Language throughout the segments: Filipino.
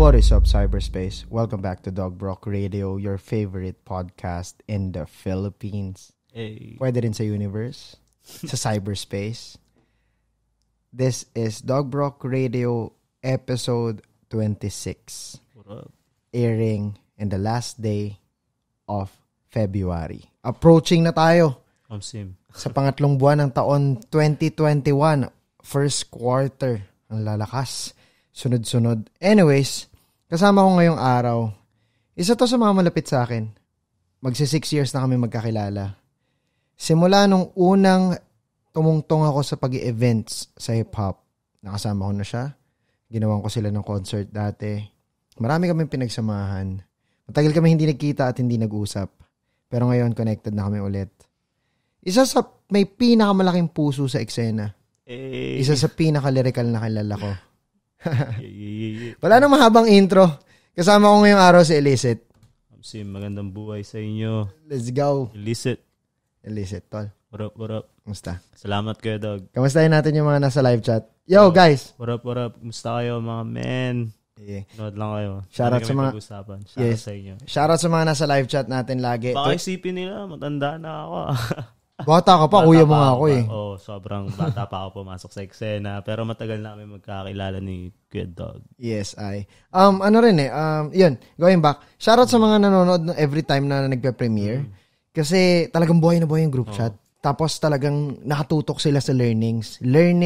What is up, cyberspace? Welcome back to Dog Brock Radio, your favorite podcast in the Philippines. Hey. Pwede rin sa universe, sa cyberspace. This is Dog Brock Radio episode 26. What up? Airing in the last day of February. Approaching na tayo Sim. sa pangatlong buwan ng taon 2021. First quarter. Ang lalakas. Sunod-sunod. Anyways, kasama ko ngayong araw. Isa to sa mga malapit sa akin. Magsi 6 years na kami magkakilala. Simula nung unang tumungtong ako sa pag-i-events sa hip-hop, nakasama ko na siya. Ginawan ko sila ng concert dati. Marami kaming pinagsamahan. Matagal kami hindi nagkita at hindi nag-usap. Pero ngayon, connected na kami ulit. Isa sa may pinakamalaking puso sa eksena. Hey. Isa sa pinaka-lyrical na kilala ko. Yeah. Wala nang mahabang intro. Kasama ko ngayong araw si Illicit. Sim, magandang buhay sa inyo. Let's go. Illicit. Tol. What up? Kumusta? Salamat kayo, dog. Kamustahin natin yung mga nasa live chat. Yo, guys! What up? Kumusta kayo, mga men? Yeah. Nood lang kayo. Shoutout sa mga... Shoutout sa inyo. Shoutout sa mga nasa live chat natin lagi. Baka isipin nila, matanda na ako. Bata ka pa, kuya mo nga ako eh. Sobrang bata pa ako pumasok sa eksena. Pero matagal na kami magkakilala ni Kuya Dog. Yes, ano rin yun, going back. Shoutout sa mga nanonood every time na nagpe-premiere. Kasi talagang buhay na buhay yung group chat. Tapos talagang nakatutok sila sa learnings,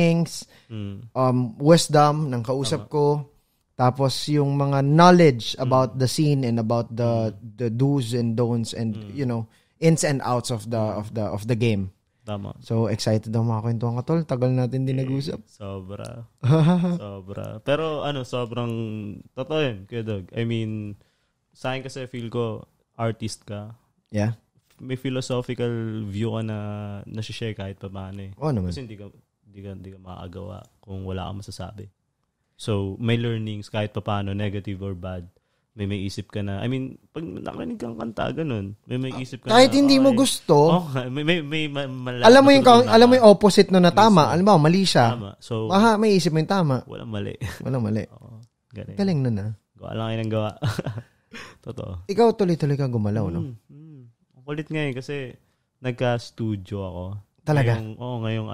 wisdom ng kausap ko. Tapos yung mga knowledge about the scene and about the do's and don'ts and you know, ins and outs of the game. Tama. So excited ako makakwentuhan ka, tol. Tagal natin din nag-usap. Sobra. Pero sobrang totoo yun, Kuya Dog. I mean, sa akin kasi feel ko artist ka. Yeah. May philosophical view ka na nasi-share kahit pa paano eh. Oo naman. Kasi hindi ka makagawa kung wala kang masasabi. So, may learnings kahit pa paano, negative or bad. May isip ka na. I mean, pag nakarinig kang kanta, ganun. May isip ka kahit na. Kahit hindi mo gusto. Alam mo yung opposite no na tama. Alam mo, mali siya. Tama. So, may isip mo yung tama. Walang mali. Galing na na. Gawa lang kayo ng gawa. Totoo. Ikaw tuloy-tuloy ka gumalaw, no? Ang kulit nga kasi nagka-studio ako. Talaga? Ngayong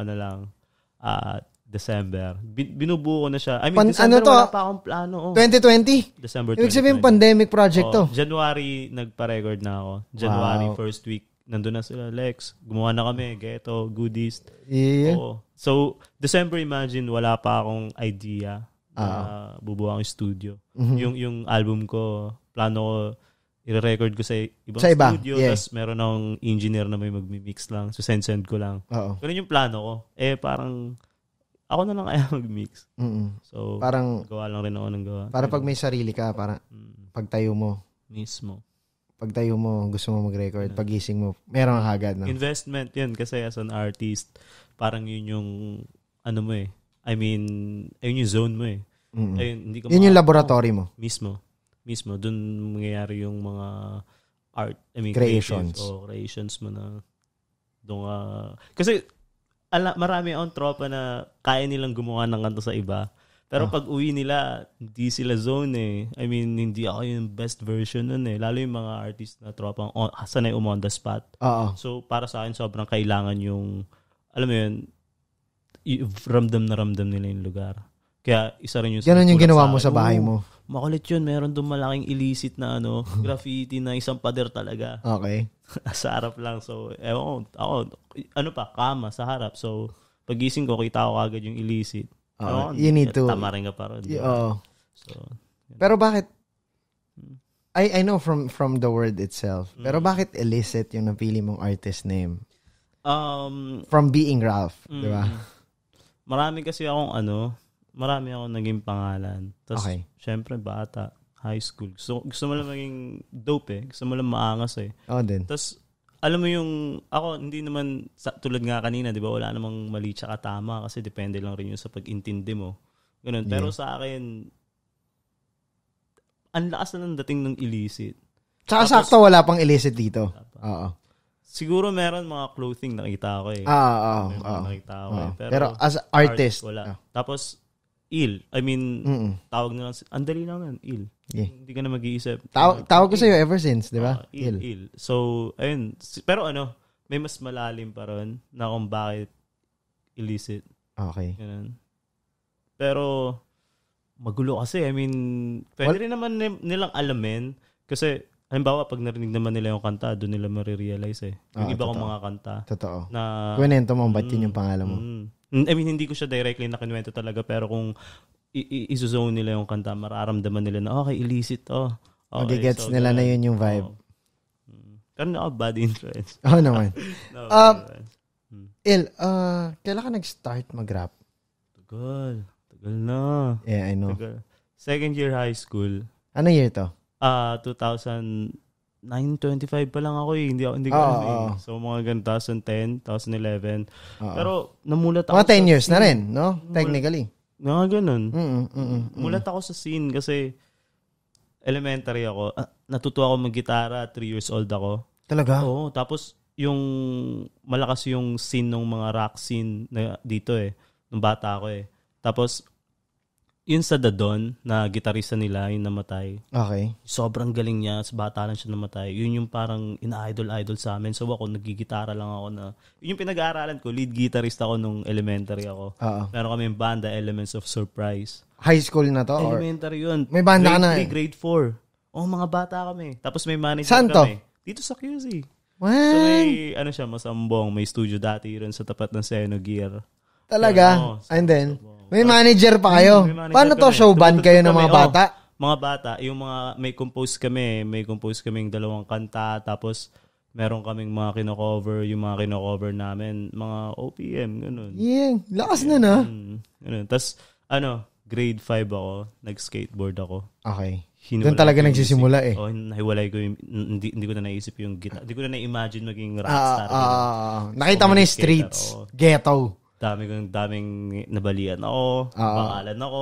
December. Binubuo ko na siya. I mean, December wala pa akong plano. 2020? December 2020. Ibig sabihin pandemic project to. January, nagpa-record na ako. January, first week. Nandun na sila, Lex. Gumawa na kami. Ghetto, Goodies. Yeah. So, December, imagine, wala pa akong idea na bubuo akong studio. Yung album ko, plano ko, i-record ko sa ibang studio. Yeah. Tapos meron akong engineer na may mag-mix lang. So, send ko lang. Ganun yung plano ko. Parang ako na lang kaya mag-mix. So, parang gawa lang rin ako ng gawa. Para pag may sarili ka, parang pagtayo mo. Mismo. Pagtayo mo, gusto mo mag-record. Pagising mo, meron kang agad. No? Investment yun. Kasi as an artist, parang yun yung, mo eh. I mean, ayun yung zone mo eh. Ayun, hindi ka yun yung laboratory mo. Mismo. Doon mangyayari yung mga art, creations. Creations mo na. Kasi, marami akong tropa na kaya nilang gumawa ng kanto sa iba. Pero pag uwi nila, hindi sila zone eh. I mean, hindi ako yung best version nun eh. Lalo yung mga artist na tropa, sanay on the spot. So, para sa akin, sobrang kailangan yung, alam mo yun, ramdam na ramdam nila yung lugar. Kaya, isa rin yung... Ganun yung ginawa mo sa bahay mo. Makulit yun. Meron doon malaking illicit na graffiti na isang pader talaga. Okay. Sa harap lang. So, ako, kama sa harap. So, pagising ko, kita ko agad yung illicit. You need to... Tama rin ka pa rin. So, pero bakit... I know from the word itself. Pero bakit illicit yung napili mong artist name? From being Ralph. Di ba? Marami kasi marami akong naging pangalan. Tapos, syempre, bata, high school. Gusto mo lang maging dope eh. Gusto mo lang maangas eh. Din. Tapos, alam mo yung, ako, hindi naman, tulad nga kanina, di ba, wala namang mali tsaka tama kasi depende lang rin yun sa pag-intindi mo. Ganun. Pero sa akin, ang lakas na ng dating ng illicit. Tsaka sakto wala pang illicit dito. Siguro meron mga clothing nakita ko eh. Nakita ko eh. Pero as artist. Wala. Tapos, ill. I mean, tawag nila, andali lang yan, ill. Yeah. Hindi ka na mag-iisip. Tawag ko sa'yo ever since, di ba? Il. So, ayun. Pero may mas malalim pa ron na kung bakit illicit. Okay. Ganun. Pero, magulo kasi. I mean, pwede rin naman nilang alamin. Kasi, halimbawa, pag narinig naman nila yung kanta, doon nila marirealize eh. Yung iba kong mga kanta. Totoo. Na, kwento mo, ba't yun yung pangalan mo? I mean, hindi ko siya directly nakinuwento talaga, pero kung i-zone nila yung kanta, mararamdaman nila na, okay, illicit to. Okay, magigets nila na yun yung vibe. Pero na bad influence. Oo naman. Il, kailan ka nag-start mag-rap? Tagal na. Yeah, I know. Tagal. Second year high school. Ano year to? 2009, 25 pa lang ako eh. Hindi ko alam eh. So, mga 2010, 2011. Pero, namulat ako. Mga 10 years na rin, no? Technically. Mga ganun. Mulat ako sa scene kasi elementary ako. Natuto ako mag-gitara, 3 years old ako. Talaga? Oo. Tapos, yung malakas yung scene ng mga rock scene na dito eh. Nung bata ako eh. Tapos, yun sa Dadon na gitarista nila, yung namatay. Okay. Sobrang galing niya. Sa bata lang siya namatay. Yun yung parang ina-idol sa amin. So ako, nagigitara lang ako na... Yun yung pinag-aaralan ko. Lead guitarist ako nung elementary ako. Meron kami yung banda, Elements of Surprise. High school na to? Elementary yun. May banda ka na eh? Grade 4. Mga bata kami. Tapos may manager Saan to? kami. Dito sa QC. What? So may, masambong. May studio dati rin sa tapat ng Seno Gear. Talaga? And then... May manager pa kayo. Paano to? Show band kayo ng mga bata? Mga bata. Yung mga, may compose kaming 2 kanta. Tapos, meron kaming mga kino-cover. Yung mga kino-cover namin, mga OPM, ganun. Yeah, lakas na na. Ganun. Tapos, grade 5 ako. Nag-skateboard ako. Okay. Doon talaga nagsisimula eh. Nahiwalay ko yung, hindi ko na naisip yung guitar. Hindi ko na na-imagine maging rockstar. Nakita mo na yung streets. Ghetto. Daming nabalian ako, pangalan ako.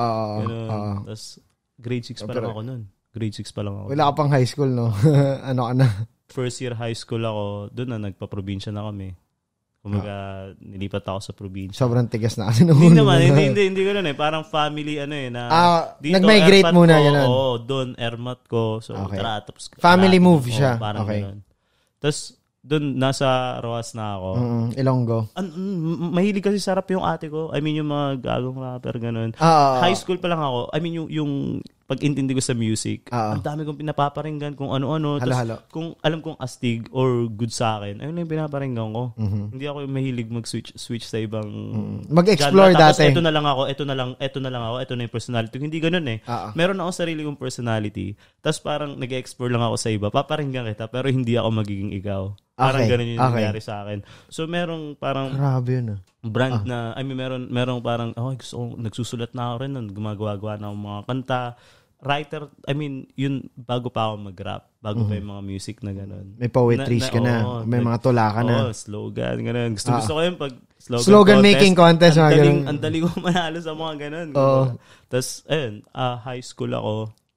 Tapos, grade 6 pa lang ako nun. Grade 6 pa lang ako. Wala ka pang high school, no? Ano ka na? First year high school ako, doon na nagpa-probinsya na kami. Kumaga, nilipat ako sa probinsya. Sobrang tigas na kasi. Hindi naman, hindi ko nun eh. Parang family, dito, nag-migrate muna, gano'n. Oo, doon, Ermat ko. So, tara, tapos, family move siya. Parang okay. Gano'n. Tapos, doon, nasa Roas na ako. Ilonggo. Mahilig kasi sarap yung ate ko. I mean, yung mga gagong rapper, gano'n. High school pa lang ako. I mean, yung pag-intindi ko sa music, ang dami kong pinapaparinggan kung ano-ano. Halo-halo. Kung alam kong astig or good sa akin, ayun lang yung pinaparinggan ko. Hindi ako yung mahilig mag-switch sa ibang... Mag-explore genre. dati. Tapos ito na lang ako, ito na yung personality. Hindi ganun eh. Meron ako sarili kong personality. Tapos parang nag-explore lang ako sa iba. Paparinggan kita, pero hindi ako magiging ikaw. Parang ganun yung nangyari sa akin. So, merong parang... Grabe yun brand na, I mean, merong parang, gusto kong, nagsusulat na ako rin nun, gumagawa na ako mga kanta. Writer, I mean, yun, bago pa ako mag-rap, bago pa yung mga music na gano'n. May poetries ka na, may mga tula ka na. Slogan, gano'n. Gusto ko yun pag slogan making contest, mga gano'n. Ang dali ko manalo sa mga gano'n. Tapos, ayun, high school ako,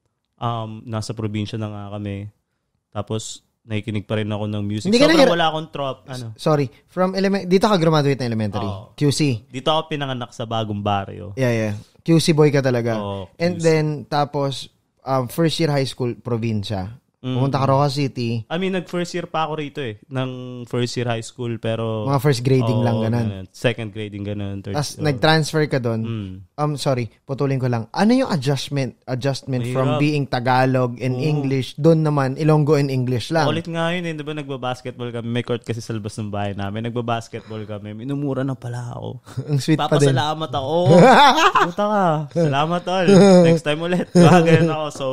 nasa probinsya na nga kami. Tapos, nakikinig pa rin ako ng music. Sobrang wala akong trop. Sorry. Dito ka graduate na elementary? QC? Dito ako pinanganak sa bagong baryo. Yeah. QC boy ka talaga. And then, tapos, first year high school, probinsya. Pumunta ka Rojas City. I mean, nag-first year pa ako rito eh. Ng first year high school, pero... Mga first grading lang, ganun. Second grading, ganun. Tapos, nag-transfer ka doon. Sorry, putulin ko lang. Ano yung adjustment from being Tagalog and English? Doon naman, Ilonggo and English lang. Ulit nga yun eh. Diba nagbabasketball kami? May court kasi sa labas ng bahay namin. Nagbabasketball kami. Minumura na pala ako. Ang sweet pa din. Papasalamat ako. Puta ka. Salamat tol. Next time ulit. Ganyan ako. So,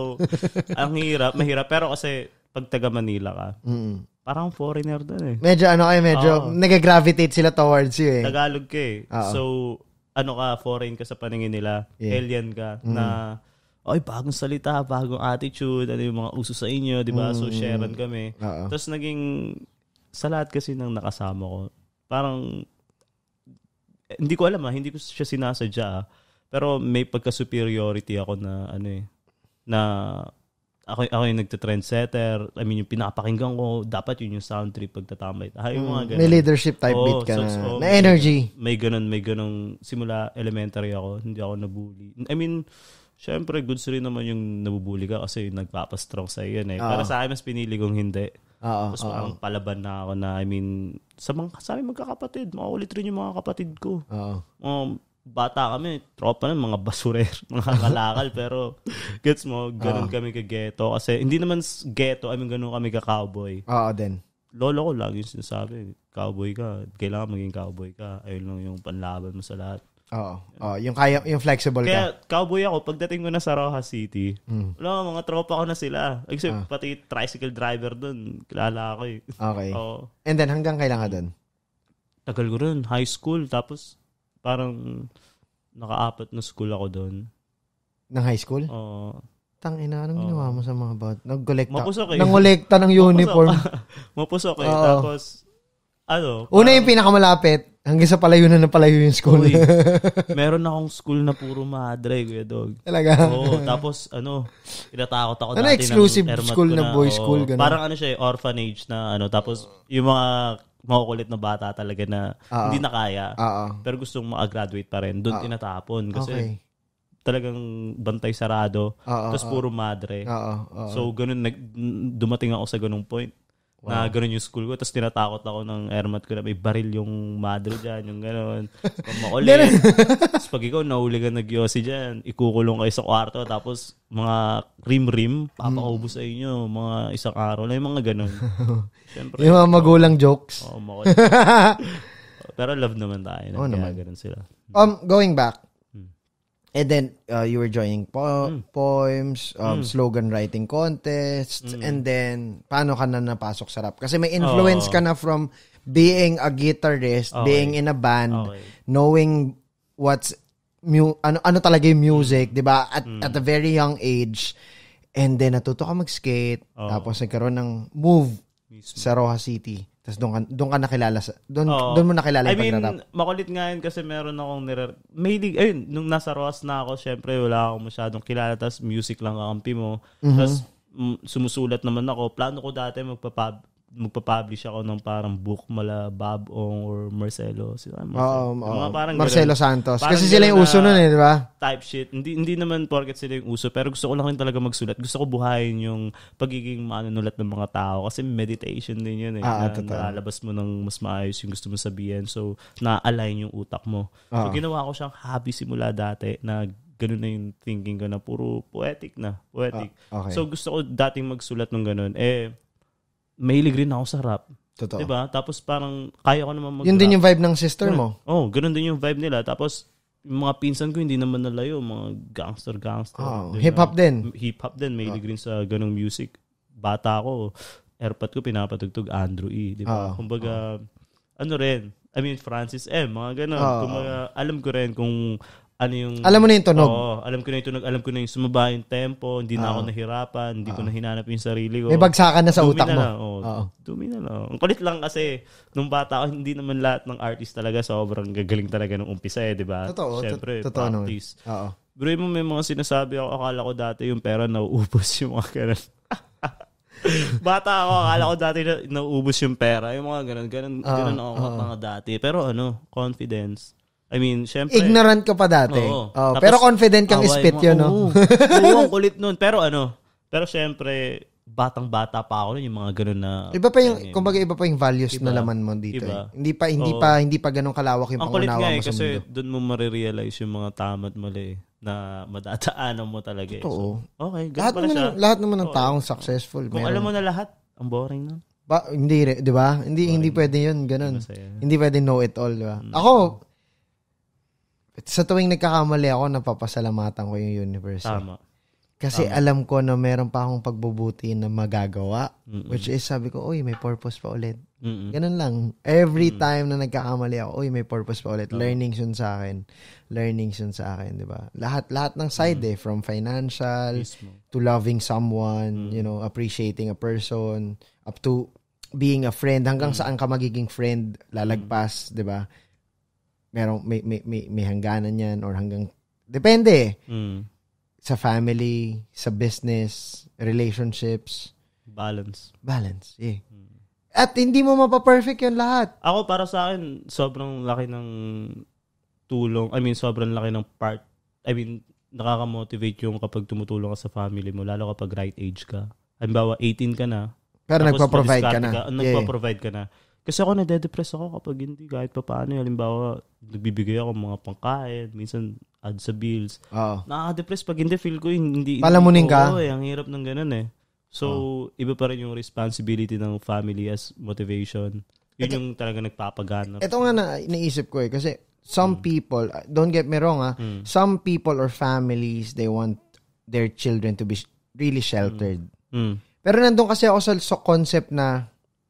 mahirap. Pero kasi pag taga Manila ka, parang foreigner doon eh. Medyo nag-gravitate sila towards you eh. Tagalog ka eh. So, foreign ka sa paningin nila. Alien ka na, bagong salita, bagong attitude, ano yung mga uso sa inyo, di ba? So, sharean kami. Tapos naging, sa lahat kasi ng nakasama ko, parang, hindi ko alam hindi ko siya sinasadya pero may pagka-superiority ako na, na, ako yung nagte-trendsetter. I mean, yung pinapakinggan ko, dapat yun yung sound trip pagtatambay. Yung mga ganun. May leadership type beat ka na energy. May ganun. Simula elementary ako, hindi ako nabully. I mean, syempre, goods rin naman yung nabubuli ka kasi nagpapastrong sa iyo yan eh. Para sa akin, mas pinili kong hindi. Tapos parang palaban na ako na, sa aming magkakapatid, makulit rin yung mga kapatid ko. Bata kami, tropa na, mga basurer, mga kalakal, pero gets mo, ganun kami ka-ghetto. Kasi hindi naman ghetto, ganun kami ka-cowboy. din. Lolo ko lagi yung sinasabi, cowboy ka, kailangan maging cowboy ka. Ayun lang yung panlaban mo sa lahat. Yung flexible Kaya cowboy ako, pagdating ko na sa Rojas City, mga tropa ko na sila. Kasi pati tricycle driver dun, kilala ako eh. Okay. And then, hanggang kailan ka dun? Tagal ko rin, high school, tapos parang naka-4 na school ako dun. Ng high school? Oo. Tangina, anong ginawa mo sa mga bata? Mapusok eh. Nangolekta ng uniform. Mapusok eh. Tapos, una yung pinakamalapit, hanggang sa palayo na palayo yung school. Meron akong school na puro madre, Kuya Dog. Talaga? Oo. Tapos, tinatakot ako dati exclusive school na boys school? Ganun? Parang siya orphanage na tapos yung mga makukulit na bata talaga na hindi na kaya. Pero gustong makagraduate pa rin. Doon tinatapon. Kasi talagang bantay sarado. Tapos puro madre. So, ganun, dumating ako sa ganung point. Na ganun yung school ko. Tapos tinatakot ako ng airmat ko na may baril yung madre dyan. Yung ganun. Kung makulit. Tapos pag ikaw nahuli ka nag-yosi dyan, ikukulong kayo sa kwarto. Tapos mga rim-rim, papaubos sa inyo. Mga isang araw na yung mga ganun. Siyempre, yung mga magulang jokes. Makulit. Pero love naman tayo. Kaya ganun sila. Going back. And then, you were joining poems, slogan writing contests, and then, paano ka na napasok sa rap? Kasi may influence ka na from being a guitarist, being in a band, knowing what's, ano talaga yung music, di ba? At a very young age. And then, natuto ka mag-skate, tapos nagkaroon ng move sa Rojas City. Tapos doon ka nakilala doon mo nakilala yung pag-rap. Makulit nga yun kasi meron akong nung nasa Rojas na ako, syempre wala akong masyadong kilala, tapos music lang kakampi mo. Tapos sumusulat naman ako. Plano ko dati magpa-publish ako ng parang book mala Bob Ong or Marcelo. Parang Marcelo ganun. Santos. Kasi sila yung uso nun di ba? Type shit. Hindi naman porket sila yung uso, pero gusto ko lang talaga magsulat. Gusto ko buhayin yung pagiging manunulat ng mga tao kasi meditation din yun eh. Nalalabas mo ng mas maayos yung gusto mo sabihin. So, na-align yung utak mo. So, ginawa ko siyang hobby simula dati na ganun na yung thinking ko na puro poetic na. Poetic. Okay. So, gusto ko dating magsulat ng ganun. Mahilig rin ako sa rap. Totoo. Diba? Tapos parang kaya ko naman mag-rap. Yun din yung vibe ng sister mo. Ganun din yung vibe nila. Tapos yung mga pinsan ko hindi naman nalayo. Mga gangster. Diba? Hip-hop din. Hip-hop din. Mahilig rin sa ganung music. Bata ako, airpod ko pinapatugtog Andrew E. Diba? Kumbaga, Francis M. Mga ganun. Kumbaga, alam ko rin kung ano yung... Alam mo na yung tunog. Alam ko na yung tunog. Alam ko na yung sumaba yung tempo. Hindi na ako nahirapan. Hindi ko na hinanap yung sarili ko. May bagsakan na sa utak mo. Dumi na lang. Ang kulit lang kasi, nung bata ako, hindi naman lahat ng artist talaga sobrang gagaling talaga nung umpisa di ba? Totoo. Siyempre, totoo practice. Bro, mo may mga sinasabi ako. Akala ko dati yung pera nauubos yung mga ganun. Bata ako, akala ko dati nauubos yung pera. Yung mga ganun ako mga dati. Pero confidence. Syempre. Ignorant ka pa dati. Pero confident kang spit yun, no? Oo, kulit nun. Pero syempre, batang-bata pa ako nun, yung mga ganun na... Iba pa yung, kumbaga iba pa yung values na laman mo dito. Hindi pa ganun kalawak yung pangunawa mo sa mundo. Kasi doon mo marirealize yung mga tama at mali na madadaanan mo talaga. Totoo. Okay, ganun pala siya. Lahat naman ng taong successful. Kung alam mo na lahat, ang boring nun. Hindi, di ba? Hindi pwede yun, ganun. Hindi pwede know it all, di ba? Ako, sa tuwing nagkakamali ako, napapasalamatan ko yung universe. Tama. Kasi alam ko na meron pa akong pagbubuti na magagawa. Which is, sabi ko, may purpose pa ulit. Ganun lang. Every time na nagkakamali ako, may purpose pa ulit. Learnings yun sa akin. Di ba? Lahat ng side from financial, to loving someone, appreciating a person, up to being a friend. Hanggang saan ka magiging friend, lalagpas, di ba? May hangganan yan or hanggang depende sa family, sa business, relationships, balance, at hindi mo mapa-perfect yun lahat. Ako para sa akin sobrang laki ng tulong, sobrang laki ng part, nakaka-motivate yung kapag tumutulong ka sa family mo, lalo kapag right age ka. Halimbawa, 18 ka na. Pero tapos nagpa-provide ka na. Nagpa-provide ka na. Kasi ako nade-depress ako kapag hindi, kahit pa paano. Halimbawa, nagbibigay ako mga pangkain, minsan add sa bills. Nakaka-depress pag hindi, feel ko hindi. Palamunin ka? Oo, ang hirap ng ganun eh. So, iba pa rin yung responsibility ng family as motivation. Yun yung talaga nagpapagana. Ito nga naisip ko eh. Kasi some people, don't get me wrong some people or families, they want their children to be really sheltered. Pero nandun kasi ako sa concept na,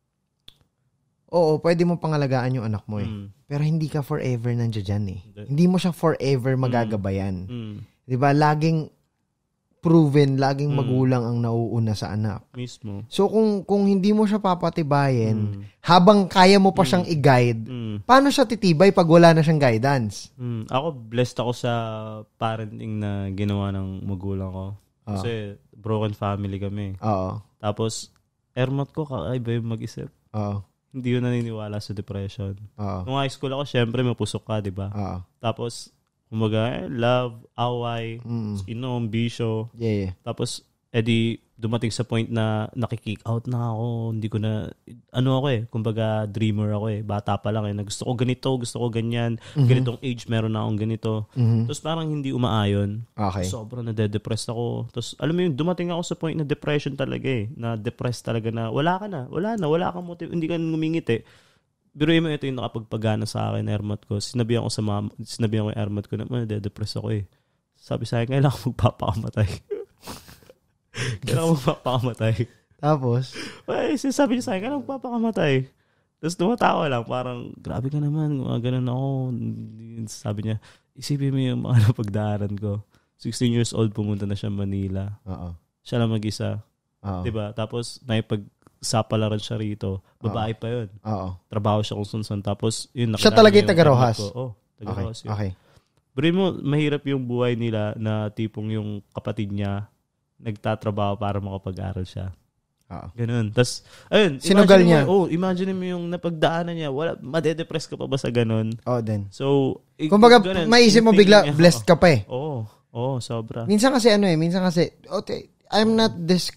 oo, pwede mo pangalagaan yung anak mo eh. Pero hindi ka forever nandiyan dyan eh. Hindi mo siya forever magagabayan. Diba? Laging proven, laging magulang ang nauuna sa anak. Mismo. So kung hindi mo siya papatibayin, habang kaya mo pa siyang i-guide, paano siya titibay pag wala na siyang guidance? Ako, blessed ako sa parenting na ginawa ng magulang ko. Kasi broken family kami. Tapos, ermot ko, kakaiba yung mag-isip. Hindi yun naniniwala sa depression. Nung high school ako, syempre mapusok ka, di ba? Tapos, kumbaga, love, away, inom, bisyo. Tapos, edi, dumating sa point na nakikick out na ako. Hindi ko na, kumbaga, dreamer ako eh. Bata pa lang eh. Na gusto ko ganito, gusto ko ganyan. Ganitong age, meron na akong ganito. Tapos parang hindi umaayon. Sobrang nade-depress ako. Tapos, alam mo yun, dumating ako sa point na depression talaga eh. Na depressed talaga na, wala kang motive, hindi ka ngumingit eh. Biruin mo ito yung nakapagpagana sa akin, Ermat ko. Sinabihan ko yung Ermat ko na, nade-depress ako eh. Sabi sa akin, kailangan magpapakamatay. Kailangan magpapakamatay. Tapos? Sabi niya sa akin, kailangan magpapakamatay. Tapos tumatawa lang, parang, grabe ka naman, ganun ako. Sabi niya, isipin mo yung mga napagdaanan ko. 16 years old, pumunta na siya Manila. Siya lang mag-isa. Diba? Tapos, naipag-sapalaran siya rito. Babae pa yun. Trabaho siya kung sun-sun. Tapos, yun, siya talaga yung taga-Rojas? Taga-Rojas yun. Okay. Pero mo, mahirap yung buhay nila na tipong yung kapatid niya nagtatrabaho para makapag-aral siya. Ganun. Tapos, ayun. Sinugal niya. Imagine mo yung napagdaanan niya. Made-depress ka pa ba sa ganun? Din. So, kumbaga, maisip mo bigla, blessed ka pa eh. Sobra. Minsan kasi okay, I'm not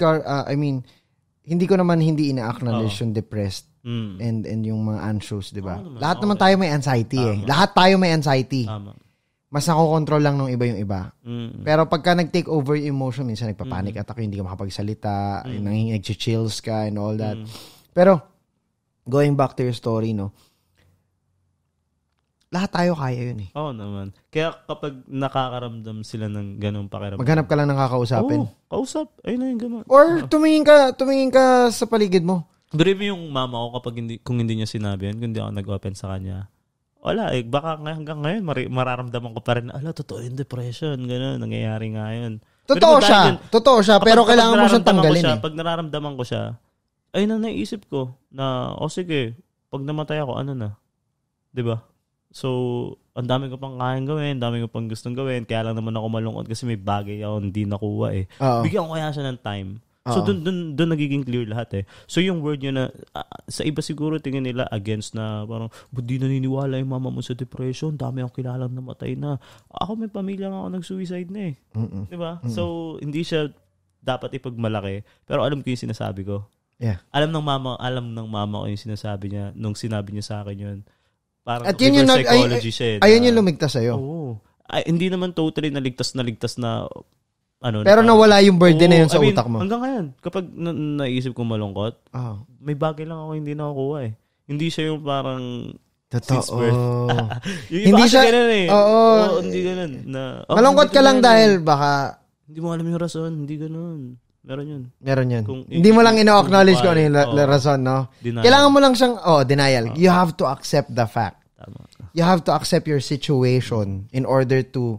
hindi ko naman hindi ina-acknowledge yung depressed and yung mga anxious, di ba? Lahat naman tayo may anxiety eh. Lahat tayo may anxiety. Mas nakokontrol lang ng iba yung iba. Pero pagka nag-take over yung emotion, minsan nagpa-panic attack, hindi ka makapagsalita, nag-chills ka and all that. Pero, going back to your story, no, lahat tayo kaya yun eh. Naman. Kaya kapag nakakaramdam sila ng ganung pakiramdam, maghanap ka lang ng kakausapin. Kausap. Ayun na yung gano'n. Or tumingin ka sa paligid mo. Pero yung mama ko kung hindi niya sinabi yun, kung hindi ako nag-open sa kanya, wala eh. Baka hanggang ngayon, mararamdaman ko pa rin, totoo yung depression, gano'n, nangyayari nga yun. Totoo siya, pero kailangan mo siyang tanggalin eh. Pag nararamdaman ko siya, ay naisip ko na, sige, pag namatay ako, ano na? Diba? So, ang dami ko pang kayang gawin, ang dami ko pang gustong gawin, kaya lang naman ako malungkot kasi may bagay ako hindi nakuha eh. Bigyan ko kaya siya ng time. So, dun nagiging clear lahat eh. So, yung word nyo na, sa iba siguro tingin nila against na parang, ba't di naniniwala yung mama mo sa depression? Dami akong kilalang namatay na. Ako may pamilya nga ako nag-suicide na eh. Diba? So, hindi siya dapat ipagmalaki. Pero alam ko yung sinasabi ko. Yeah. Alam ng mama ko yung sinasabi niya, nung sinabi niya sa akin yun. Parang at yun yung psychology siya. Ayun yung lumigtas sa'yo. Hindi naman totally naligtas na pero nawala yung burden na yun sa utak mo. Hanggang ngayon, kapag naisip ko malungkot, may bagay lang ako hindi nakukuha eh. Hindi siya yung parang totoo. Yung hindi siya ganun eh. Hindi ganun. Malungkot ka lang dahil baka hindi mo alam yung rason. Hindi ganun. Meron yun. Hindi mo lang ino-acknowledge kung ano yung rason, no? Denial. Kailangan mo lang siyang, denial. You have to accept the fact. Tama. You have to accept your situation in order to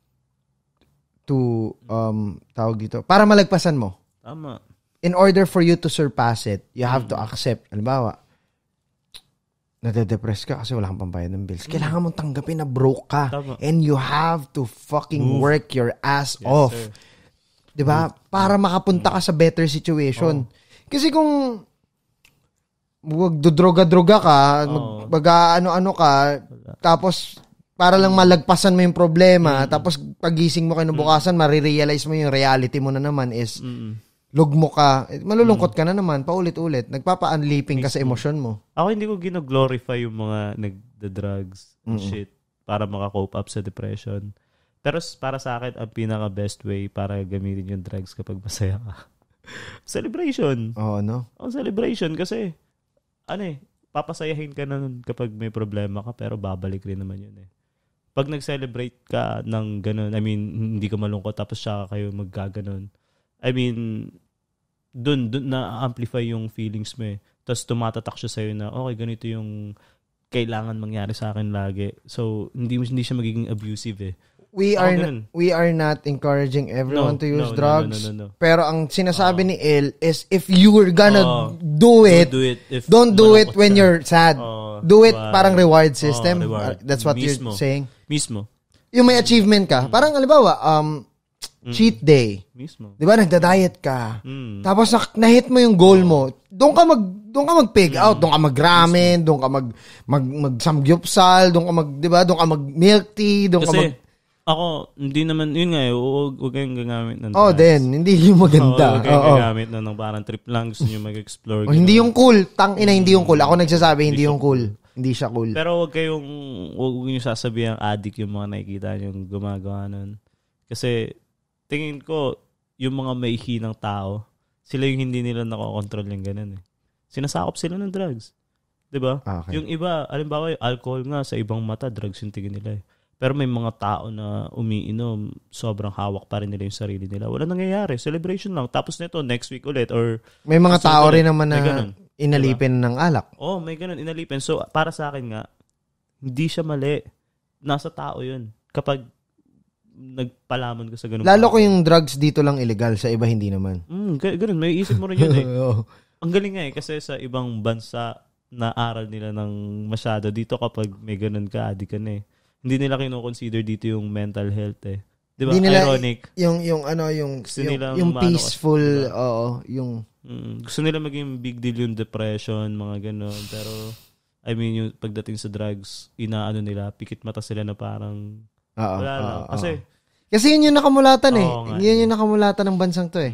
tawag dito, para malagpasan mo. Tama. In order for you to surpass it, you have to accept. Halimbawa, nade-depress ka kasi wala kang pambayad ng bills. Kailangan mong tanggapin na broke ka. Tama. And you have to fucking work your ass off. Sir. Diba? Para makapunta ka sa better situation. Kasi kung magdodroga-droga ka, mag-ano-ano ka, tapos para lang malagpasan mo yung problema, tapos pagising mo kinabukasan, marirealize mo yung reality mo na naman is lugmo ka, malulungkot ka na naman, paulit-ulit. Nagpapa-unleaping ka sa emosyon mo. Ako hindi ko gino-glorify yung mga nagda-drugs and shit para maka-cope up sa depression. Pero para sa akin, ang pinaka-best way para gamitin yung drugs kapag masaya ka. Celebration. Oo, no? Ang celebration kasi, papasayahin ka na nun kapag may problema ka, pero babalik rin naman yun eh. Pag nag-celebrate ka ng ganun, I mean, hindi ka malungkot tapos siya kayo maggaganon. I mean, dun na-amplify yung feelings mo eh. Tapos tumatatak siya sa'yo na, okay, ganito yung kailangan mangyari sa akin lagi. So, hindi siya magiging abusive eh. We are not encouraging everyone to use drugs. No. Pero ang sinasabi ni El is if you were gonna do it, don't do it when you're sad. Do it parang reward system. That's what you're saying. Mismo. Yung may achievement ka. Parang halimbawa, cheat day. Mismo. 'Di ba nagda-diet ka. Tapos na-hit mo yung goal mo. Doon ka mag-pig out, doon ka mag-ramen, doon ka mag-samgyupsal, doon ka 'di ba? Doon ka mag-milk tea, doon ka Ako, hindi naman, yun nga eh, huwag kayong gagamit ng hindi yung maganda. Huwag kayong gagamit na ng parang trip lang, gusto nyo mag-explore. Hindi yung cool. Hindi yung cool. Ako nagsasabi, hindi yung cool. Hindi siya cool. Pero huwag nyo sasabihin addict yung mga nakikita nyo gumagawa nun. Kasi, tingin ko, yung mga may hinang tao, sila yung hindi nila nakokontrol yung ganun eh. Sinasakop sila ng drugs. Diba? Okay. Yung iba, alimbawa yung alcohol nga, sa ibang mata, drugs yung tingin nila eh. Pero may mga tao na umiinom, sobrang hawak pa rin nila yung sarili nila. Wala nangyayari. Celebration lang. Tapos nito, next week ulit. Or may mga tao rin naman na inalipin ng alak. May ganun, inalipin. So, para sa akin nga, hindi siya mali. Nasa tao yun. Kapag nagpalamon ka sa ganun. Lalo ko yung drugs dito lang illegal. Sa iba, hindi naman. Ganun. May isip mo rin yun eh. Ang galing nga eh. Kasi sa ibang bansa, naaral nila ng masyado. Dito kapag may ganun ka, adik ka na eh. Hindi nila kino-consider dito yung mental health eh. 'Di ba? Ironic. Yung peaceful, gusto nila maging big deal yung depression, mga gano'n. Pero I mean, yung pagdating sa drugs, inaano nila, pikit mata sila na parang wala lang. Kasi yun yung nakamulatan eh. Yun yung nakamulatan ng bansang to eh.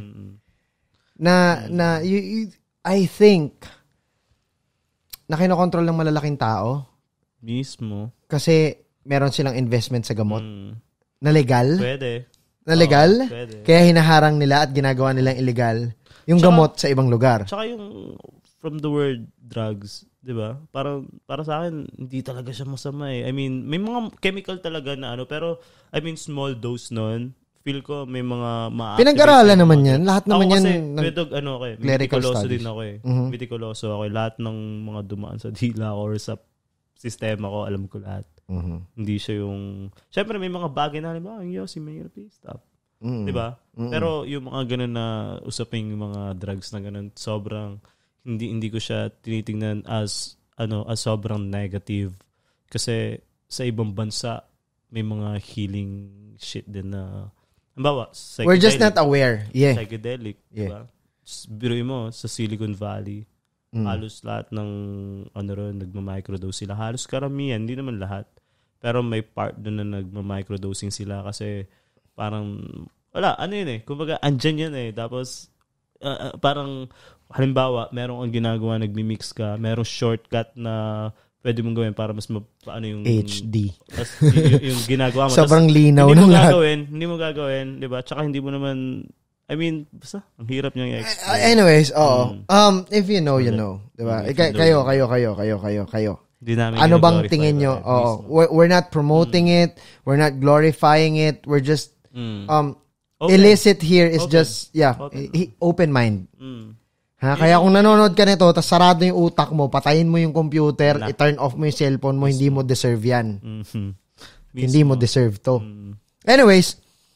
I think na kinokontrol ng malalaking tao. Mismo. Kasi meron silang investment sa gamot na legal. Pwede. Na legal. Pwede. Kaya hinaharang nila at ginagawa nilang illegal yung gamot sa ibang lugar. Tsaka yung from the word drugs, 'di ba? Para sa akin hindi talaga siya masama eh. I mean, may mga chemical talaga na pero I mean small dose noon. Feel ko may mga pinag-aralan naman yan. Lahat naman yan. Medikuloso din ako eh. Medikuloso ako eh. Lahat ng mga dumaan sa dila ko or sa sistema ko, alam ko lahat. Hindi siya yung... Siyempre, may mga bagay na halimbawa, yung Yossi, mahirap i-stop. Diba? Pero yung mga ganun na usaping mga drugs na ganun, sobrang hindi ko siya tinitingnan as sobrang negative. Kasi sa ibang bansa, may mga healing shit din na... Halimbawa, we're just not aware. Yeah. Psychedelic. Diba? Biruin mo, sa Silicon Valley, halos lahat ng nagma-microdose sila. Halos karamihan, hindi naman lahat. Pero may part doon na nagma-microdosing sila kasi parang wala, yun eh. Kumbaga, andyan yan eh. Tapos, parang halimbawa, merong ang ginagawa, nagmi-mix ka, merong shortcut na pwede mong gawin para mas yung HD. yung ginagawa mo. Sobrang linaw ng lahat. Hindi mo gagawin, di ba? Tsaka hindi mo naman I mean, basta, ang hirap niyang i-explain. Anyways, if you know, you know. Diba? Kayo. Ano bang tingin nyo? We're not promoting it. We're not glorifying it. We're just, illicit here is just, open mind. Kaya kung nanonood ka nito, tas sarado yung utak mo, patayin mo yung computer, i-turn off mo yung cellphone mo, hindi mo deserve yan. Hindi mo deserve to. Anyways,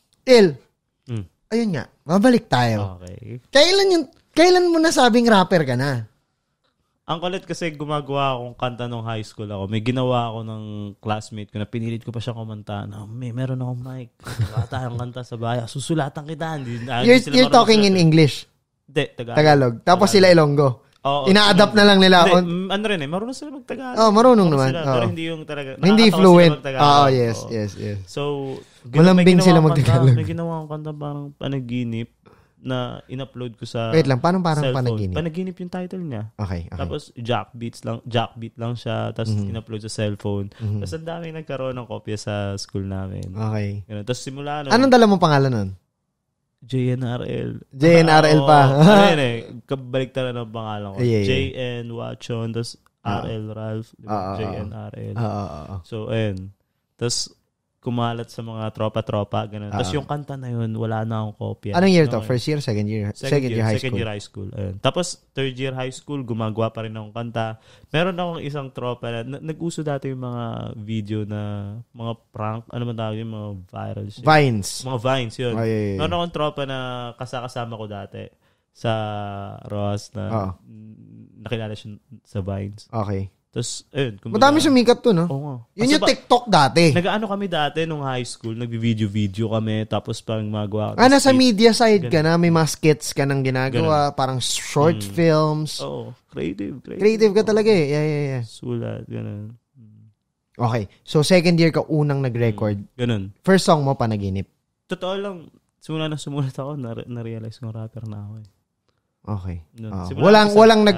ayun nga, mabalik tayo. Okay. Kailan mo nasabing rapper ka na? Ang kulit kasi gumagawa akong kanta nung high school ako. May ginawa ako ng classmate ko na pinilit ko pa siya kumanta. Meron akong mic. Gawa tayong kanta sa bahay. Susulatan kita. You're talking in English? Hindi, Tagalog. Tapos sila Ilonggo? ina-adapt na lang nila. Hindi, ano rin marunong sila mag-Tagalog. Marunong naman. Sila, pero hindi yung talaga. Hindi fluent. Yes. So, malambing sila mag-Tagalog. May ginawa akong kanta parang panaginip na in-upload ko sa Wait lang, paano parang cellphone. panaginip? Panaginip yung title niya. Okay. Tapos jackbeat lang siya, tapos in-upload sa cellphone. Tapos ang dami nagkaroon ng kopya sa school namin. Okay. Ganun. Tapos simula nun. Anong dala mong pangalan nun? JNRL. JNRL pa. Ano yun kabaliktara ng pangalan ko. Yeah. JN Watchon, tapos RL Ralph, JNRL. So, ayun. Tapos kumalat sa mga tropa-tropa, ganun. Tapos yung kanta na yun, wala na akong kopya. Anong year to? First year, second year? Second year high school. Second year high school. Ayun. Tapos, third year high school, gumagawa pa rin akong kanta. Meron akong isang tropa na nag-uso dati yung mga video na mga prank, ano man tawag yung mga viral shit. Vines. Mga vines, yun. Oh, yeah. Meron akong tropa na kasama ko dati sa Ross na nakilala siya sa Vines. Okay. Tapos, ayun. Madami sumikat to, no? Oo nga. Yun yung TikTok dati. Nag-ano kami dati nung high school, nagbi-video kami, tapos parang magawa. Nasa media side ka na, may mga skits ka nang ginagawa, parang short films. Oo, creative. Creative ka talaga eh. Yeah. Sulat, ganun. Okay, so second year ka unang nag-record. Ganun. First song mo, Panaginip. Totoo lang, simula na sumulat ako, na-realize kong rapper na ako eh. Okay. Walang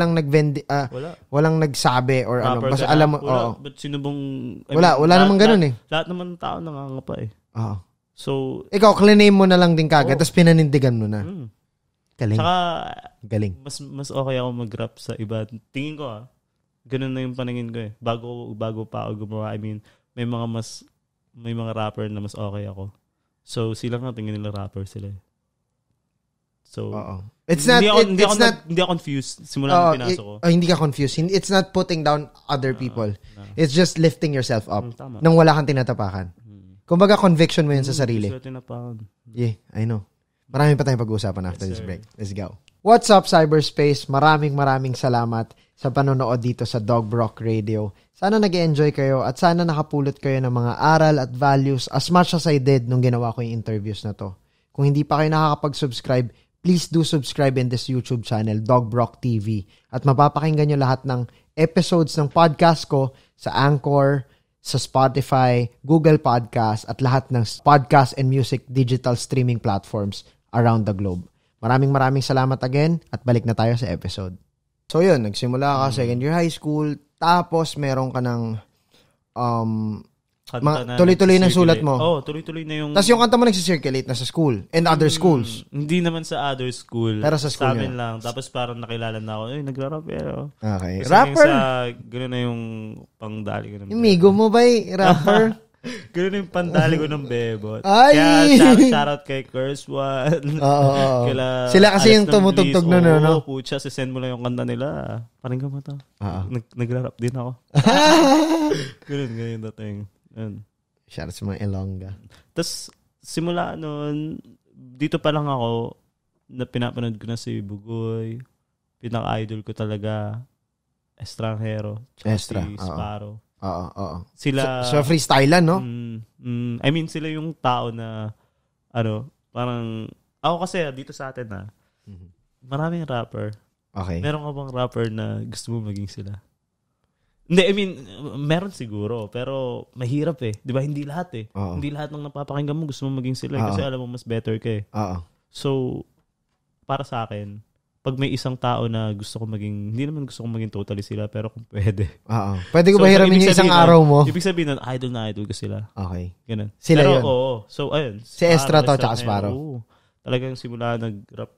nagsabi or ano. Basta alam mo, But sino bang... Wala namang ganun eh. Lahat naman ng tao nangangapa eh. Oo. So... Ikaw, clean mo na lang din kagad, tapos pinanindigan mo na. Galing. Saka, galing. Mas okay ako mag-rap sa iba. Tingin ko ganun na yung paningin ko eh. Bago pa ako gumawa. I mean, may mga rapper na mas okay ako. So, sila nga tingin nila rapper sila eh. So, hindi ako confused simula nung pinasok ko. Hindi ka confused. It's not putting down other people. It's just lifting yourself up tama. nang wala kang tinatapakan. Kumbaga, conviction mo yun sa sarili. Yeah, I know. Marami pa tayong pag-uusapan after this break. Let's go. What's up, cyberspace? Maraming salamat sa panonood dito sa Dog Brock Radio. Sana nag-enjoy kayo at sana nakapulot kayo ng mga aral at values as much as I did nung ginawa ko yung interviews na to. Kung hindi pa kayo nakakapag-subscribe, please do subscribe in this YouTube channel, Dog Brock TV. At mapapakinggan nyo lahat ng episodes ng podcast ko sa Anchor, sa Spotify, Google Podcast, at lahat ng podcast and music digital streaming platforms around the globe. Maraming salamat again at balik na tayo sa episode. So yun, nagsimula ka second year high school, tapos meron ka ng tuloy-tuloy na sulat mo. Tuloy-tuloy na yung... Tapos yung kanta mo nagsisirculate na sa school and other schools. Hindi naman sa other school. Pero sa school sa amin lang. Tapos parang nakilala na ako, nagra-rapero. Okay. Kasi Rapper? Gano'n na yung pangdali ko ng yung migo mo ba rapper? Gano'n na yung pandali ko ng bebot. Ay! Kaya shoutout kay Curse One. Oo. Sila kasi yung tumutugtog nun, no? Pucha, sisend mo lang yung kanta nila. Paring ka mo to. Nagra-rap din ako. Ganun dating. Shout out sa mga Ilongga. Tapos, simula nun, dito pa lang ako, na pinapanood ko na si Bugoy. Pinaka-idol ko talaga, Estranghero. Si Sparrow. Oo. Sila... So, freestylean, no? I mean, sila yung tao na, parang, ako kasi, dito sa atin maraming rapper. Okay. Meron ka bang rapper na gusto mo maging sila? Hindi, I mean, meron siguro, pero mahirap eh. Di ba? Hindi lahat eh. Hindi lahat ng napapakinggan mo gusto mo maging sila kasi alam mo mas better ka eh. So, para sa akin, pag may isang tao na gusto ko maging, hindi naman gusto ko maging totally sila, pero kung pwede. Pwede ko ba hiramin yung isang araw mo? Ibig sabihin nun, idol na idol ko sila. Okay. Ganun. Sila pero, yun? Oo. So, ayun. Si Estra to, tsaka Sparrow. Oo. Talagang simula nag-rap,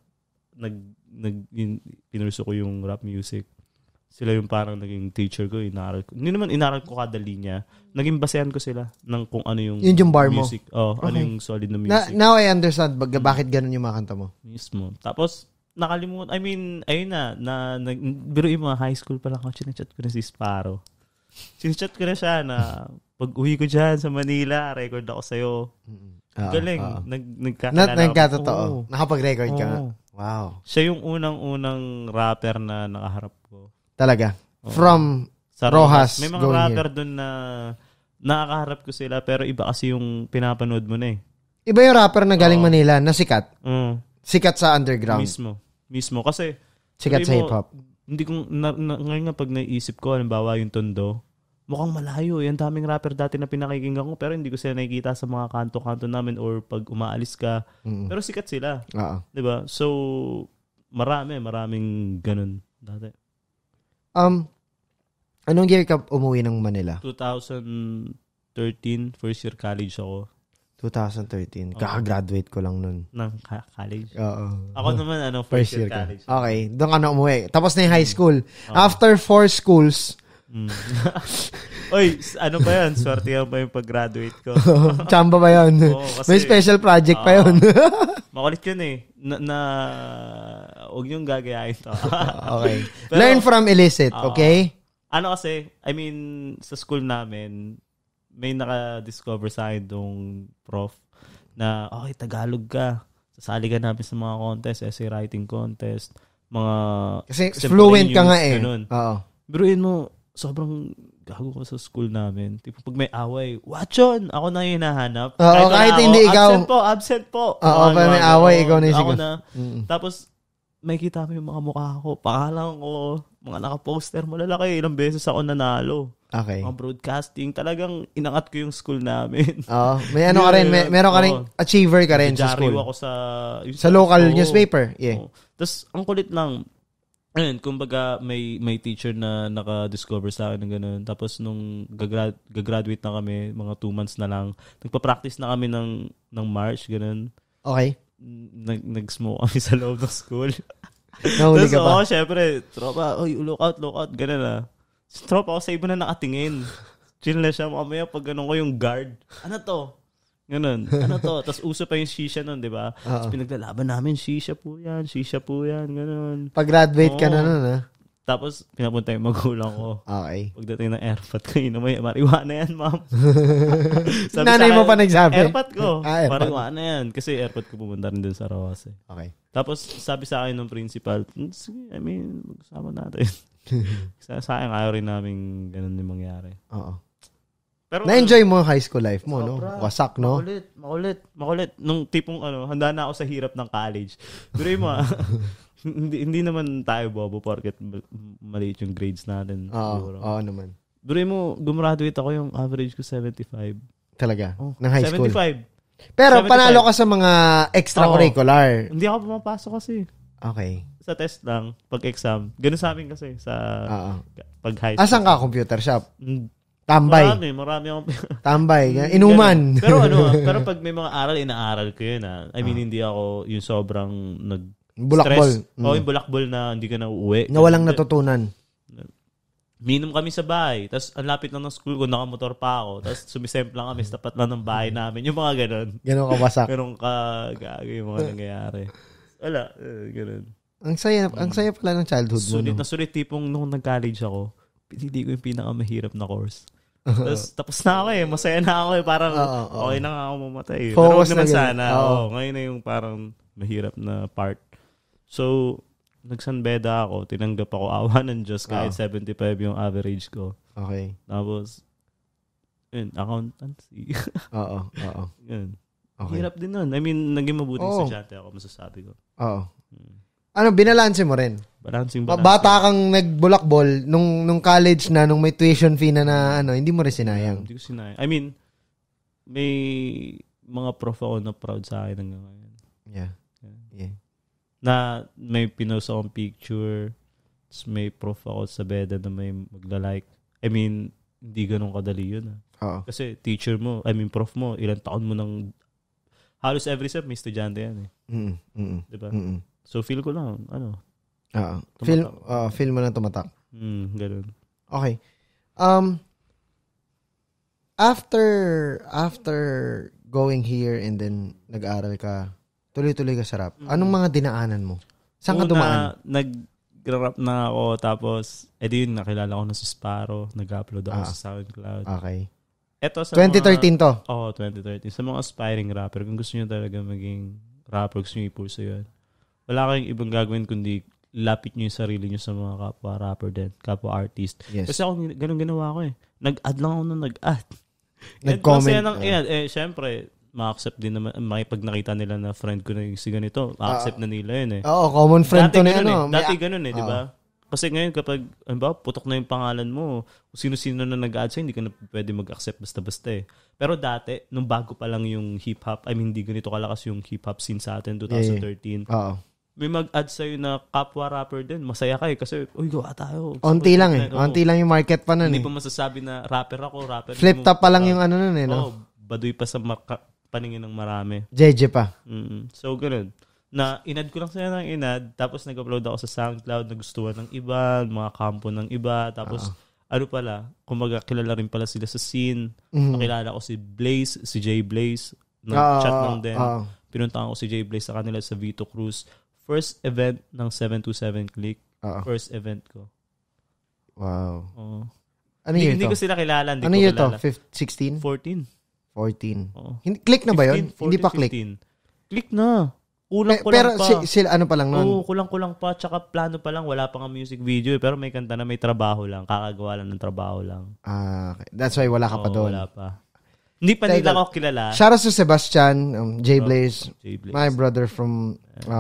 pinurso ko yung rap music. Sila yung parang naging teacher ko, inaral ko. Hindi naman inaral ko kada linya. Naging basehan ko sila ng kung ano yung bar music. Mo? Ano yung solid na music. Now I understand bakit ganun yung mga kanta mo. Mismo. Tapos, nakalimutan. I mean, ayun biruin mo, high school pa lang ako, chinachat ko na si Sparrow. Chinachat ko na siya na pag uwi ko dyan sa Manila, record ako sa'yo. Galing. Nagkatotoo. Nakapag-record ka nga. Wow. Siya yung unang rapper na nakaharap ko. Talaga? From sa Rojas. May mga rapper doon na nakakaharap ko sila pero iba kasi yung pinapanood mo na eh. Iba yung rapper na galing Manila na sikat. Sikat sa underground. Mismo. Kasi sikat sa hip-hop. hindi ko, ngayon nga pag naisip ko, halimbawa yung Tondo, mukhang malayo. Yan daming rapper dati na pinakikinggan ko, pero hindi ko sila nakikita sa mga kanto-kanto namin or pag umaalis ka. Pero sikat sila. Diba? So, maraming ganun dati. Anong year ka umuwi ng Manila? 2013, first year college ako. 2013. Kaka-graduate ko lang nun. Ng college? Oo. Ako naman, first year college. Okay. Doon ka na umuwi. Tapos na yung high school. After 4 schools. Oy, ano ba yan? Swerte yan pa yung pag-graduate ko. Chamba ba yun? May special project pa yun. Makulit yun eh. Huwag niyong gagayahin to. Okay. Pero, learn from illicit, okay? Ano kasi, I mean, sa school namin, may naka-discover sa akin tong prof na, okay, Tagalog ka. Sasali ka namin sa mga contest, essay writing contest, mga... Kasi fluent ka nga eh. Oo. Biruin mo, sobrang gago ko sa school namin. Tipo, pag may away, watch on! Ako na yung hinahanap. Kahit hindi ikaw. Absent po. Oo, pag may away, ikaw na yung ako na. Tapos, may kita mo yung mga mukha ko. Pangalan ko, mga naka-poster mo lalaki. Ilang beses ako nanalo. Okay. Mga broadcasting. Talagang inangat ko yung school namin. Oo. May ano ka rin, meron ka rin, achiever ka rin sa school. Ako sa local newspaper. Yeah. Tapos, ang kulit lang, ayun, kumbaga may teacher na naka-discover sa akin ng ganun. Tapos nung gagraduate na kami, mga 2 months na lang, nagpa-practice na kami ng March, ganun. Okay. Nag-smoke kami sa loob ng school. Nahuli ka pa? Syempre, tropa, look out, ganun na. Tropa ako sa iba na nakatingin. Chill na siya, mamaya pag ganun ko yung guard. Ano to? Ganun. Ano to? Tapos uso pa yung shisha nun, di ba? Tapos pinaglalaban namin, shisha po yan, ganun. Pag-graduate ka na nun, ha? Tapos, pinapunta yung magulang ko. Okay. Pagdating ng airpot ko, marijuana yan, ma'am. Nanay mo pa nagsabi? Airpot ko. Marijuana yan. Kasi airpot ko pumunta rin din sa Rojas eh. Okay. Tapos, sabi sa akin ng principal, sige, mag-usama natin. sa akin, ayaw rin namin ganun yung mangyari. Oo. Pero, na-enjoy mo high school life mo, no? Wasak, no? Makulit. Nung tipong, handa na ako sa hirap ng college. Pero mo, hindi naman tayo bobo porket maliit yung grades natin. Oo naman. Pero mo, gumraduate ako yung average ko 75. Talaga? Ng high school? 75. Pero 75. Panalo ka sa mga extracurricular. Hindi ako pumapasok kasi. Okay. Sa test lang, pag-exam. Ganun sa amin kasi sa pag-high school. Asan ka? Computer shop? Tambay. Marami akong... Tambay. Inuman. Pero pero pag may mga aral, inaaral ko yun. I mean, hindi ako yung sobrang bulakbol. Yung bulakbol na hindi ka na uuwi. Na walang natutunan. Minom kami sa bahay. Tapos, ang lapit lang ng school ko, nakamotor pa ako. Tapos, sumisemp lang kami sa tapat lang ng bahay namin. Yung mga ganun. Ganun kawasak. Ganun gago yung mga nangyayari. Wala. Ganun. Ang saya pala ng childhood mo. Sulit na sulit. Tipong nung nag-college ako, pinili ko yung pinakamahirap na course. Tapos na ako eh. Masaya na ako eh. Parang okay na nga ako mamatay. Pero huwag naman sana. Ngayon na yung parang mahirap na part. So, nagsanbeda ako. Tinanggap ako. Awa ng Diyos kahit 75 yung average ko. Okay. Tapos, accountancy. Oo. Yun. Okay. Hirap din nun. I mean, naging mabuting estudyante ako, masasabi ko. Oo. Binalanse mo rin? Balancing. Bata kang nagbulakbol nung college na, nung may tuition fee na hindi mo rin sinayang. Hindi ko sinayang. I mean, may mga prof ako na proud sa akin hanggang ngayon. Yeah. Na may pinost akong picture, may prof ako sa beda na may magla-like. I mean, hindi ganun kadali yun. Kasi teacher mo, prof mo, ilang taon mo nang, halos every step may estudyante yan eh. Diba? So, feel ko lang, feel mo na tumatak. Ganun. Okay. After going here and then nag-aral ka, tuloy-tuloy ka sa rap. Anong mga dinaanan mo? Saan ka dumaan? Nag-rap na ako, tapos, yun, nakilala ko na si Sparrow, nag-upload ako sa SoundCloud. Okay. Ito sa 2013 to? 2013. Sa mga aspiring rapper, kung gusto nyo talaga maging rapper, gusto nyo i-pursue yun. Wala kayong ibang gagawin kundi lapit nyo yung sarili nyo sa mga kapwa rapper din, kapwa artist. Yes. Kasi ako, ganun ginawa ko eh. Nag-add lang ako nung nag-add. Nag-comment. Syempre, ma-accept din naman, pag nakita nila na friend ko na yung si ganito, ma-accept na nila yun eh. Oo, common friend to na Dati ganun eh, di ba? Kasi ngayon kapag, putok na yung pangalan mo, kung sino-sino na nag-add sa'yo, hindi ka na pwede mag-accept basta-basta eh. Pero dati, nung bago pa lang yung hip-hop, hindi ganito kalakas yung hip-hop scene sa atin, 2013. Oo. May mag-add sa'yo na kapwa rapper din. Masaya ka eh. Kasi, gawa tayo. Onti lang eh. Onti lang yung market pa nun Hindi eh. pa masasabi na rapper ako, rapper. Flip top pa lang yung ano nun eh, no? Baduy pa sa paningin ng marami. JJ pa. So, ganun. Na inad ko lang sila ng inad, tapos nag-upload ako sa SoundCloud, nagustuhan ng iba, mga kampo ng iba, tapos kumbaga kilala rin pala sila sa scene. Nakilala ko si Blaze, si Jay Blaze, nag-chat lang din. Pinuntahan ko si Jay Blaze sa kanila sa Vito Cruz. First event ng 727 Click. First event ko. Wow. Ano yun Hindi ko sila kilala. Ano yun to? 16? 14. Click na ba yun? 15, 14, hindi pa 15. click? Click na. Kulang-kulang pero pa. Sila ano pa lang nun? Oo, kulang-kulang pa. Tsaka plano pa lang. Wala pa nga music video. Pero may kanta na may trabaho lang. Kakagawa lang ng trabaho lang. Okay. That's why wala ka pa doon. Wala pa. Hindi pa nila ako kilala. Shout out to Sebastian, Jay Blaze. My brother from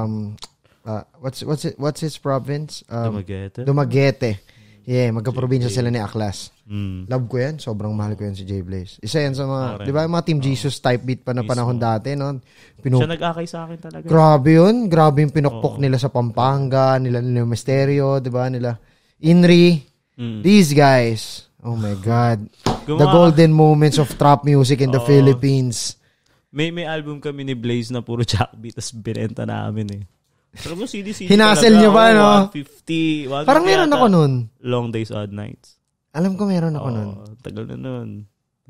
what's his province? Dumaguete. Yeah, magka-probinsya sila ni Aklas. Love ko yan. Sobrang mahal ko yan si Jay Blaze. Isa yan sa mga, di ba, mga Team Jesus type beat pa na panahon dati, no? Siya nag-akay sa akin talaga. Grabe yun. Grabe yung pinokpok nila sa Pampanga, nila Misterio, di ba, nila Inri. These guys. Oh my God. The golden moments of trap music in the Philippines. May album kami ni Blaze na puro jackbeat, tapos binenta namin eh. Pero mo CD hinasel nyo ba, no? 150. Parang meron ako nun. Long Days, Odd Nights. Alam ko meron ako nun. Tagal na nun.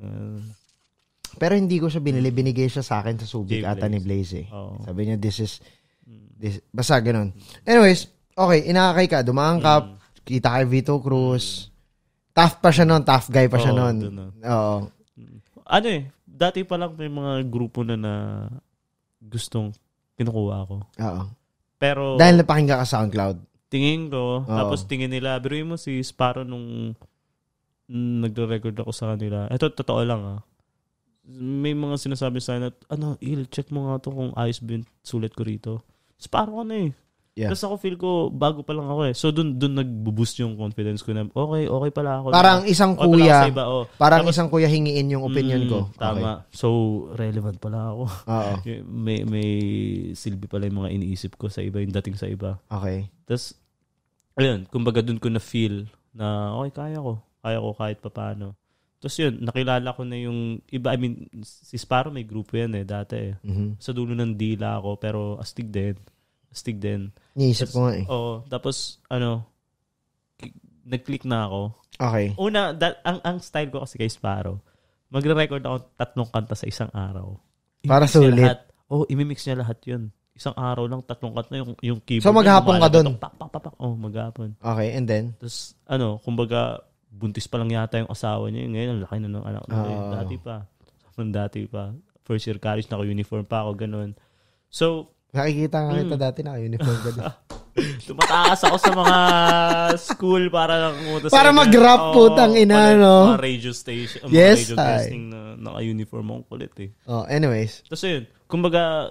Pero hindi ko siya binili. Binigay siya sa akin sa Subic ata ni Blaze eh. Sabi niya, this. Basta ganun. Anyways, okay, inakakay ka. Dumaan ka. Kita kay Vito Cruz. Tough pa siya nun. Tough guy pa siya nun. Oo. Ano eh, dati pa lang may mga grupo na gustong kinukuha ko. Oo. Pero dahil napakinggan ka sa SoundCloud. Tingin ko. Tapos tingin nila. Biruin mo si Sparrow nung nagre-record ako sa kanila. Ito, totoo lang May mga sinasabi sa akin check mo nga to kung ayos ba yung sulit ko rito. Sparrow ka na eh. Yeah. Tapos ako feel ko, bago pa lang ako eh. So, dun nag-boost yung confidence ko na, okay pala ako. Parang isang kuya, Tapos, isang kuya hingiin yung opinion ko. Tama. Okay. So, relevant pala ako. Oo. may silbi pala yung mga iniisip ko sa iba, yung dating sa iba. Okay. Tapos, ayun, kumbaga dun ko na-feel na, okay, kaya ko kahit papaano. Tapos yun, nakilala ko na yung iba, si Sparrow may grupo yan dati eh. Sa dulo ng dila ako, pero astig din. Niisip ko nga eh. Oo. Tapos, nag-click na ako. Okay. Una, ang style ko kasi kay Sparrow, magre-record ako 3 kanta sa isang araw. Para sulit. Imimix niya lahat yun. Isang araw lang, 3 kanta yung keyboard. So, maghapon ka dun? Maghapon. Okay, and then? Tapos, kumbaga, buntis pa lang yata yung asawa niya. Ngayon, ang laki na ng anak niya. Dati pa. First year college, naka-uniform pa ako, ganun. So, nakikita nga kita dati naka-uniform ka din. Tumatakas ako sa mga school para para mag-rap putang ina, no? Mga radio station, yes, mga radio testing na naka-uniform akong kulit eh. Anyways. Tapos yun, kumbaga,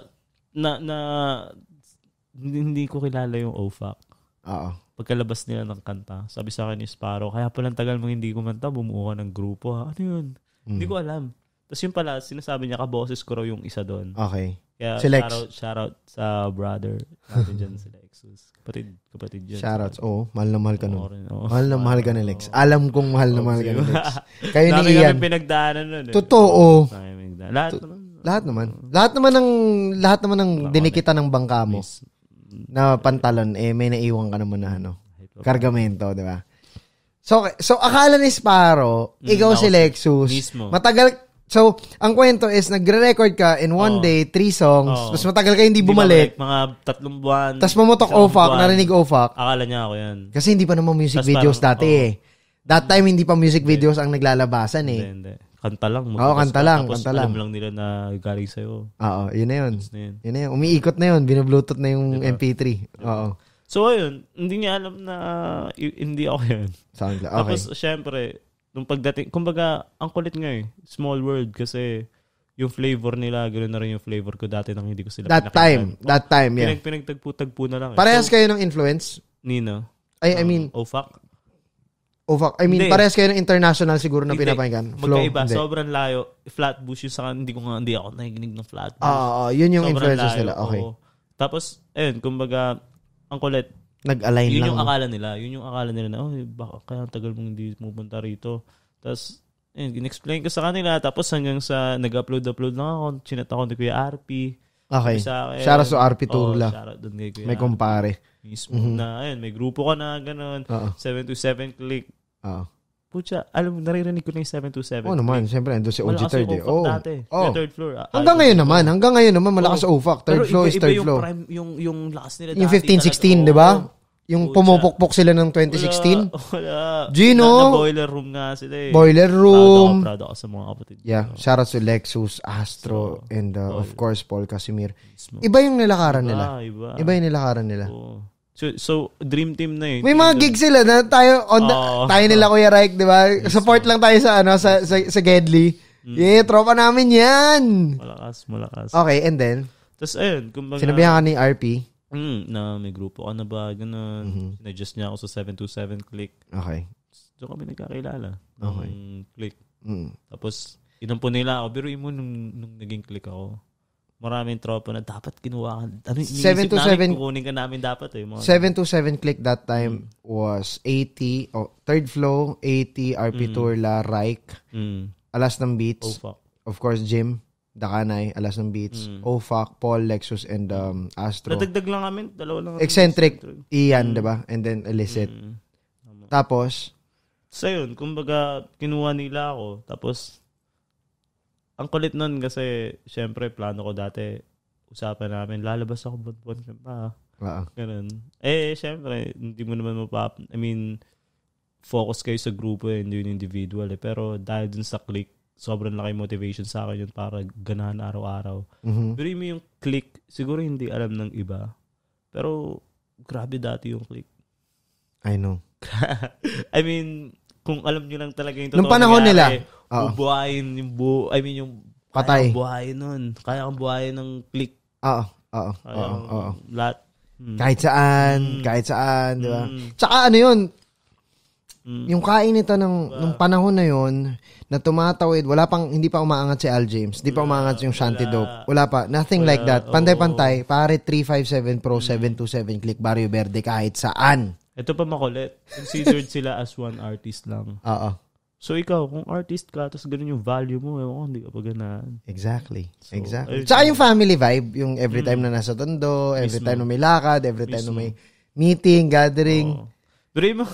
hindi ko kilala yung OFAC. Pagkalabas nila ng kanta, sabi sa akin ni Sparrow, kaya palang tagal mong hindi kumanta, bumuo ka ng grupo ha. Ano yun? Hindi ko alam. Tapos yun pala, sinasabi niya, kaboses ko raw yung isa doon. Okay. Kaya si Lex. Shoutout sa brother natin dyan, si Lexus. Kapatid yun. Shoutouts. Mahal na mahal ka nun. Oo. Mahal na mahal ka ni Lex. Alam kong mahal na mahal ka ni Lex. Kayo ni Ian. Kami pinagdaanan nun. Totoo. Lahat naman. Lahat naman ng dinikitan ng bangka mo na pantalon, may naiwan ka naman na kargamento, di ba? So akala ni Sparrow, ikaw si Lexus. Mismo. Matagal. So, ang kwento is, nagre-record ka in one day, 3 songs, tapos matagal ka hindi bumalik. Mga 3 buwan. Tapos mamutok OFAC, narinig OFAC. Akala niya ako yan. Kasi hindi pa naman music videos dati eh. That time, hindi pa music videos ang naglalabasan eh. Hindi. Kanta lang. Kanta lang. Tapos alam lang nila na galing sa'yo. Yun na yun. Yun na yun. Umiikot na yun. Binubluetooth na yung MP3. So, ayun. Hindi niya alam na hindi ako yun. Okay. Tapos, syempre, nung pagdating, kumbaga, ang kulit nga eh. Small world kasi yung flavor nila, ganoon na rin yung flavor ko dati nang hindi ko sila That time, yeah. Pinagtagpo-tagpo na lang. Parehas kayo ng influence? Nino. I mean, OFAC. I mean, Hindi. parehas kayo ng international siguro na pinapakinggan. Magkaiba, hindi. sobrang layo. Flatbush yung sa hindi ako nakikinig ng Flatbush. Yun yung Sobrang influences layo, nila. Okay. oo. Tapos, ayun, kumbaga, ang kulit. Nag-align Yun lang. yung akala nila. Yun yung akala nila na, baka kaya tagal mong hindi pumunta rito. Tapos, in-explain ko sa kanila. Tapos hanggang sa nag-upload lang ako. Chinat ako ni Kuya RP. Okay. Sa akin. Shoutout sa RP Turla. Shoutout doon kay Kuya May kumpare. mismo na, ayun, may grupo ka na, ganun. 727 click. Oo. Pucha, alam mo, naririnig ko na yung 727. Oo naman, siyempre, ando si OG Third eh. Oo. Dati. Oh. Third floor. Hanggang ngayon naman, malakas sa OFAC. Third floor is third floor. Pero yung lakas nila yung dati. 15-16, di ba? Yung pumupukpok sila ng 2016. Wala. Gino. Na boiler room nga sila eh. Boiler room. Proud ako sa mga kapatid. Yeah, shoutout to Lexus, Astro, and of course, Paul Casimir. Mismo. Iba yung nilakaran nila. Iba. Iba yung nilakaran nila. Oo. So, dream team na eh. May mga gigs sila na tayo tayo nila Kuya Raik, 'di ba? Support lang tayo sa sa Gedli. Yeah, tropa namin 'yan. Malakas. Okay, and then tapos ayun, kumbaga sinabihan ka ni RP na may grupo ka na ba ganun. Sinadjust niya ako sa 727 click. Okay. Doon kami nagkakilala. Okay. Click. Tapos inampo nila ako. Biruin mo nung naging click ako. Maraming tropa na dapat kinuha ka. 727 namin, kukunin ka namin dapat eh. 727 click that time was 80, third flow, 80, RP Turla, Raik, Alas ng Beats. Of course, Jim, Dakanay, Alas ng Beats, OFAC, Paul, Lexus, and Astro. Nadagdag lang kami, dalawa lang. Eccentric, Ian, diba? And then Illicit. Tapos? So yun, kumbaga, kinuha nila ako. Tapos, ang kulit nun kasi, syempre, plano ko dati, usapan namin, lalabas ako buwan pa. Ganun. Syempre, hindi mo naman focus kayo sa grupo hindi yung individual eh. Pero dahil dun sa click, sobrang laki motivation sa akin yun para ganahan araw-araw. Pero yung click, siguro hindi alam ng iba. Pero, grabe dati yung click. I know. Kung alam nyo lang talaga yung totoo. Nung panahon nila, bubuhayin yung patay. Kaya buhayin nun. Kaya kang buhayin ng click. Oo. Lahat. Kahit saan, di ba? Tsaka yun, yung kain nito nung panahon na yun, na tumatawid, hindi pa umaangat si Al James, hindi pa umaangat yung Shanty Dope. Wala pa. Nothing like that. Pantay-pantay. Pare 357 Pro, 727 click, Barrio Verde, kahit saan. Ito pa makulit. Considered sila as one artist lang. Oo. So ikaw, kung artist ka, tapos ganun yung value mo, hindi ka pa ganaan. Exactly. Tsaka yung family vibe, yung every time na nasa Tondo, every time na may lakad, every time na may meeting, gathering. Pero mo,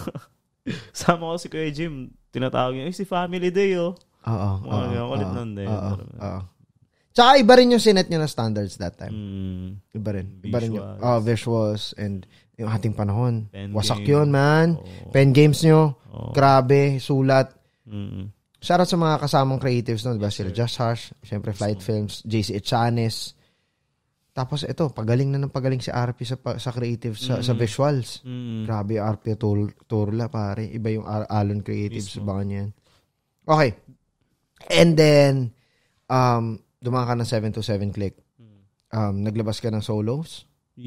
sama ko si Kuya Jim, tinatawag niya, si Family Day, Oo. Kulit nun din. Oo. Tsaka iba rin yung sinet nyo na standards that time. Iba rin yung visuals and yung ating panahon. Wasak yun, man. Pen games nyo. Grabe, sulat. Shoutout sa mga kasamang creatives no, diba? Sila Just Hush, syempre Flight Films, JC Echanes. Tapos ito, pagaling si RP sa creatives, sa visuals. Grabe, RP Turla, pare. Iba yung Alon Creatives, bangan yan. Okay. And then, dumaan ka ng 727 click. Naglabas ka ng solos?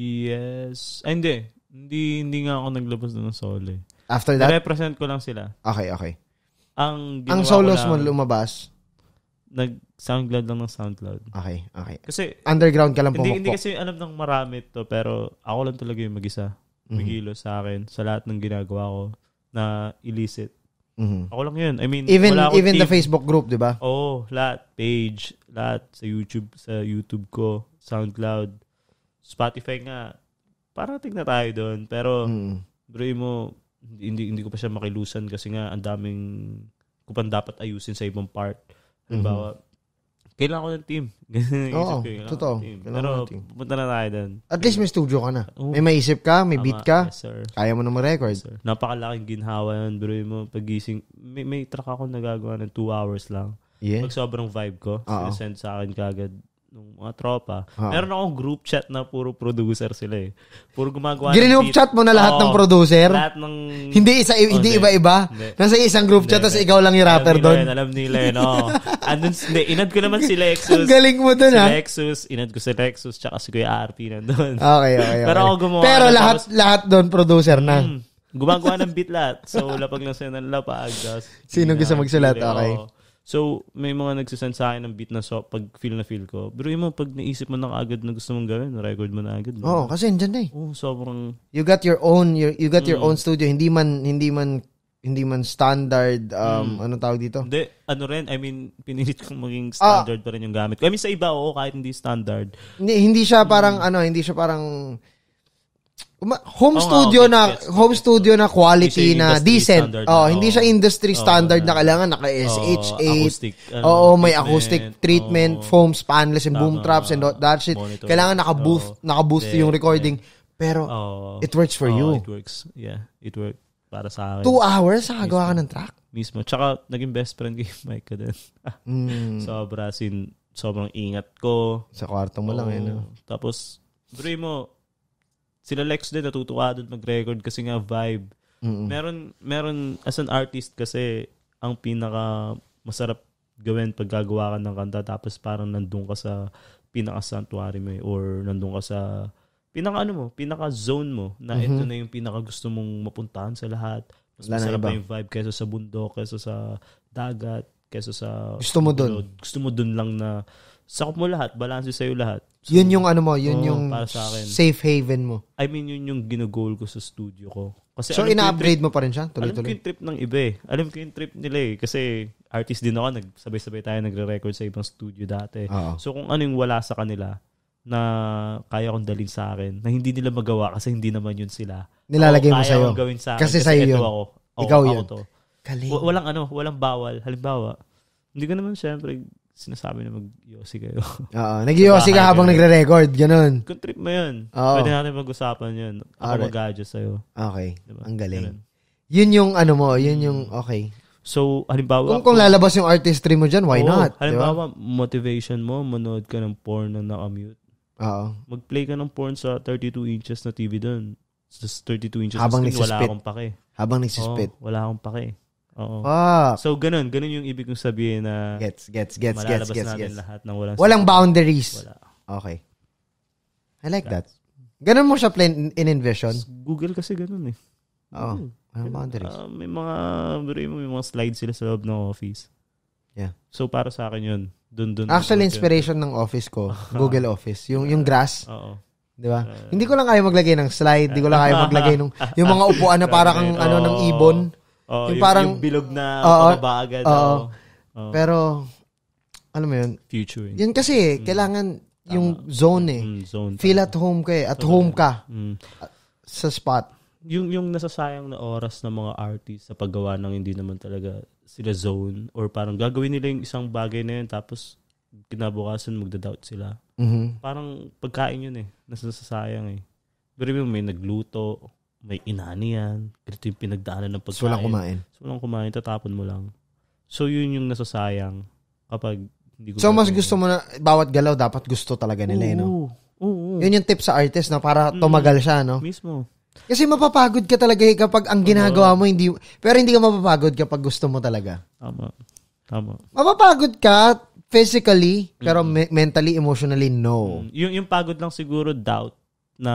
Yes. Ay, hindi nga ako naglabas ng solo. After that? Na-represent ko lang sila. Okay. Ang solos mo lumabas? Nag-SoundCloud lang ng SoundCloud. Okay. Kasi, underground ka lang pumukpok. Hindi kasi alam ng marami to, pero ako lang talaga yung mag-isa. Magilo sa akin, sa lahat ng ginagawa ko na illicit. Ako lang yun. Even the Facebook group, di ba? Oo, lahat. Page, lahat. Sa YouTube ko, SoundCloud, Spotify nga. Parating na tayo doon. Pero, bro mo, hindi ko pa siya makilusan kasi nga ang daming ko pa dapat ayusin sa ibang part. Halimbawa, kailangan ko ng team. Oo, totoo. Pero pupunta na tayo doon. At least may studio ka na. May maisip ka, may beat ka. Yes, sir. Kaya mo na mag-record. Yes, napakalaking ginhawa yun. Bro mo, pagising, may track ako nagagawa ng 2 hours lang. Yeah. Pag sobrang vibe ko, send sa akin kagad ng mga tropa. Meron akong group chat na puro producer sila eh. Puro gumagawa ng beat. Chat mo na lahat ng producer? Lahat ng... Hindi iba-iba? Nasa isang group chat, tapos ikaw lang yung rapper doon? Alam nila yun, inad ko naman si Lexus. Ang galing mo doon, ha? Inad ko si Lexus, tsaka si Kuya RP nandun. Okay. Pero ako gumawa. Pero lahat doon producer na? Gumagawa ng beat lahat. So, lapag lang sa'yo ng lapag. Sino gusto magsulat? Okay. So, may mga nagsasend sa akin ng beat na pag feel na feel ko. Pero yung pag naisip mo na agad na gusto mong gawin, record mo na agad. Oo, kasi andyan na eh. Sobrang... You got your own, you got your own studio. Hindi man standard, ano tawag dito? Hindi, ano rin, I mean, pinilit kong maging standard pa rin yung gamit ko. I mean, sa iba, kahit hindi standard. Hindi siya parang, home studio na quality na decent. Hindi siya industry standard na kailangan naka SH8. Acoustic. May acoustic treatment, foams, paneless, and boom traps and that shit. Monitor. Kailangan naka-boost yung recording. Pero it works for you. It works. Yeah, it works para sa akin. 2 hours nakagawa ka ng track? Mismo. Tsaka naging best friend kay Mike ka din. Sobrang ingat ko. Sa kwarto mo lang no? Tapos, bro mo, sila Lex din natutuwa doon mag-record kasi nga vibe. Meron as an artist kasi ang pinaka masarap gawin pag gagawa ka ng kanta tapos parang nandun ka sa pinaka sanctuary mo or nandun ka sa pinaka zone mo na ito na yung pinaka gusto mong mapuntahan sa lahat. Mas masarap na yung vibe kaysa sa bundok, kaysa sa dagat, kaysa sa gusto mo doon. Gusto mo doon lang na sakop mo lahat, balanse sa'yo lahat. So, yun yung yung para sa akin. Safe haven mo. I mean, yun yung ginagol ko sa studio ko. Kasi so, ina-upgrade mo pa rin siya? Tuloy-tuloy? Alam ko yung trip ng iba eh. Alam ko yung trip nila eh. Kasi artist din ako, nagsabay-sabay tayo nagre-record sa ibang studio dati. So, kung ano yung wala sa kanila na kaya kong dalhin sa akin, na hindi nila magawa kasi hindi naman yun sila. Nilalagay mo sa'yo. Kaya kong gawin sa akin kasi sa'yo yun. Ikaw yun. Galing. Walang bawal. Halimbawa, hindi ko naman syempre sinasabi na mag-yosi kayo. Nag-yosi ka habang nagre-record, ganun. Kung trip mo yun, pwede natin mag-usapan yun. Ako mag-adjust sa'yo. Okay, diba? Ang galing. Ganun. Yun yung yun yung okay. So, halimbawa... Kung lalabas yung artistry mo dyan, why not? Halimbawa, motivation mo, manood ka ng porn na naka-mute. Mag-play ka ng porn sa 32 inches na TV doon. Sa 32 inches habang na screen, wala akong pake. Habang nagsispit. Wala akong pake. Oo. So, ganun yung ibig kong sabihin na gets. Malalabas natin lahat ng walang boundaries. Wala. Okay. I like that. Ganun mo siya in-envision? Google kasi ganun eh. Walang boundaries. May mga slides sila sa loob ng office. Yeah. So, para sa akin yun. Dun actually, inspiration ng office ko, Google Office. Yung grass. Oo. Di ba? Hindi ko lang kaya maglagay ng slide. Hindi ko lang kaya maglagay yung mga upuan na para kang ng ibon. Yung bilog na pababa agad. Pero, alam mo yun? Future. Yun kasi, kailangan yung zone eh. Feel at home ka eh. At home ka. Sa spot. Yung nasasayang na oras ng mga artist sa paggawa ng hindi naman talaga sila zone or parang gagawin nila yung isang bagay na yun tapos kinabukasan magda-doubt sila. Parang pagkain yun eh. Nasasayang eh. Pero may nagluto, may inani yan. Ito yung pinagdaanan ng pagkain. So, walang kumain. Tatapon mo lang. So, yun yung nasasayang kapag hindi ko... So, mas gusto mo na, bawat galaw dapat gusto talaga nila, no? Oo. Yun yung tip sa artist, no? Para tumagal siya, no? Mismo. Kasi mapapagod ka talaga kapag ang ginagawa mo, hindi... Pero hindi ka mapapagod kapag gusto mo talaga. Tama. Mapapagod ka physically, pero mentally, emotionally, no. Yung pagod lang siguro, doubt na...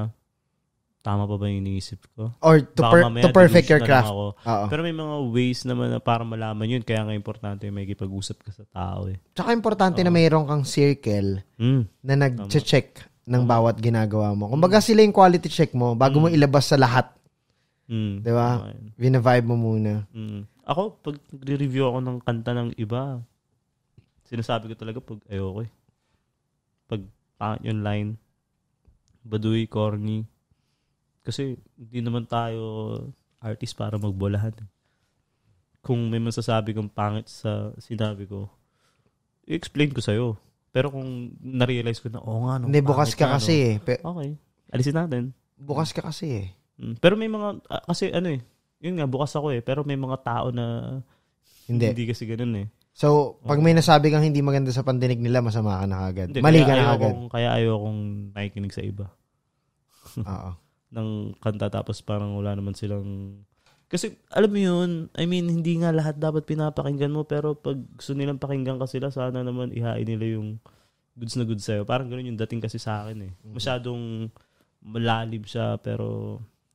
Tama pa ba yung iniisip ko? Or to perfect your craft. Pero may mga ways naman na para malaman yun. Kaya nga importante may kipag-usap ka sa tao eh. Tsaka importante na mayroon kang circle na nag-check ng bawat ginagawa mo. Kumbaga sila yung quality check mo bago mo ilabas sa lahat. Diba? Vina-vibe mo muna. Ako, pag nagre-review ako ng kanta ng iba, sinasabi ko talaga pag ayoko eh. Pag pangit yung line, baduy, corny, kasi hindi naman tayo artist para magbolahan. Kung may masasabi kong pangit sa sinabi ko, i-explain ko sa'yo. Pero kung na-realize ko na, nga. Hindi, bukas ka kasi eh. Okay. Alisin natin. Bukas ka kasi eh. Pero may mga, kasi yun nga, bukas ako eh. Pero may mga tao na hindi kasi ganun eh. So, pag may nasabi kang hindi maganda sa pandinig nila, masama ka na agad. Mali ka na agad. Kaya ayokong nakikinig sa iba. Oo. Ng kanta tapos parang wala naman silang... Kasi alam mo yun, I mean, hindi nga lahat dapat pinapakinggan mo pero pag gusto nilang pakinggan ka sila, sana naman ihain nila yung goods na goods sa'yo. Parang gano'n yung dating kasi sa akin eh. Masyadong malalim siya pero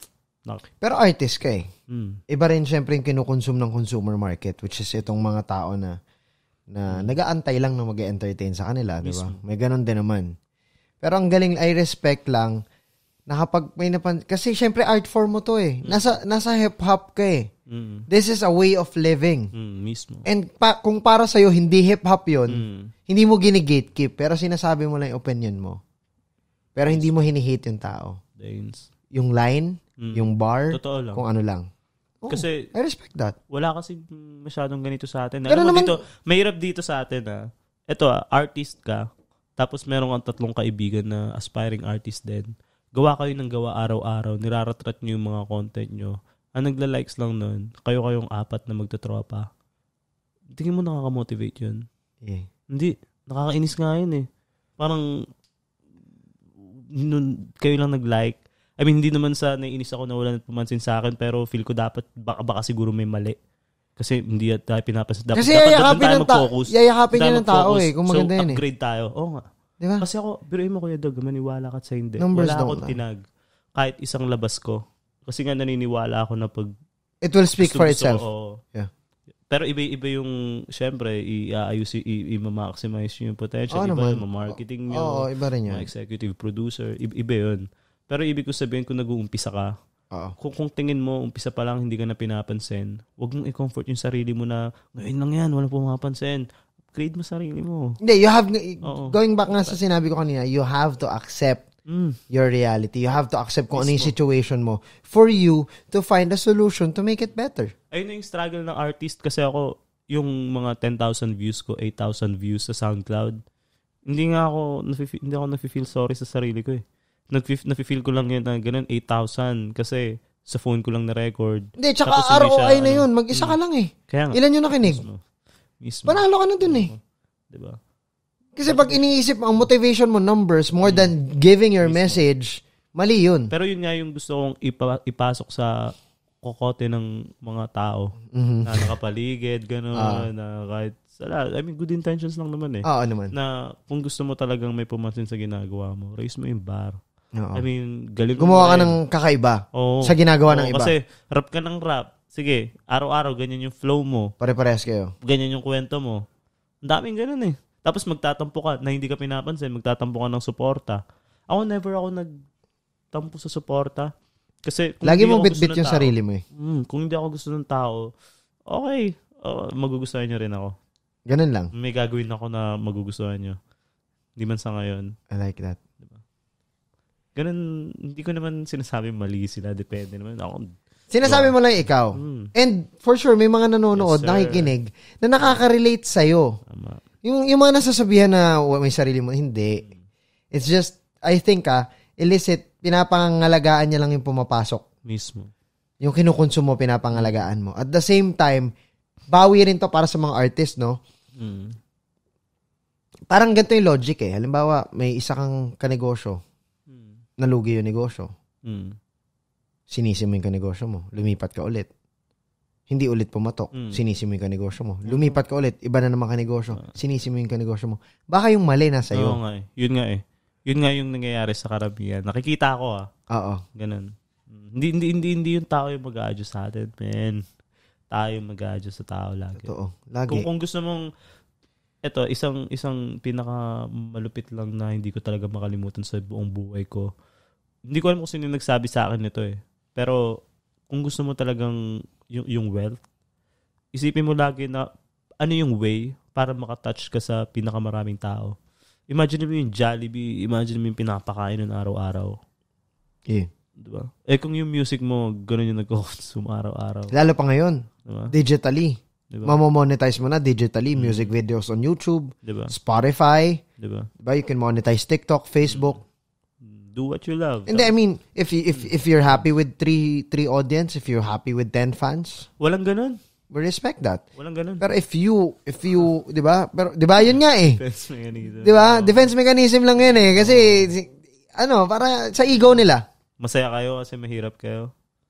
Pero artist ka eh. Mm. Iba rin syempre yung kinukonsume ng consumer market, which is itong mga tao na nag-aantay lang na mag-entertain sa kanila, di ba? May ganun din naman. Pero ang galing, I respect lang na kapag may kasi syempre art form mo to eh. Nasa hip-hop ka eh. This is a way of living. Mismo. And kung para sa'yo, hindi hip-hop yun, hindi mo gini-gatekeep, pero sinasabi mo lang yung opinion mo. Pero hindi mo hinihate yung tao. Yung line, yung bar, kung ano lang. Oh, kasi, I respect that. Wala kasi masyadong ganito sa atin. Alam mo dito, mahirap dito sa atin na, eto artist ka, tapos meron kang 3 kaibigan na aspiring artist din. Gawa kayo ng gawa araw-araw, niraratrat nyo yung mga content nyo. Ang nagla-likes lang nun, kayong 4 na magtotropa. Tingin mo nakaka-motivate yun? Yeah. Hindi. Nakakainis nga yun eh. Parang, kayo lang nag-like. I mean, hindi naman sa naiinis ako na wala na pumansin sa akin, pero feel ko dapat, baka siguro may mali. Kasi hindi tayo pinapansin. Kasi yayakapin niya ng tao eh, kung maganda yun eh. Upgrade tayo. Oo nga. Diba? Kasi ako, biruin mo Kuya Dog, maniwala ka sa hindi. Numbers wala akong tinag. Kahit isang labas ko. Kasi nga naniniwala ako na pag... It will speak for itself. Yeah. Pero iba yung, syempre, i-maximize yung potential. Iba yung marketing nyo. Oo, iba rin yan. Executive producer. Iba yun. Pero ibig ko sabihin, kung nag-uumpisa ka, kung tingin mo, umpisa pa lang, hindi ka na pinapansin, huwag mong i-comfort yung sarili mo na, ngayon lang yan, walang pumapansin. Upgrade mo sarili mo. Hindi, going back nga sa sinabi ko kanina, you have to accept your reality. You have to accept kung ano yung situation mo for you to find a solution to make it better. Ayun na yung struggle ng artist kasi ako, yung mga 10,000 views ko, 8,000 views sa SoundCloud, hindi ako nafe-feel sorry sa sarili ko eh. Nafe-feel ko lang yun na ganun, 8,000 kasi sa phone ko lang na-record. Hindi, tsaka ROI na yun. Mag-isa ka lang eh. Kaya nga. Ilan yung nakinig? Mismo. Panalo ka na dun eh. Diba? Kasi pag iniisip ang motivation mo, numbers, more than giving your message, mali yun. Pero yun nga yung gusto kong ipasok sa kokote ng mga tao na nakapaligid, gano'n, na kahit I mean, good intentions lang naman eh. Oo naman. Na kung gusto mo talagang may pumansin sa ginagawa mo, raise mo yung bar. I mean, galing gumawa ka ng kakaiba sa ginagawa ng iba. Kasi rap ka ng rap. Sige, araw-araw, ganyan yung flow mo. Pare-parehas kayo. Ganyan yung kwento mo. Ang daming ganun eh. Tapos magtatampo ka na hindi ka pinapansin, magtatampo ka ng suporta. Ako never ako nagtampo sa suporta. Kasi kung lagi mong bit-bit yung sarili mo eh. Kung hindi ako gusto ng tao, okay, magugustuhan nyo rin ako. Ganun lang. May gagawin ako na magugustuhan nyo. Hindi man sa ngayon. I like that. Diba? Ganun, hindi ko naman sinasabi mali sila. Depende naman. Sinasabi mo lang ikaw. And for sure, may mga nanonood, nakikinig, na nakaka-relate sa'yo. Tama. Yung mga nasasabihan na may sarili mo, hindi. It's just, I think illicit, pinapangalagaan niya lang yung pumapasok. Mismo. Yung kinukonsumo, pinapangalagaan mo. At the same time, bawi rin to para sa mga artist, no? Parang ganito yung logic eh. Halimbawa, may isa kang kanegosyo. Nalugi yung negosyo. Sinisi mo yung kanegosyo mo. Lumipat ka ulit. Hindi ulit pumatok. Sinisi mo yung kanegosyo mo. Lumipat ka ulit. Iba na naman kanegosyo. Sinisi mo yung kanegosyo mo. Baka yung mali nasa iyo. Oo nga eh. Yun nga eh. Yun nga yung nangyayari sa karamihan. Nakikita ko Oo. Ganun. Hindi yung tao yung mag-a-adjust sa atin, man. Tayo yung mag-a-adjust sa tao lagi. Totoo. Lagi. Kung gusto mong isang pinaka malupit lang na hindi ko talaga makalimutan sa buong buhay ko. Hindi ko alam kung sino nagsabi sa akin nito eh. Pero kung gusto mo talagang yung wealth, isipin mo lagi na ano yung way para makatouch ka sa pinakamaraming tao. Imagine mo yung Jollibee, imagine mo yung pinapakain ng araw-araw. Yeah. Diba? Kung yung music mo, gano'n yung nag-consume araw-araw. Lalo pa ngayon. Diba? Digitally. Diba? Mamo-monetize mo na digitally. Music videos on YouTube. Diba? Spotify. Diba? You can monetize TikTok, Facebook. Do what you love. And I mean, if you're happy with 3 audience, if you're happy with 10 fans, walang ganun. We respect that. Walang ganun. Pero if you, 'di ba? Pero 'di ba 'yun nga eh. Defense mechanism. 'Di ba? Defense mechanism lang 'yan eh kasi para sa ego nila. Masaya kayo kasi mahirap kayo.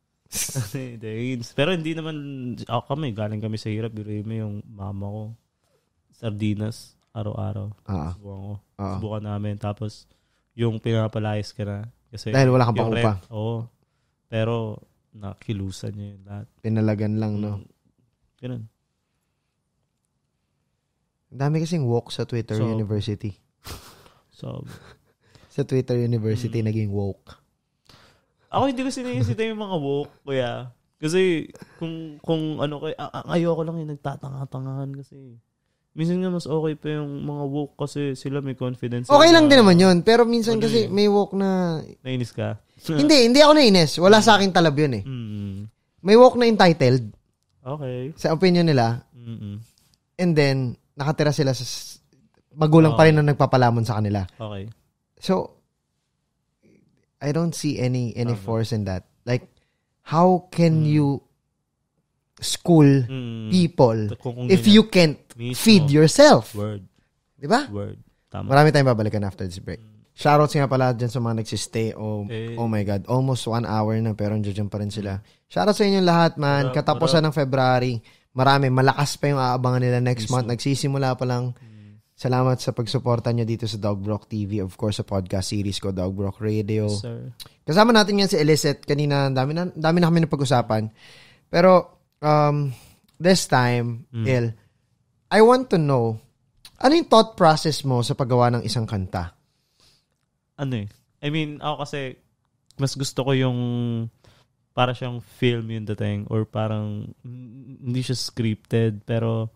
Pero hindi naman kami, galing kami sa hirap. Biruin mo yung mama ko. Sardinas araw-araw. Subukan ko. Subukan namin tapos yung pinapalayas ka na kasi dahil wala kang pa-upa. Oo. Pero nakilusan niya yun lahat. Pinalagan lang, no? Ganun. Ang dami kasing woke sa Twitter University. So, sa Twitter University, naging woke. Ako hindi ko sinisita yung mga woke, kuya. Kasi, kung ano kayo, ayoko lang yung nagtatanga-tangahan kasi. Minsan nga mas okay pa yung mga woke kasi sila may confidence. Okay lang din naman yun. Pero minsan kasi may woke na... Nainis ka? hindi ako nainis. Wala sa akin talab yun eh. May woke na entitled. Okay. Sa opinion nila. And then, nakatira sila sa... Magulang pa rin na nagpapalamon sa kanila. Okay. So, I don't see any force in that. Like, how can you school people if you can't feed yourself? Word. Diba? Word. Tama. Marami tayong babalikan after this break. Shoutouts nga pala dyan sa mga nagsistay. Oh my God. Almost 1 hour na pero nandiyan pa rin sila. Shoutouts sa inyo lahat, man. Katapusan ng February. Marami. Malakas pa yung aabangan nila next month. Nagsisimula pa lang. Salamat sa pagsuporta nyo dito sa Dog Brock TV. Of course, sa podcast series ko, Dog Brock Radio. Yes, sir. Kasama natin yan si Elicet. Kanina, dami na kami napag-usapan. Pero, this time, Il, I want to know, ano yung thought process mo sa paggawa ng isang kanta? Ano eh? I mean, ako kasi, mas gusto ko yung para siyang film yung dating or parang hindi siya scripted pero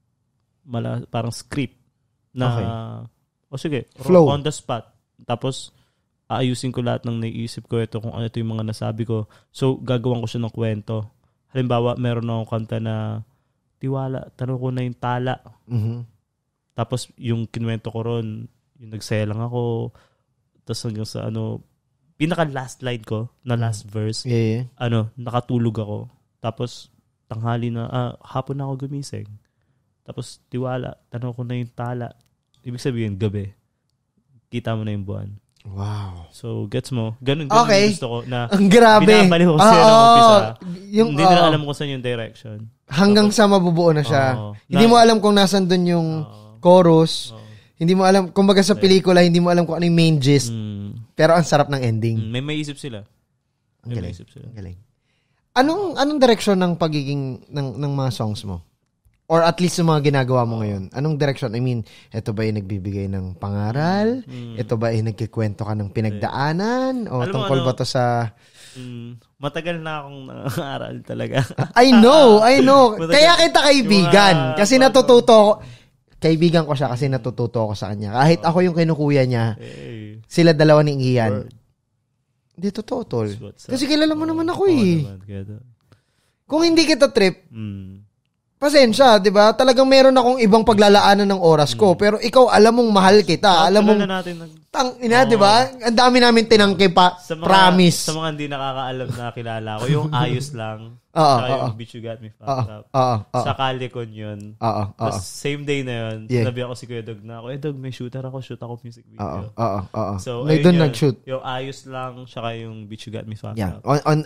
parang script na sige, flow on the spot. Tapos aayusin ko lahat ng naiisip ko ito kung ano ito yung mga nasabi ko. So gagawan ko siya ng kwento. Halimbawa, meron akong kanta na tiwala, tanong ko na yung tala. Tapos yung kinwento ko ron, yung nagsaya lang ako. Tapos hanggang sa pinaka last line ko na last verse, nakatulog ako. Tapos tanghali na, hapon na ako gumising. Tapos tiwala, tanong ko na yung tala. Ibig sabihin, gabi. Kita mo na yung buwan. Wow. So, gets mo? Ganun yung gusto ko na ang grabe. Binabaliw ko siya ng umpisa. Hindi na alam ko saan yung direction. Hanggang sa mabubuo na siya. Hindi mo alam kung nasan dun yung chorus. Hindi mo alam, kumbaga sa pelikula, hindi mo alam kung ano yung main gist. Pero ang sarap ng ending. May maisip sila. Ang galing. Anong direksyon ng pagiging ng mga songs mo? Or at least yung mga ginagawa mo ngayon. Anong direction? I mean, ito ba yung nagbibigay ng pangaral? Ito ba yung nagkikwento ka ng pinagdaanan? O tungkol ba to sa... Matagal na akong nangaral talaga. I know. Kaya kita kaibigan. Kasi natututo ko. Kaibigan ko siya kasi natututo ko sa kanya. Kahit ako yung kinukuya niya, sila dalawa ni Ian. Hindi, totoo, tol. Kasi kilala mo naman ako eh. Kung hindi kita trip, pasensya, 'di ba? Talagang meron akong ibang paglalaanan ng oras ko, pero ikaw alam mong mahal kita, alam mong tangina, 'di ba? Ang dami namin tinangke pa, promise. Sa mga hindi nakakaalam na kilala ko, yung ayos lang. Yung Bitch You Got Me Fucked Up. Sa Calicon yun. Tapos same day na yun, sinabi ako si Kuya Dog na, Kuya Dog, may shoot ako music video. So, may doon nag-shoot. Yung ayos lang, tsaka yung Bitch You Got Me Fucked Up.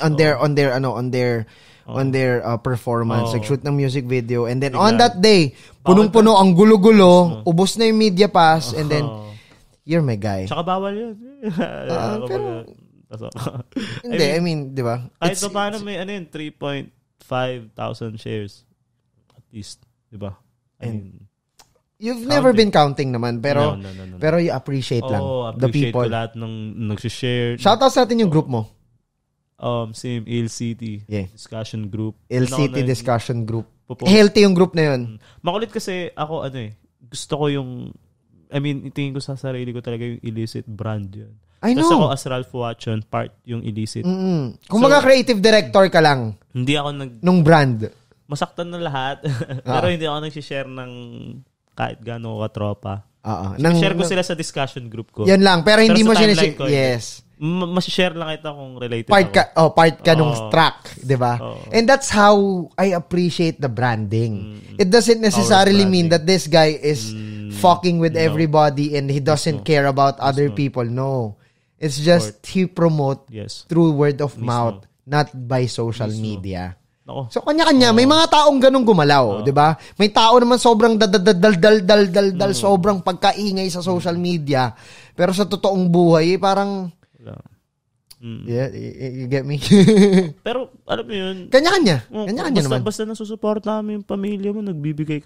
On their performance, nag-shoot ng music video, and then on that day, punong-puno ang gulo-gulo, ubos na yung media pass, and then, you're my guy. Tsaka bawal yun. Pero, hindi, I mean, di ba? Kahit pa paano may 3,500 shares. At least, di ba? You've never been counting naman, pero no. pero you appreciate lang the people. Appreciate ko lahat ng nagsishare. Shoutouts natin yung group mo. Same, LCT discussion group. LCT discussion group. Healthy yung group na yun. Makulit kasi ako, gusto ko yung, itingin ko sa sarili ko talaga yung illicit brand yun. I know. Tapos ako as Ralph Watson, part yung illicit. Kung creative director ka lang. Hindi ako nung brand. Masaktan na lahat. Pero hindi ako nag-share ng kahit gaano katropa. Share ko sila sa discussion group ko. Yan lang. Pero hindi mo sinishare. Yes. Mas-share lang kita kung related part ka nung track. Diba? And that's how I appreciate the branding. It doesn't necessarily mean that this guy is fucking with everybody and he doesn't care about other people. No. It's just he promote through word of mouth, not by social media. So kanya-kanya, may mga taong ganung gumalaw, 'di ba? May tao naman sobrang dal sobrang pagkaingay sa social media. Pero sa totoong buhay, parang Yeah, you get me? Pero, alam mo yun. Kanya-kanya. Kanya-kanya naman. Basta nasusuporta mo yung pamilya mo, nagpuput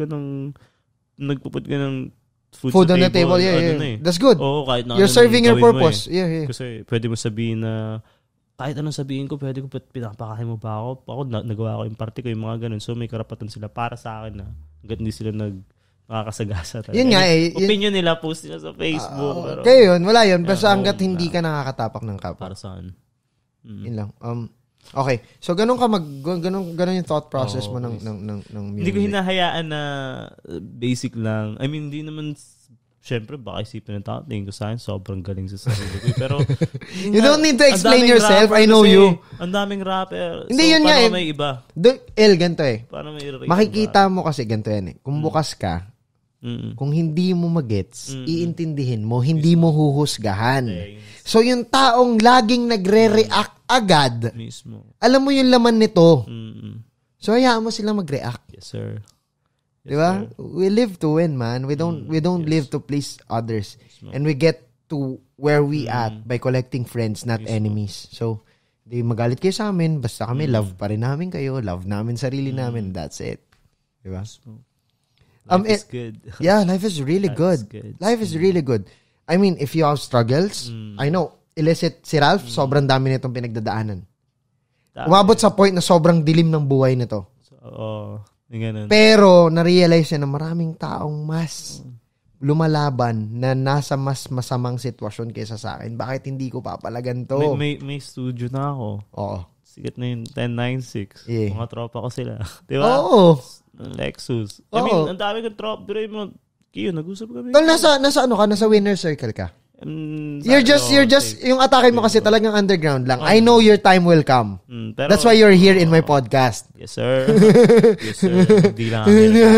ka ng food on the table. Yeah. That's good. Oo, kahit na you're serving your purpose. Yeah. Kasi pwede mo sabihin na, kahit anong sabihin ko, pwede ko pinapakain mo ba ako? Ako, nagawa ko yung party ko, yung mga ganun. So, may karapatan sila para sa akin na hanggat hindi sila nakakasagasa. Yun nga opinion nila, post nila sa Facebook. Pero, kayo yun, wala yun. Basta hanggat hindi ka nakakatapak ng kapwa. Para saan? Yun lang. Okay. So, ganun yung thought process mo ng music. Hindi ko hinahayaan na basic lang. I mean, hindi naman, syempre, baka isipin ng tao, tingin ko sa akin, sobrang galing sa sarili ko. Pero, you don't need to explain yourself. I know you. Ang daming rapper. Hindi, yun nga may iba? Ganito Paano may makikita mo kasi ganito yan eh. Kung bukas ka, kung hindi mo magets, iintindihin mo, hindi mo huhusgahan. So, yung taong laging nagre-react agad, mismo. Alam mo yung laman nito. So, hayaan mo silang mag-react. Yes, sir. Diba? We live to win, man. We don't live to please others. And we get to where we at by collecting friends, not enemies. So, di magalit kayo sa amin, basta kami love pa rin namin kayo, love namin sarili namin, that's it. Diba? Life is good. Yeah, life is really good. Life is really good. I mean, if you have struggles, I know, illicit si Ralph, sobrang dami nitong pinagdadaanan. Umabot sa point na sobrang dilim ng buhay nito. Ganun. Pero, na-realize niya na maraming taong mas lumalaban na nasa mas masamang sitwasyon kaysa sa akin. Bakit hindi ko papalagan to? May studio na ako. Oo. Sikat na yung 1096. Yeah. Mga tropa ko sila. Diba? Oo. Lexus. I mean, ang dami kong tropa. Pero yung Kiyo, nag-usap kami. Tol, nasa ano ka? Nasa winner circle ka? You're just, yung atake mo kasi talagang underground lang. I know your time will come. Pero, that's why you're here in my podcast. Yes, sir. Yes, sir. Di lang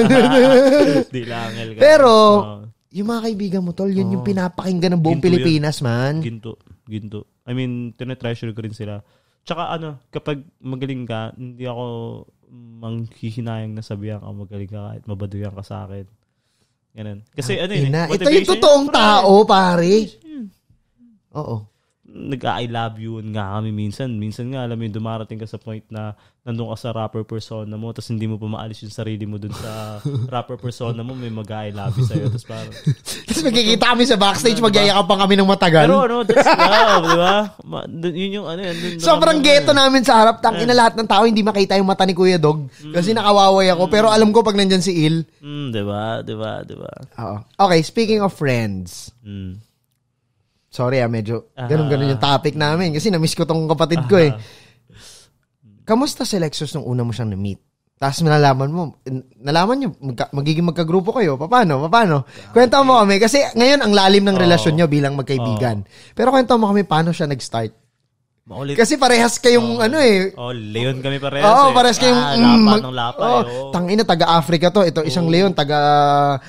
angel ka. Pero, yung mga kaibigan mo, tol, yun yung pinapakinggan ng buong Pilipinas, man. Ginto. I mean, tinetreasure ko rin sila. Tsaka kapag magaling ka, hindi ako manghihinayang na sabihan ka magaling ka kahit mabaduyan ka sa akin. Ganun. Kasi ito yung totoong tao, pare. Oo. Nag-I love you nga kami minsan. Minsan nga, alam mo yung dumarating ka sa point na nandun ka sa rapper persona mo tapos hindi mo pa maalis yung sarili mo dun sa rapper persona mo, may mag-I love you sa'yo. Tapos parang... tapos magkikita kami sa backstage, magyayakapan kami ng matagal. Pero that's love, di ba? Yun yung sobrang ghetto namin sa harap. Tangina lahat ng tao, hindi makita yung mata ni Kuya Dog. Kasi nakawaway ako. Pero alam ko pag nandyan si Il. Di ba? Oo. Okay, speaking of friends. Sorry medyo ganun yung topic namin. Kasi na-miss ko tong kapatid ko eh. Kamusta si Lexus nung una mo siyang na-meet? Tapos nalaman nyo, magiging magkagrupo kayo. Paano? Kwento mo kami. Kasi ngayon, ang lalim ng relasyon nyo bilang magkaibigan. Pero kwento mo kami, paano siya nag-start? Kasi parehas kayong Leon kami parehas. Parehas kayong lapat ng lapay. Tangina, taga-Africa to. Ito isang Leon, taga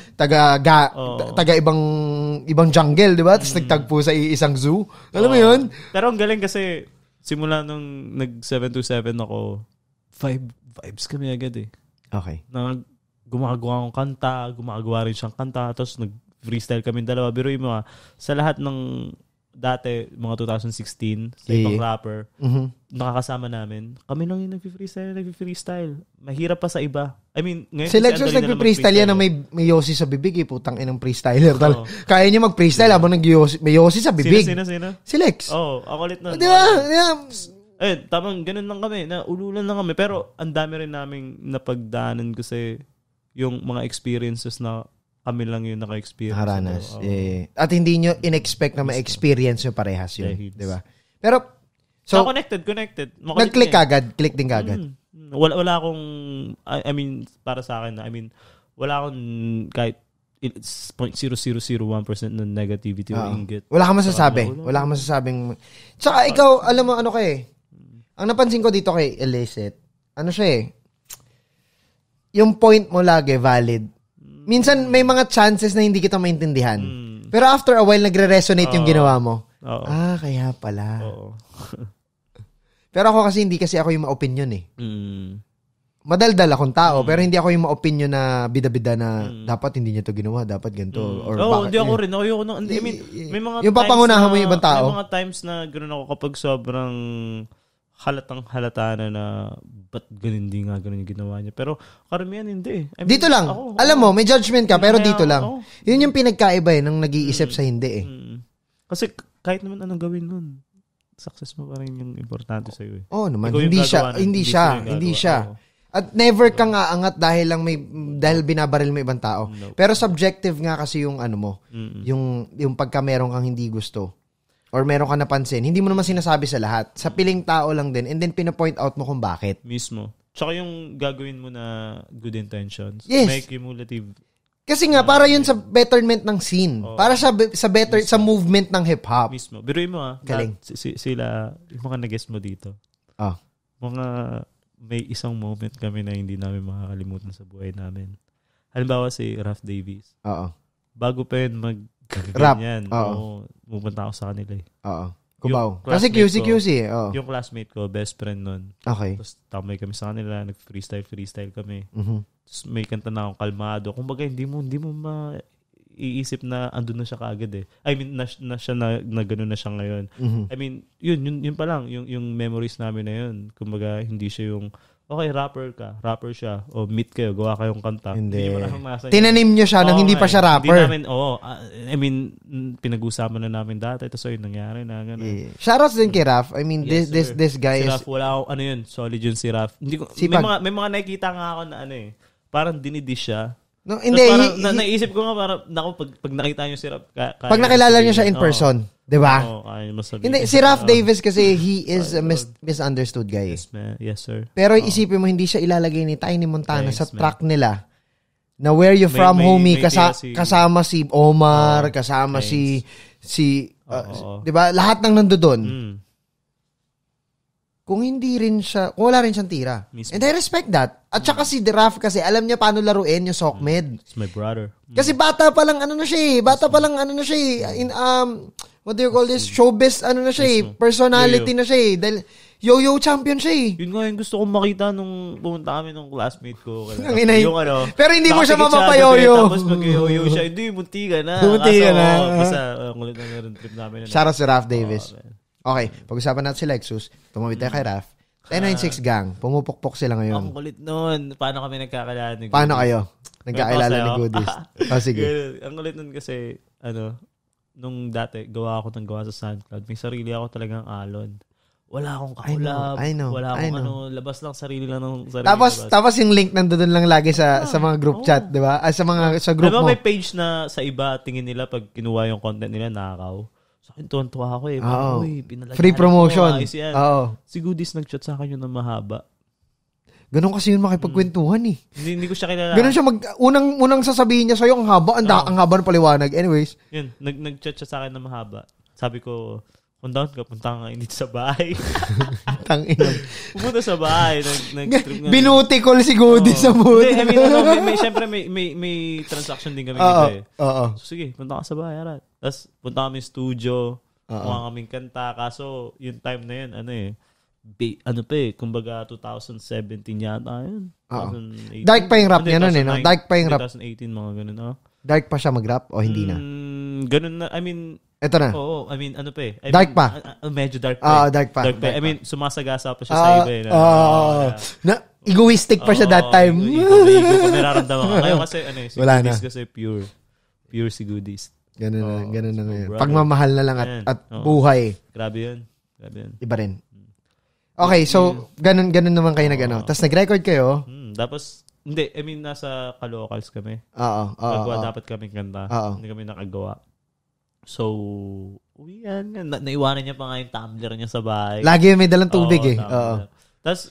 ibang jungle, di ba? Tapos nagtagpo sa isang zoo. Alam mo yun? Pero ang galing kasi simula nung nag-727 ako, vibes kami agad eh. Okay. Gumagawa akong kanta, gumagawa rin siyang kanta, tapos nag-freestyle kami dalawa. Pero yung mga, sa lahat ng dati, mga 2016, sa ibang rapper, nakakasama namin, kami lang yung nag-freestyle. Mahirap pa sa iba. I mean, ngayon si Lexus nag-freestyle yan na may yosi sa bibig eh, putang inang freestyler. Kaya niya mag-freestyle habang may yosi sa bibig. Sino? Si Lex. Ako ulit na. Di ba? Tamang ganun lang kami, ululan lang kami. Pero ang dami rin naming napagdaanan kasi yung mga experiences na kami lang yung naka-experience. Nakaranas. At hindi nyo in-expect na ma-experience yung parehas yun. Di ba? Pero, so connected. Nag-click agad. Click din agad. Wala akong, I mean, para sa akin, wala akong kahit 0.0001% ng negativity o inggit. Wala kang masasabi. Wala kang masasabing... Tsaka ikaw, alam mo, ang napansin ko dito kay Illicit, siya yung point mo lagi valid. Minsan may mga chances na hindi kita maintindihan. Pero after a while, nagre-resonate yung ginawa mo. Kaya pala. Pero ako kasi hindi kasi ako yung ma-opinion eh. madaldal akong tao, pero hindi ako yung ma-opinion na bida-bida na dapat hindi niya to ginawa, dapat ganito. Or bakit, hindi ako rin. Ayoko na. I mean, may mga yung papangunahan mo yung ibang tao. May mga times na gano'n ako kapag sobrang halatang halata na ba't ganun yung ginawa niya. Pero karamihan hindi. I mean, dito lang. Alam mo, may judgment ka, pero dito lang. Yun yung pinagkaiba ng nag-iisip sa hindi Kasi kahit naman anong gawin nun, success mo pa rin yung importante sa'yo. Naman. Hindi siya. At never kang aangat dahil binabaril mo ibang tao. No. Pero subjective nga kasi yung ano mo, yung pagka meron kang hindi gusto or meron kang napansin, hindi mo naman sinasabi sa lahat. Sa piling tao lang din and then pinapoint out mo kung bakit. Mismo. Tsaka yung gagawin mo na good intentions. Yes. May cumulative. Kasi nga para yun sa betterment ng scene. Para sa movement ng hip-hop. Mismo. Biruin mo Galing. Sila, yung mga nag-guest mo dito. Mga may isang moment kami na hindi namin makakalimutan sa buhay namin. Halimbawa si Raf Davies. Bago pa yun mag-ganyan. Pupunta ako sa kanila Kubaw. Kasi QC. Yung classmate ko, best friend nun. Okay. Tapos tamay kami sa kanila, nag-freestyle kami. Mm-hmm. Tapos may kanta na akong kalmado. Kumbaga, hindi mo iisip na andun na siya kaagad I mean, na gano'n na siya ngayon. Mm-hmm. I mean, yun pa lang, yung memories namin na yun. Kumbaga, hindi siya yung, okay, rapper siya, o meet kayo, gawa kayong kanta. Hindi. Mo na nasa tinanim nyo siya nang hindi pa siya rapper. Hindi namin, I mean, pinag-usapan na namin dati, tapos yun, nangyari na, gano'n. Yeah. Shoutouts din kay Raf. I mean, yes, this guy si is... Raf, wala akong, solid yun si Raf. Hindi ko, may mga nakikita nga ako na parang dinidish siya. No, hindi. Naisip ko nga parang, pag nakita niyo si Raf, pag nakilala niyo siya in person, di ba? Hindi, si Raf Davis kasi he is a misunderstood guy. Yes, man. Yes, sir. Pero isipin mo, hindi siya ilalagay ni Tiny Montana sa track nila na Where You From, Homie, kasama si Omar, kasama si di ba? Lahat ng nandoon. Kung wala rin siyang tira. Mismo. And I respect that. At saka si Raf kasi, alam niya paano laruin yung Sokmed. It's my brother. Kasi bata pa lang what do you call this? Showbiz, personality na siya Dahil, yo-yo champion siya Yun nga yung gusto kong makita nung pumunta kami nung classmate ko. Yung pero hindi mo siya mapapayoyo. Tapos mag-yo-yo siya. Hindi, munti ka na. Basta, kulit na rin trip namin. Shout out si Raf Davis. Okay, pag-usapan natin si Lexus. Tumawid tayo kay Raf. 1096 gang. Pumupukpok sila ngayon. Ang kulit nun. Paano kami nagkakilala ni Goodies? Paano kayo? Nagkakilala ni Goodies. Sige. Ang kulit nun kasi, nung dati, gawa ako sa SoundCloud. May sarili ako talagang alon. Wala akong kakulab. I know. Wala akong labas lang, sarili lang ng sarili. Tapos yung link nandoon lang lagi sa mga group chat, di ba? Sa group mo. May page na sa iba, tingin nila pag kinuha yung content nila, nakakaw. Sa akin, tuwan-tuwa ako free promotion. Si Goodies nag-chat sa akin yun na mahaba. Ganon kasi yun makipagkwentuhan Hindi ko siya kilala. Ganon siya unang sasabihin niya sa'yo, ang haba ng paliwanag. Anyways. Yun, nag-chat siya sa akin na mahaba. Sabi ko, kung down ka, punta ka dito sa bahay. Tangina. Pupunta sa bahay. Binutikol si Goodies sa mood. I mean, syempre may transaction din kami dito So, sige, punta ka sa bahay. Arat. Tapos, punta kami studio. Kuha kaming kanta. Kaso, yung time na yun, kumbaga 2017 yata yun. 2018. Dark pa yung rap niya nun no? Dark pa yung rap. 2018, mga ganun, Dark pa siya mag-rap o hindi na? Ganun na, I mean, ito na. Oo, I mean, dark pa. Medyo dark pa. Dark pa. I mean, sumasagasa pa siya sa iba. Egoistic pa siya that time. Ego pa nararamdaman ka. Ngayon kasi, si wala Goodies na. kasi pure si Goodies. Ganun na ngayon. Pagmamahal na lang at buhay. Grabe yun. Iba rin. Okay, so, ganun naman kayo Tapos nag-record kayo. Tapos, hindi, I mean, nasa ka-locals kami. Nagawa dapat kaming kanta. Hindi kami nakagawa. So, yan. Naiwanan niya pa nga yung tumbler niya sa bahay. Lagi may dalang tubig Tapos,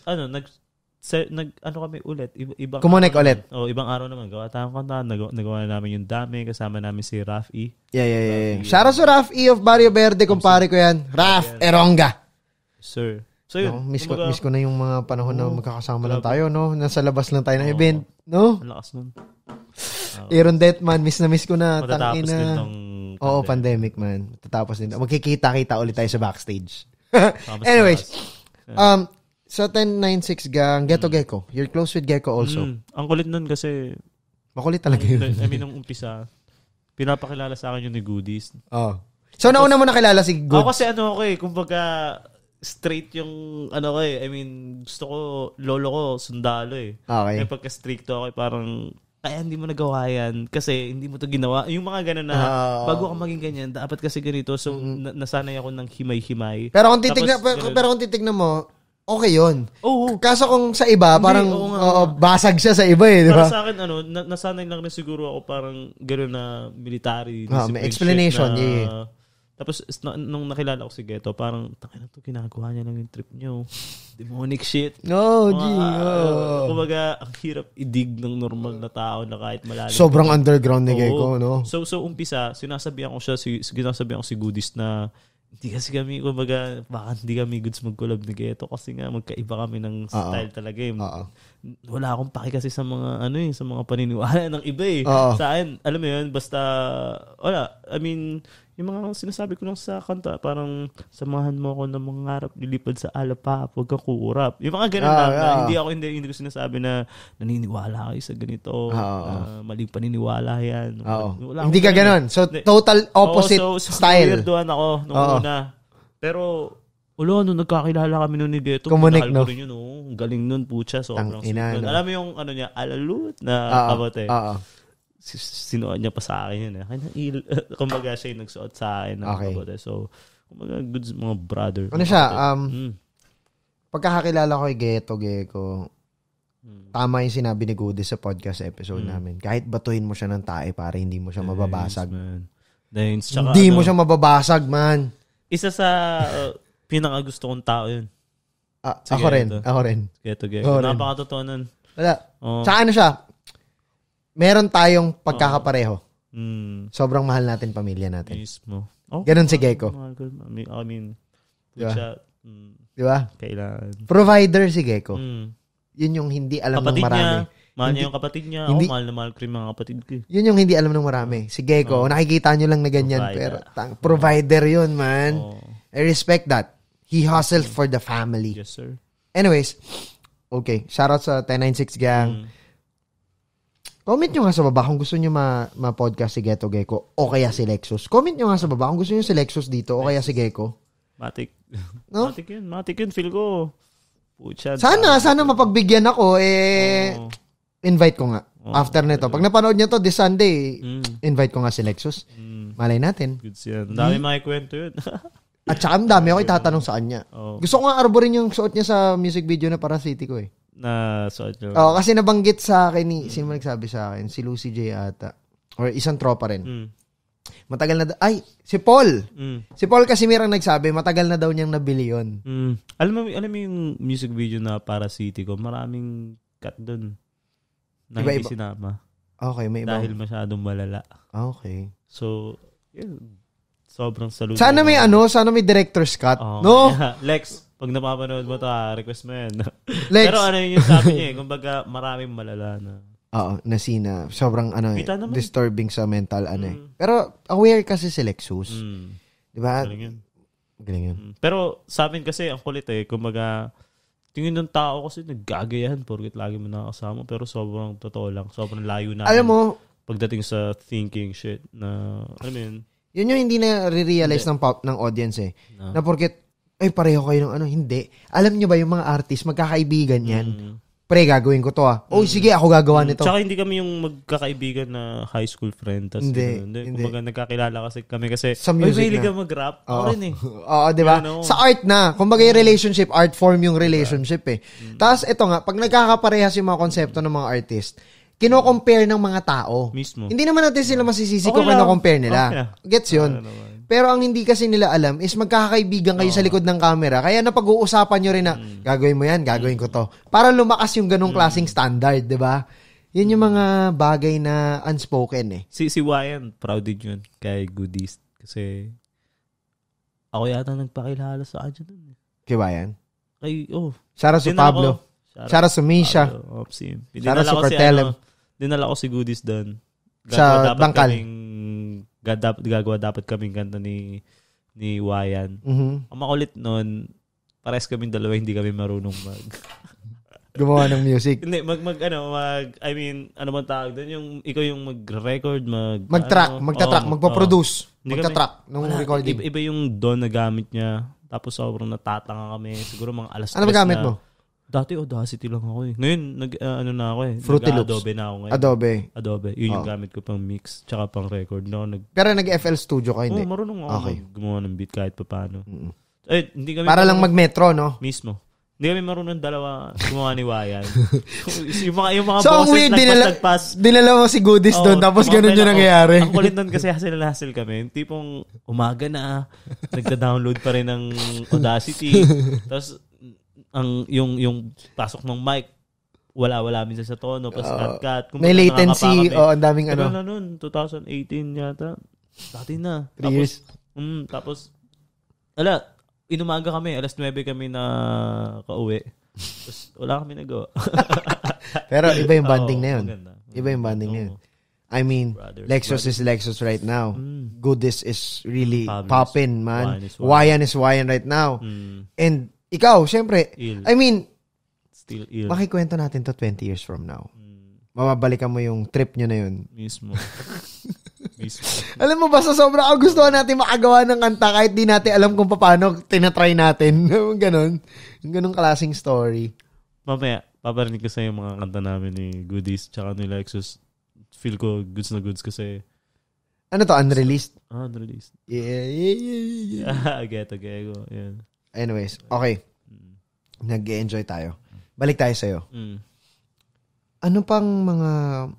kami ulit. Kumunik ulit. Ibang araw naman. Gawa tayong kanta. Nagawa na namin yung dami. Kasama namin si Raf E. Yeah. Shoutout sa Raf E of Barrio Verde. Kumpare ko yan. Raf Eronga. Sir. So, yun. Miss ko na yung mga panahon na magkakasama lang tayo, no? Nasa labas lang tayo ng event, no? Ang lakas nun. Aaron Deathman, miss ko na. Matatapos din tong pandemic, man. Matatapos din. Magkikita-kita ulit tayo sa backstage. Anyways, Sa 1096 gang, Ghetto Gecko. You're close with Gecko also. Ang kulit nun kasi, Makulit talaga yun. I mean, nung umpisa, pinapakilala sa akin yung ni Goodies. Oh. So, nauna mo nakilala si Good. Ako kasi kumbaga, straight yung, I mean, gusto ko, lolo ko, sundalo eh. Okay. Kaya pagka-stricto ako, parang, kaya hindi mo nagawa yan kasi hindi mo to ginawa. Yung mga ganun na, bago ka maging ganyan, dapat kasi ganito. So, nasanay ako ng himay-himay. Pero kung titignan mo, okay yun. Oo. Kaso kung sa iba, parang basag siya sa iba eh, di ba? Para sa akin, nasanay lang rin siguro ako parang gano'n na military. May explanation, yeah. Tapos, nung nakilala ko si Ghetto, parang, tangin na to, ginagawa niya lang yung trip niyo. Demonic shit. No, Kumbaga, ang hirap idig ng normal na tao na kahit malalim. Sobrang underground ni Gecko, no? So, umpisa, sinasabihan ko si Goodies na, hindi kasi kami, kumbaga, baka hindi kami goods mag-collab ni Ghetto kasi nga, magkaiba kami ng style talaga eh. Wala akong paki kasi sa mga, sa mga paniniwala ng iba eh. Sa akin, alam mo yun, basta, wala. I mean, yung mga sinasabi ko lang sa kanta, parang samahan mo ako ng mga harap, lilipad sa alapap, huwag kang kuurap. Yung mga ganun lang. Hindi ko sinasabi na naniniwala kayo sa ganito. Maling paniniwala yan. Hindi ka ganun. So, total opposite style. Weirdoan ako nung una. Pero, nung nagkakilala kami nun ni Ghetto, Kumunik, no? Rin yun, galing nun, pucha. Sobrang sweet. No? Alam mo yung, niya, alalut na kabote. Sinuot niya pa sa akin yun. Kumbaga siya yung nagsuot sa akin. Kabote. So, kumbaga goods mga brother. Ano siya? Pagkakakilala ko kay Gecko, tama yung sinabi ni Goody sa podcast episode namin. Kahit batuhin mo siya ng tae para hindi mo siya mababasag. Hindi mo siya mababasag, man. Isa sa pinakagusto kong tao yun. Ako rin. Ghetto. Napakatotoo nun. Wala. Tsaka ano siya? Meron tayong pagkakapareho. Sobrang mahal natin pamilya natin. Mismo. Ganon si Gecko. I mean, diba? Diba? Kailangan. Provider si Gecko. Yun yung hindi alam ng marami. Mahal niya yung kapatid niya. Mahal na mahal ko rin mga kapatid ko. Yun yung hindi alam ng marami. Si Gecko, nakikita nyo lang na ganyan. Pero provider yun, man. I respect that. He hustled for the family. Yes, sir. Anyways, okay. Shoutout sa 1096 gang. Comment nyo nga sa baba kung gusto nyo ma-podcast si Ghetto Gecko o kaya si Lexus. Comment nyo nga sa baba kung gusto nyo si Lexus dito o kaya si Gecko. Matik. No? Matik yun. Feel ko. Pucha. Sana mapagbigyan ako. Invite ko nga. After nito. Pag napanood nyo to this Sunday, invite ko nga si Lexus. Malay natin. Good siya. Dami makikwento yun. At saka dami ako itatanong sa kanya. Gusto ko nga arborin yung suot niya sa music video na Parasite ko eh. Na suot niya. Kasi nabanggit sa akin sino man nagsabi sa akin? Si Lucy J ata. Or isang tropa rin. Matagal na si Paul. Si Paul Casimirang nagsabi, matagal na daw niyang nabili yun. Alam mo yung music video na Parasite ko, maraming cut dun. Na hindi sinama. Okay, may iba. Dahil masyadong malala. Okay. So, sobrang salute. Sana may director's cut. No? Lex, pag napapanood mo to, request mo yan. Lex. Pero yun yung sabi niya kumbaga maraming malala na. Na sobrang disturbing sa mental Pero aware kasi si Lexus. Diba? Galing yun. Pero sa amin kasi ang kulit kumbaga tingin ng tao kasi naggagayahan porket lagi mo nakakasama pero sobrang totoo lang. Sobrang layo na. Alam mo, pagdating sa thinking shit na, alam mo yun? Yun yung hindi na re-realize ng audience na porket pareho kayo ng hindi. Alam nyo ba yung mga artist, magkakaibigan yan? Pre, gagawin ko to sige, ako gagawa nito. Tsaka hindi kami yung magkakaibigan na high school friend. Hindi. Kumbaga nagkakilala kasi sa music na. Ka mag-rap. Ako rin diba? Sa art na. Kumbaga yung relationship, art form yung relationship Tapos ito nga, pag nagkakaparehas yung mga konsepto ng mga artist, kino-compare ng mga tao. Mismo. Hindi naman natin sila masisisi kung kino-compare nila. Gets yun? Pero ang hindi kasi nila alam is magkakaibigan kayo sa likod ng camera. Kaya napag-uusapan nyo rin na, gagawin mo yan, gagawin ko to. Para lumakas yung ganong klaseng standard, di ba? Yun yung mga bagay na unspoken Si Wayan, proud din yun kay Goodies. Kasi ako yata nagpakilala sa kanya dun. Kay Wayan? Shoutout si Pablo. Shoutout si Misha. Shoutout si Pertelem. Dinala ko si Goodies dun. Sa Bangkal. Gagawa dapat kaming kanta ni Wayan. Ang makulit nun, pares kaming dalawa, hindi kami marunong gumawa ng music. Hindi, I mean, ano bang tawag doon? Yung, ikaw yung mag-record, magtrack, magpa-produce, magta-track nung recording. Iba yung DAW na gamit niya. Tapos sobrang natatanga kami. Siguro mga alas 3 ano ba gamit mo? Dati Audacity lang ako eh. Ngayon, na ako eh. Fruity Loops. Adobe na ako ngayon. Adobe. Yun yung gamit ko pang mix, tsaka pang record. Pero nag-FL Studio ka, hindi? Marunong ako gumawa ng beat kahit paano. Hindi kami para lang mag-metro, no? Mismo. Hindi kami marunong dalawa gumawa ni Wayan. yung mga so, boses nagpas-nagpas. Dinala mo si Goodies doon, tapos ganun yung nangyayari. Ang kulit doon kasi hassle kami. Tipong umaga na, nagda-download pa rin ng Audacity. Tapos, yung pasok ng mic, wala minsan sa tono, pas cut. May latency, ang daming ano. Na nun, 2018 yata. Dati na. 3 years. Tapos, inumaga kami, alas 9 kami na kauwi. Tapos, wala kami nagawa. Pero iba yung banding na yun. Iba yung banding na yun. I mean, Lexus is Lexus right now. Goodies is really poppin', man. Wayan is Wayan right now. And ikaw, syempre, I mean, still ill. Makikwento natin to 20 years from now. Mababalikan mo yung trip nyo na yun. Mismo. Alam mo, basta sobrang gusto natin makagawa ng kanta kahit di natin alam kung paano tinatry natin. Ganon. Ganong klaseng story. Mamaya, paparinig ko sa yung mga kanta namin ni Goodies tsaka ni Lexus. Feel ko goods na goods kasi. Ano to? Unreleased? Unreleased. Yeah. Geto. Yeah. Anyways, okay. Nag-enjoy tayo. Balik tayo sa'yo. Ano pang mga...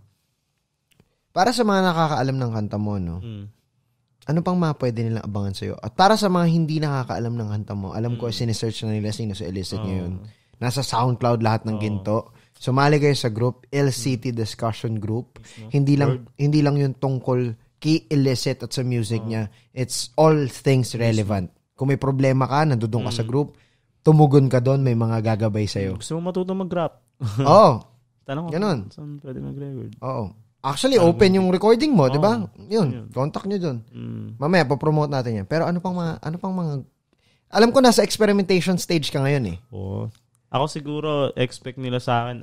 Para sa mga nakakaalam ng kanta mo, no? Ano pang mga pwede nilang abangan sa'yo? At para sa mga hindi nakakaalam ng kanta mo, alam ko, sinesearch na nila sino sa Illicit ngayon. Nasa SoundCloud lahat ng ginto. Sumali kayo sa group, LCT Discussion Group. Hindi lang yung tungkol kay Illicit at sa music niya. It's all things relevant. Kung may problema ka, nandun ka sa group, tumugon ka doon, may mga gagabay sa'yo. Gusto mo matuto mag-rap? Oo. Tanong ko, saan pwede mag-record? Oo. Actually, open yung recording mo, di ba? Yun, contact nyo doon. Mamaya, papromote natin yan. Pero ano pang mga... Alam ko, nasa experimentation stage ka ngayon eh. Oo. Ako siguro, expect nila sa akin,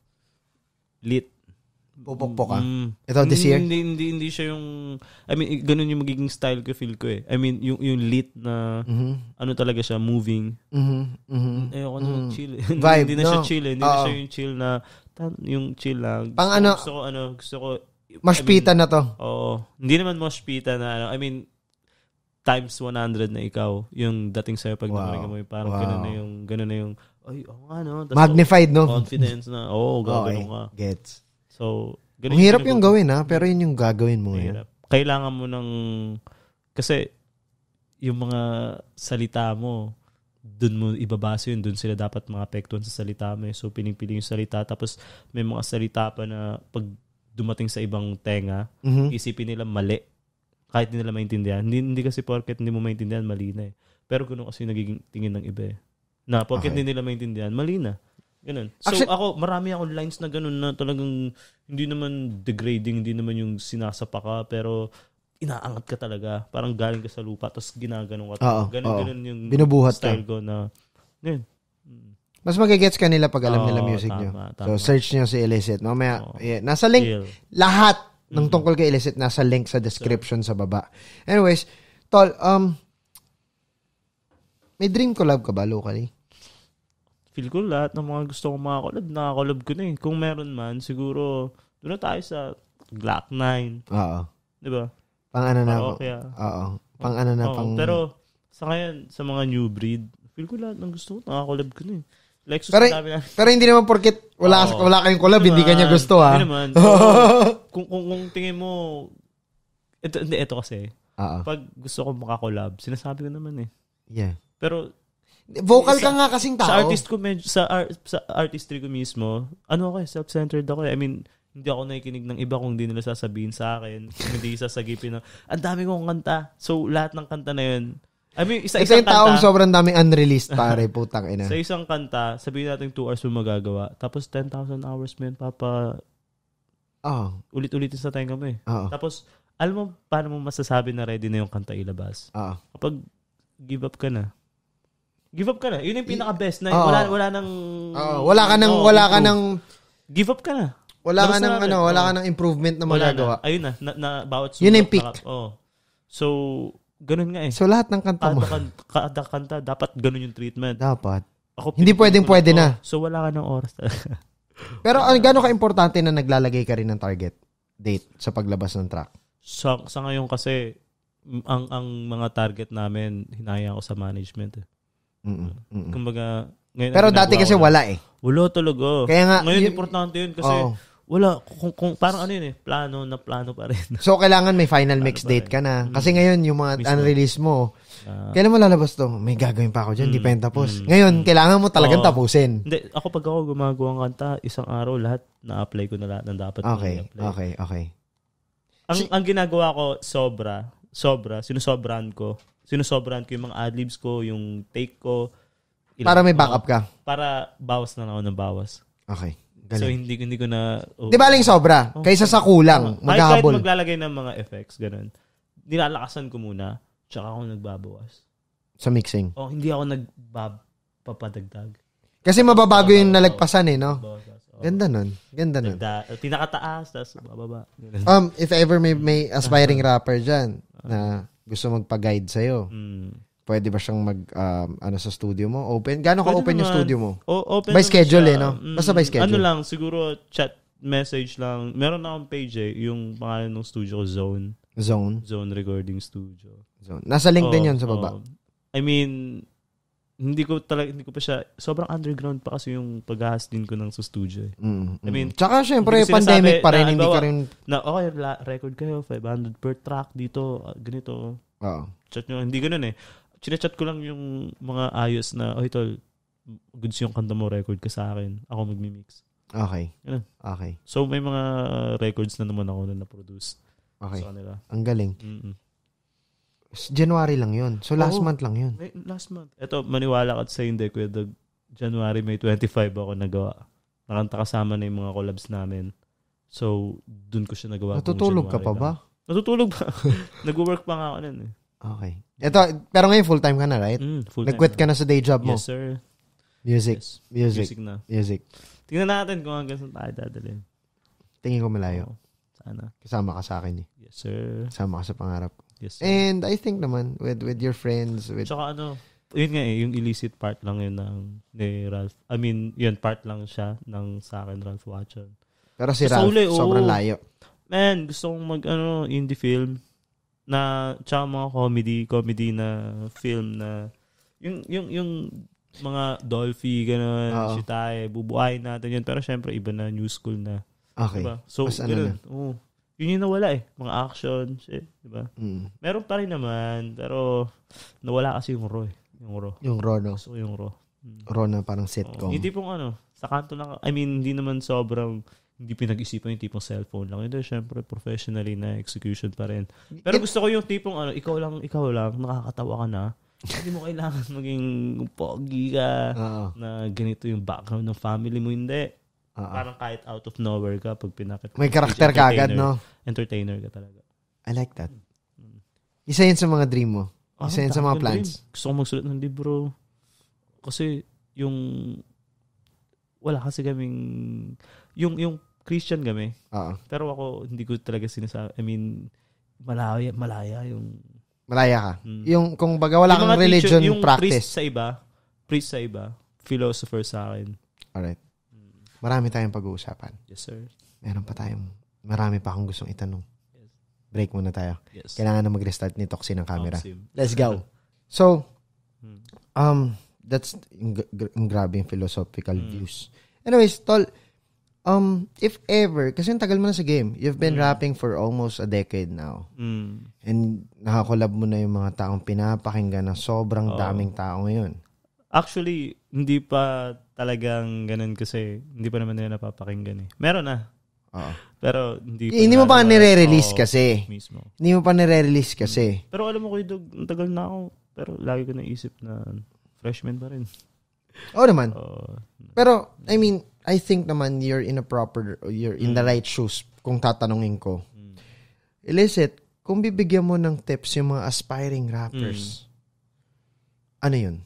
lit. Pupukpok ka? Ito, this year? Hindi siya yung... I mean, ganun yung magiging style ko, feel ko eh. I mean, yung lit na... talaga siya, moving. Ayoko na chill. Vibe, hindi na siya chill eh. Hindi na siya yung chill na... Yung chill lang. Gusto ko... Mashpita na to. Oo. Hindi naman mashpita na I mean, times 100 na ikaw. Yung dating sa'yo pag narinig mo. Parang ganun na yung... Ay, magnified, no? Confidence na. Gano'n ka. Gets. So, ang hirap yung gawin, ha? Pero yun yung gagawin mo. Kailangan mo ng... Kasi, yung mga salita mo, dun mo ibabase yun. Dun sila dapat mga apektuhan sa salita mo. So, piling-piling yung salita. Tapos, may mga salita pa na pag dumating sa ibang tenga, isipin nila mali. Kahit hindi nila maintindihan. Hindi kasi porket hindi mo maintindihan, mali na eh. Pero ganun kasi nagiging tingin ng iba eh. Na porket hindi nila maintindihan, mali na. Ganun. So, actually, marami akong lines na ganun na talagang hindi naman degrading, hindi naman yung sinasapa ka, pero inaangat ka talaga. Parang galing ka sa lupa, tapos ginaganon ka. Ganun yung binubuhat style ka. Ko na, yun. Mas magigets ka nila pag alam nila music nyo. So, search nyo si Illicit. Mamaya, nasa link, lahat ng tungkol kay Illicit, nasa link sa description sa baba. Anyways, Tol, may dream collab ka ba locally? Feel ko lahat ng mga gusto kong mga collab, nakakolab ko na eh. Kung meron man, siguro, doon na tayo sa Glock 9. Oo. Diba? Pang ano na. Oo. Pang ano na. Pero, sa ngayon, sa mga new breed, feel ko lahat ng gusto ko, nakakolab ko na eh. Lexus pero hindi naman porket wala kayong collab, hindi kanya gusto ha. Hindi naman. Kung tingin mo, ito kasi, pag gusto ko makakolab, sinasabi ko naman eh. Yeah. Pero, vocal ka nga kasing tao. Sa artistry ko mismo, self-centered ako eh. I mean, hindi ako nakikinig ng iba kung hindi nila sasabihin sa akin. Hindi sasagipin na, ang dami kong kanta. So, lahat ng kanta na yun. I mean, isang yung taong sobrang daming unreleased, pare, putang ina. Sa isang kanta, sabihin natin 2 hours mo magagawa. Tapos 10,000 hours mo yun, ulit-ulitin sa tenga mo eh. Tapos, alam mo, paano mo masasabi na ready na yung kanta ilabas? Kapag give up ka na. give up ka na. Yun yung pinaka-best na wala nang wala ka nang give up ka na. Wala ka nang improvement na magagawa. Ayun na bawat sulat. Yun yung peak. So, ganun nga eh. So, lahat ng kanta mo. Kada kanta, dapat ganun yung treatment. Dapat. Hindi pwede na. So, wala ka ng oras talaga. Pero, gano'n ka-importante na naglalagay ka rin ng target date sa paglabas ng track? Sa ngayon kasi, ang mga target namin, hinaya ko sa management. Kumbaga, ngayon pero dati kasi wala eh. Wala talaga. Kaya nga, ngayon, importante yun kasi, wala. Kung parang ano yun eh, plano pa rin. So, kailangan may final mix date ka na. Kasi ngayon, yung mga unreleased mo, kailan mo lalabas to? May gagawin pa ako dyan, di pa yung tapos. Ngayon, kailangan mo talagang tapusin. Hindi, pag ako gumagawa ng kanta, isang araw, lahat, na-apply ko na lahat ng dapat Okay. Ang ginagawa ko, sinusobrahan ko yung mga adlibs ko, yung take ko. Para may backup ka? Para bawas na ako ng bawas. Okay. Galing. So, hindi ko na... Di ba aling sobra? Kaysa sa kulang, maghahabol. Kahit maglalagay ng mga effects, ganun. Nilalakasan ko muna, tsaka ako nagbabawas. Sa mixing? Hindi ako nagpapadagdag. Kasi mababago yung nalagpasan eh, no? Ganda nun. Pinakataas, tapos bababa. If ever may aspiring rapper dyan na gusto magpa-guide sa'yo, pwede ba siyang sa studio mo? Open? Gano'n ka-open yung studio mo? Open by schedule eh, no? Basta by schedule. Ano lang, siguro chat message lang. Meron na akong page eh, yung pangalan ng studio ko, Zone. Zone Recording Studio. Zone. Nasa link din yun sa baba. I mean, hindi ko pa siya, sobrang underground pa kasi yung pag-hustlin ko ng sa studio eh. I mean, tsaka syempre, pandemic pa rin, hindi ka rin... Okay, record kayo, 500 per track dito, ganito. Chat nyo, hindi ganun eh. Chinachat ko lang yung mga ayos na, tol, goods yung kanta mo, record ka sa akin. Ako magmi-mix. Okay. Ganun. Okay. So, may mga records na naman ako na na-produce sa kanila. Ang galing. January lang yun. So, last month lang yun. Last month. Ito, maniwala ka sa hindi, Kuya Doug. January, May 25 ako nagawa. Nakanta kasama na yung mga collabs namin. So, dun ko siya nagawa. Natutulog ka pa ba? Natutulog pa. Nag-work pa nga ako nun eh. Okay. Pero ngayon full-time ka na, right? Full-time. Nag-quit ka na sa day job mo? Yes, sir. Music na. Music. Tingnan natin kung hanggang saan tayo dadalhin. Tingin ko malayo. Sana. Kasama ka sa akin eh. Yes, sir. Kasama ka sa pangarap ko. Yes, sir. And I think naman, with your friends, Tsaka yun nga eh, yung illicit part lang yun ni Ralph. I mean, yun, part lang siya sa akin, Ralph Watson. Pero si Ralph, sobrang layo. Man, gusto kong indie film na tsaka mga comedy na film na yung mga Dolphy gano'n, Shitae, bubuhayin natin yun, pero syempre iba na, new school na. Okay. Diba? So gano'n. Yun yung nawala eh, mga action shit, diba? Meron pa rin naman, pero nawala kasi yung raw eh. Yung raw, no? So yung raw. Raw na parang sitcom. Hindi pong sa kanto lang, I mean, hindi naman sobrang hindi pinag-isipan yung tipong cellphone lang. Hindi, syempre, professionally na execution pa rin. Pero gusto ko yung tipong, ikaw lang, nakakatawa ka na. Hindi mo kailangan maging pogi ka na ganito yung background ng family mo. Hindi. Parang kahit out of nowhere ka pag pinakit. May karakter ka agad, no? Entertainer ka talaga. I like that. Isa yun sa mga dream mo. Isa yun sa mga plans. Gusto ko magsulat ng libro. Kasi wala kasi kaming yung Christian kami. Pero ako hindi ko talaga sinasabi. I mean, malaya yung malaya ka. Yung kung baga wala kang religion teacher, yung practice. Priest sa iba, philosopher sa akin. Alright. Marami tayong pag-uusapan. Yes, sir. Marami pa akong gustong itanong. Yes. Break muna tayo. Yes. Kailangan na mag-restart ni Toxin ng camera. Let's go. Okay. So, that's grabe yung philosophical views. Anyways, tol, if ever, kasi yung tagal mo na sa game, you've been rapping for almost a decade now. And nakakolab mo na yung mga taong pinapakinggan ng sobrang daming tao ngayon. Actually, hindi pa talagang ganun kasi hindi pa naman nila napapakinggan eh. Meron na. Pero hindi mo pa nire-release kasi. Mismo. Hindi mo pa nire-release kasi. Pero alam mo, Kuya Dog, tagal na ako. Pero lagi ko naisip na freshman pa rin. Oo naman. Pero, I mean, I think naman you're in the right shoes kung tatanungin ko. Illicit, kung bibigyan mo ng tips yung mga aspiring rappers, ano yun?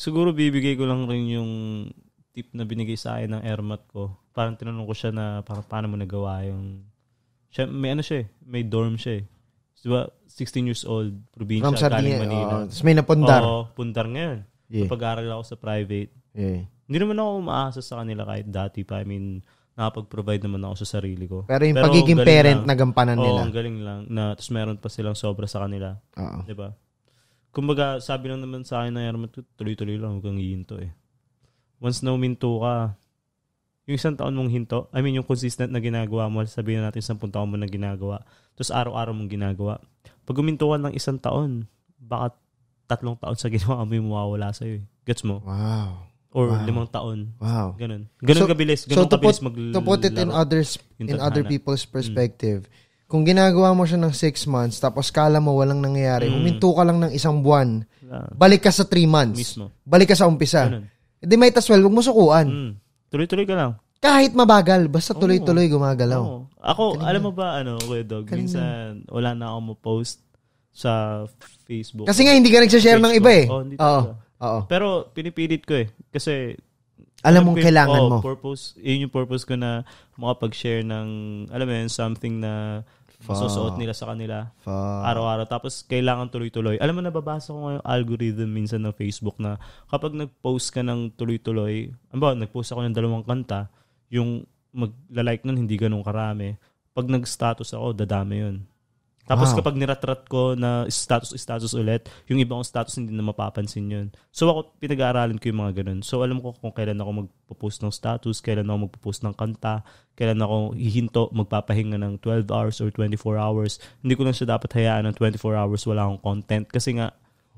Siguro bibigay ko lang rin yung tip na binigay sa akin ng airmat ko. Parang tinanong ko siya na parang paano mo nagawa yung... Siya, may ano siya eh. May dorm siya eh. Diba, 16 years old, probinsya, From Sardinia, galing Manila. Tapos may napundar. Oo, pundar ngayon. Yeah. Napag-aral ako sa private. Yeah. Hindi naman ako umaasa sa kanila kahit dati pa. I mean, nakapag-provide naman ako sa sarili ko. Pero yung pagiging parent na gampanan nila. Oo, ang galing lang. Tapos meron pa silang sobra sa kanila. Oo. Diba? Kumbaga, sabi lang naman sa akin na Herman, tuloy-tuloy lang huwag kang hihinto eh. Once na uminto ka, yung isang taon mong hinto, I mean yung consistent na ginagawa mo, sabihin natin 10 taon mo na ginagawa, tapos araw-araw mong ginagawa. Pag uminto ka ng 1 taon, baka 3 taon sa ginawa mo yung mawawala sa'yo eh. Gets mo? Wow. Or Wow. 5 taon. Wow. Ganun kabilis. Ganun kabilis maglaro. To put it in other people's perspective, kung ginagawa mo siya ng 6 months, tapos kala mo walang nangyayari, huminto ka lang ng 1 buwan, balik ka sa 3 months. Mismo. Balik ka sa umpisa. Di might as well, huwag mo sukuan. Tuloy-tuloy ka lang. Kahit mabagal, basta tuloy-tuloy gumagalaw. Oo. Ako, alam mo ba, Kuya Dog, minsan wala na ako ma-post sa Facebook. Kasi nga, hindi ka nagsashare ng iba eh. Hindi Oo. Pero pinipilit ko eh. Kasi, alam mong kailangan mo. Yun yung purpose ko na makapag-share ng, alam mo yun, something na masusuot nila sa kanila. Araw-araw. Tapos, kailangan tuloy-tuloy. Alam mo, nababasa ko ngayong algorithm minsan ng Facebook na kapag nag-post ka ng tuloy-tuloy, nag-post ako ng 2 kanta, yung magla-like nun, hindi ganun karami. Pag nag-status ako, dadami yun. Tapos kapag niratrat ko na status ulit, yung ibang status hindi na mapapansin yun. So ako, pinag-aaralan ko yung mga ganun. So alam ko kung kailan ako magpo-post ng status, kailan ako magpo-post ng kanta, kailan ako hihinto, magpapahinga ng 12 hours or 24 hours. Hindi ko lang siya dapat hayaan ng 24 hours wala akong content. Kasi nga,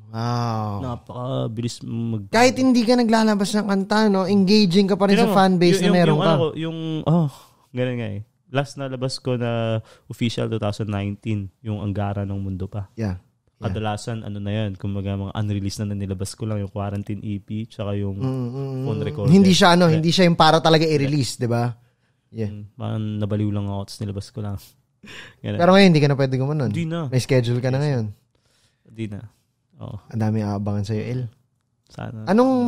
napakabilis kahit hindi ka naglalabas ng kanta, no? Engaging ka pa rin sa fanbase na meron ka. Ganun nga eh. Last na labas ko na official 2019, yung Anggara ng Mundo pa. Yeah. Kadalasan, na yan, kumbaga mga unreleased na nilabas ko lang, yung Quarantine EP, tsaka yung phone recorder. Hindi siya, hindi siya yung para talaga i-release, di ba? Yeah. Parang nabaliw lang ako, tapos nilabas ko lang. Pero ngayon, hindi ka na pwede gumanon. Hindi na. May schedule ka na ngayon. Hindi na. Oo. Ang dami aabangan sa'yo, El. Sana.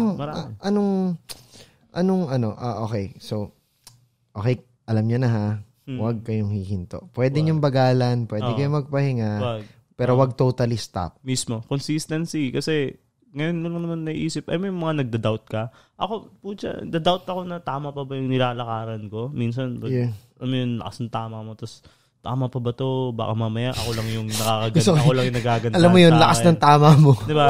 Okay. So, okay, alam niya na ha. Huwag kayong hihinto. Pwede niyong bagalan, pwede kayong magpahinga, pero wag totally stop. Mismo. Consistency. Kasi, ngayon lang naman naisip, may mga nagda-doubt ka. Ako, da-doubt ako na tama pa ba yung nilalakaran ko. Minsan, lakas ng tama mo, tapos, tama pa ba to? Baka mamaya ako lang yung nakakaganda. Ako lang yung nagaganda. Alam mo yun, lakas ng tama mo. Diba?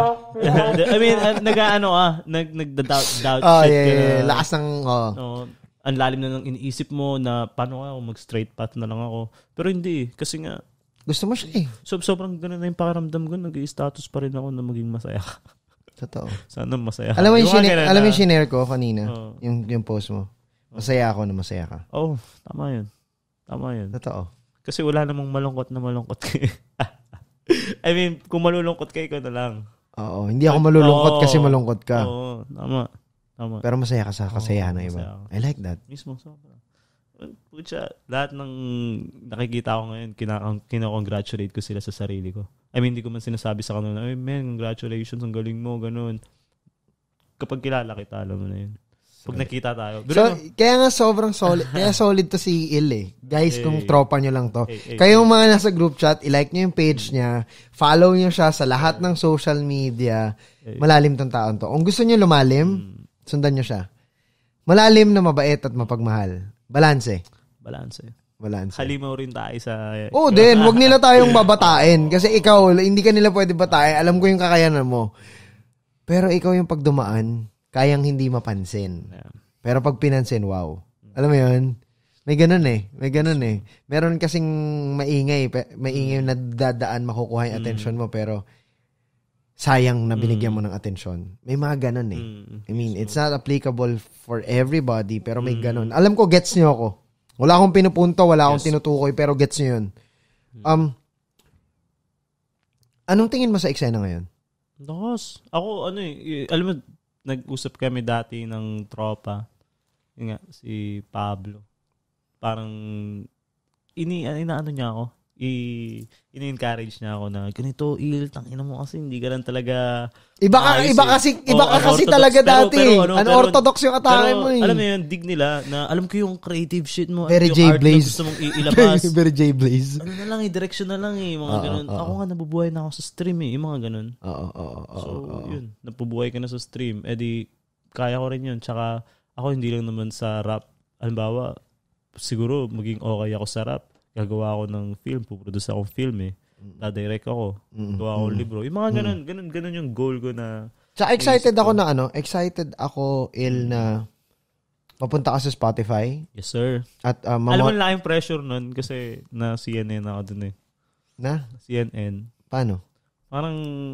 Nagda-doubt shit ka. Lakas ng, ang lalim na ng iniisip mo na paano ako mag-straight path na lang ako. Pero hindi kasi nga gusto mo siya eh. Sobrang ganun na yung pakiramdam ko. Nag-i-status pa rin ako na maging masaya. Totoo. Sana masaya. Alam mo yung shinare ko kanina? Yung post mo. Masaya ako na masaya ka. Tama yun. Totoo. Kasi wala namang malungkot na malungkot kayo. I mean, kung malulungkot kayo, ikaw na lang. Oo. Hindi ako malulungkot kasi malungkot ka. Oo. Tama. Pero masaya ka sa kasayahan ng iba. I like that. Mismo. Lahat ng nakikita ko ngayon, kina-congratulate ko sila sa sarili ko. I mean, hindi ko man sinasabi sa kanila, man, congratulations, ang galing mo, ganun. Kapag kilala kita, alam mo na yun. Pag nakita tayo. Kaya nga sobrang solid. Kaya solid to si Il eh. Guys, kung tropa nyo lang to. Kayong mga nasa group chat, i-like nyo yung page niya, follow nyo siya sa lahat ng social media. Malalim tong taon to. Kung gusto nyo lumalim, sundan nyo siya. Malalim na mabait at mapagmahal. Balanse. Halimaw rin tayo sa... din. Huwag nila tayong babatain. Kasi ikaw, hindi ka nila pwede batain. Alam ko yung kakayanan mo. Pero ikaw yung pagdumaan, kayang hindi mapansin. Pero pag pinansin, wow. Alam mo yun? May ganun eh. Meron kasing maingay na dadaan, makukuha yung attention mo, pero sayang na binigyan mo ng atensyon. May mga ganun eh. I mean, it's not applicable for everybody, pero may ganun. Alam ko, gets nyo ako. Wala akong pinupunto, wala akong tinutukoy, pero gets nyo yun. Anong tingin mo sa eksena ngayon? Ako, alam mo, nag-usap kami dati ng tropa. Yun nga, si Pablo. Parang, inaano niya ako. in-encourage niya ako na ganito, tangina mo kasi hindi ka lang talaga Iba ka kasi talaga dati. Unorthodox yung atake mo eh. Alam mo yun, dig nila na alam ko yung creative shit mo. Very yung art na J-Blaze. gusto mong ilabas. Very J-Blaze. Ano na lang direction na lang mga ganun. Ako nga nabubuhay na ako sa stream yung mga ganun. So, yun. Napubuhay ka na sa stream. Di, kaya ko rin yun. Tsaka, ako hindi lang naman sa rap. Halimbawa, siguro maging okay ako sa rap. Gagawa ako ng film. Puproduce akong film dadirect ako. Gawa ako libro. Yung mga ganun yung goal ko na. Tsaka excited ako na mapunta ka sa Spotify. Yes, sir. At alam mo na yung pressure nun kasi na CNN ako dun eh. Na? CNN. Paano? Parang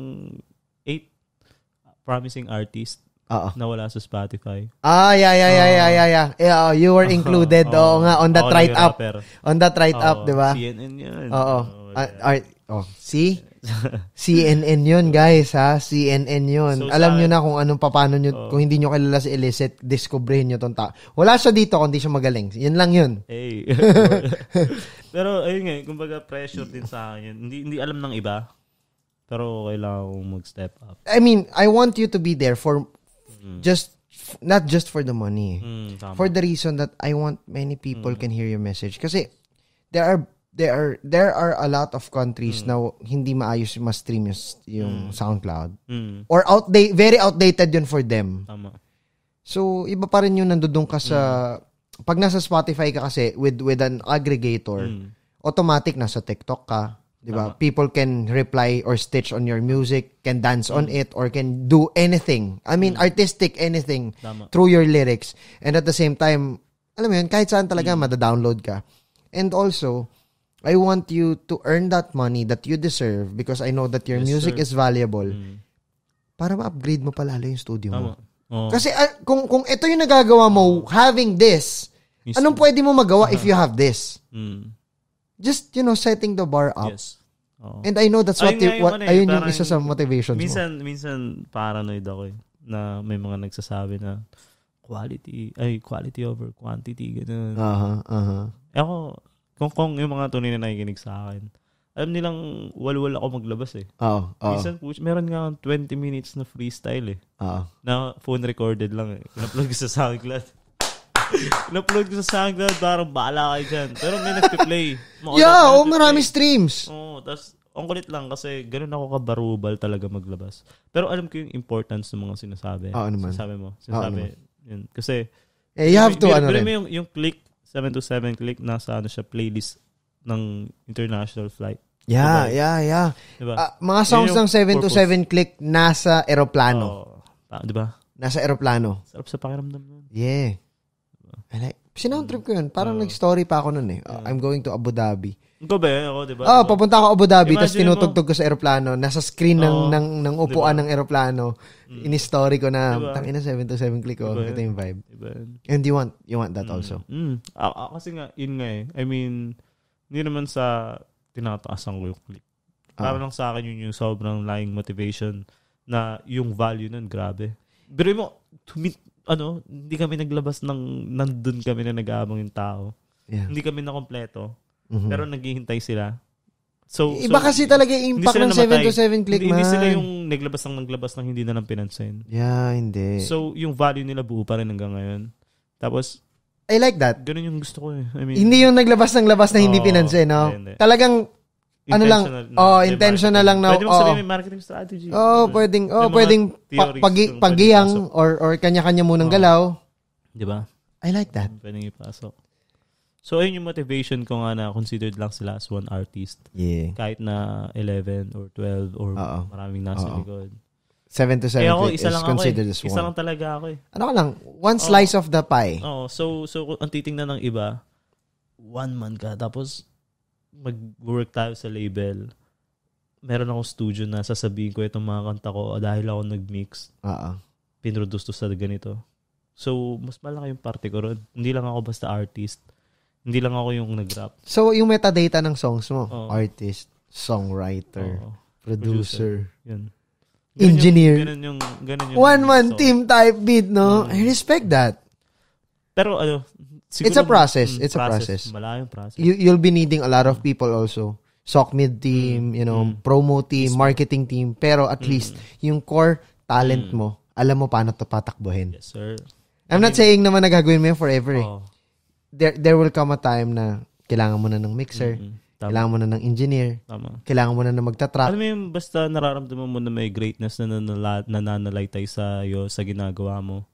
8 promising artists na wala sa Spotify. Yeah. You were included. Oo nga, on that write-up. On that write-up, di ba? CNN yun. See? CNN yun, guys, ha? CNN yun. So, alam nyo na kung paano nyo, kung hindi nyo kilala si Illicit, discoverin nyo tong wala siya dito, kundi siya magaling. Yun lang yun. Hey. Pero, ayun nga, kumbaga pressure din sa akin. Hindi alam ng iba. Pero, kailangan kong mag-step up. I mean, I want you to be there for not just for the money. For the reason that I want many people can hear your message. Kasi, there are a lot of countries na hindi maayos ma-stream yung SoundCloud. Or very outdated yun for them. Tama. So, iba pa rin yung nandudong ka sa pag nasa Spotify ka kasi with an aggregator, automatic nasa TikTok ka. Diba? People can reply or stitch on your music, can dance on it, or can do anything. I mean, artistic anything through your lyrics. And at the same time, alam mo yun, kahit saan talaga mada-download ka. And also, I want you to earn that money that you deserve because I know that your music is valuable para ma-upgrade mo palalo yung studio mo. Kasi kung ito yung nagagawa mo, having this, anong pwede mo magawa if you have this? Just, setting the bar up. Yes. And I know that's ayun yung isa sa motivations mo. Minsan paranoid ako na may mga nagsasabi na quality over quantity, gano'n. Ako, kung yung mga tunay na nakikinig sa akin, alam nilang walwal ako maglabas eh. Minsan, meron nga 20 minutes na freestyle eh. Na phone recorded lang eh. In-upload ko sa SoundCloud. Parang bahala kayo dyan. Pero may nagpi-play. Marami streams. Tapos, ang kulit lang kasi ganun ako kabarubal talaga maglabas. Pero alam ko yung importance ng mga sinasabi. Sinasabi mo. Yun. Kasi, you have to, mo yung click, 727 click, nasa siya playlist ng international flight. Yeah. Diba? Mga songs ng 727 click nasa eroplano. Diba? Nasa eroplano. Sarap sa pakiramdam nun. Yeah. Sinound trip ko yun. Parang nag-story pa ako nun eh. I'm going to Abu Dhabi. Ikaw ba yun? Ako, diba? Papunta ako Abu Dhabi, tapos tinutugtog ko sa eroplano. Nasa screen ng upuan ng eroplano. Ini-story ko na, tangina 727 click ko. Ito yung vibe. And you want that also? Kasi nga, yun nga eh. I mean, hindi naman sa tinataasan ko yung click. Para lang sa akin yun yung sobrang lying motivation na yung value nun, grabe. Pero mo, hindi kami naglabas nandun kami na nag-aabang yung tao. Yeah. Hindi kami na kompleto. Pero naghihintay sila. So iba kasi talaga yung impact ng 727 click, man. Hindi sila yung naglabas ng hindi na lang pinansin. Yeah, hindi. So yung value nila buo pa rin hanggang ngayon. Tapos, I like that. Ganun yung gusto ko eh. I mean, hindi yung naglabas na hindi pinansin, no? Hindi. Talagang intentional lang na. Pwede mo sabihin may marketing strategy. Pwedeng pagiyang or kanya-kanya munang galaw. Di ba? I like that. Pwedeng ipasok. So, ayun yung motivation ko nga na considered lang sila as one artist. Yeah. Kahit na 11 or 12 or maraming nasa likod. 7 to 7 is considered as one. Isa lang talaga ako eh. Ano ka lang? One slice of the pie. So ang titingnan ng iba, one man ka. Tapos, mag-work tayo sa label. Meron akong studio na sasabihin ko itong mga kanta ko dahil ako nag-mix. Pinroduce to sa ganito. So, mas malaki yung parte ko ron. Hindi lang ako basta artist. Hindi lang ako yung nag-rap. So, yung metadata ng songs mo, artist, songwriter, producer, yun. Engineer. Ganun yung one-man team type beat, no? I respect that. Pero, it's a process. It's a process. Malayong process. You'll be needing a lot of people also. SOCMID team, promo team, marketing team, pero at least yung core talent mo, alam mo paano to patakbuhin. Yes, sir. I'm not saying naman na gagawin mo yun forever eh. Oh. There will come a time na kailangan mo na ng mixer, kailangan mo na ng engineer, kailangan mo na magtatrack. Alam mo yung basta nararamdaman mo na may greatness na nananalaytay sa'yo sa ginagawa mo.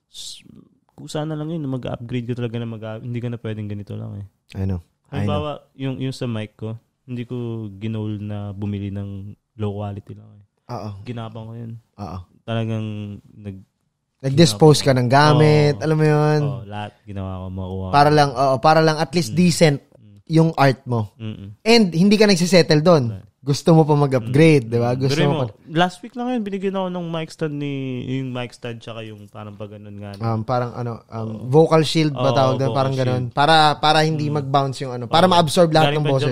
Kung sana lang yun, mag-upgrade ka talaga na hindi ka na pwedeng ganito lang eh. I know. Halimbawa, yung sa mic ko, hindi ko ginol na bumili ng low quality lang eh. Ginapang ko yun. Talagang nag-dispose ka ng gamit, alam mo yun? Lahat ginawa ko, makuha. Para lang at least decent yung art mo. And hindi ka nagsisettle doon. Gusto mo pa mag-upgrade, di ba? Last week lang yun, binigyan ako ng mic stand yung mic stand tsaka yung parang pag ganun nga. Parang vocal shield ba tawag doon? Parang ganun. Para hindi mag-bounce yung para ma-absorb lahat ng boses.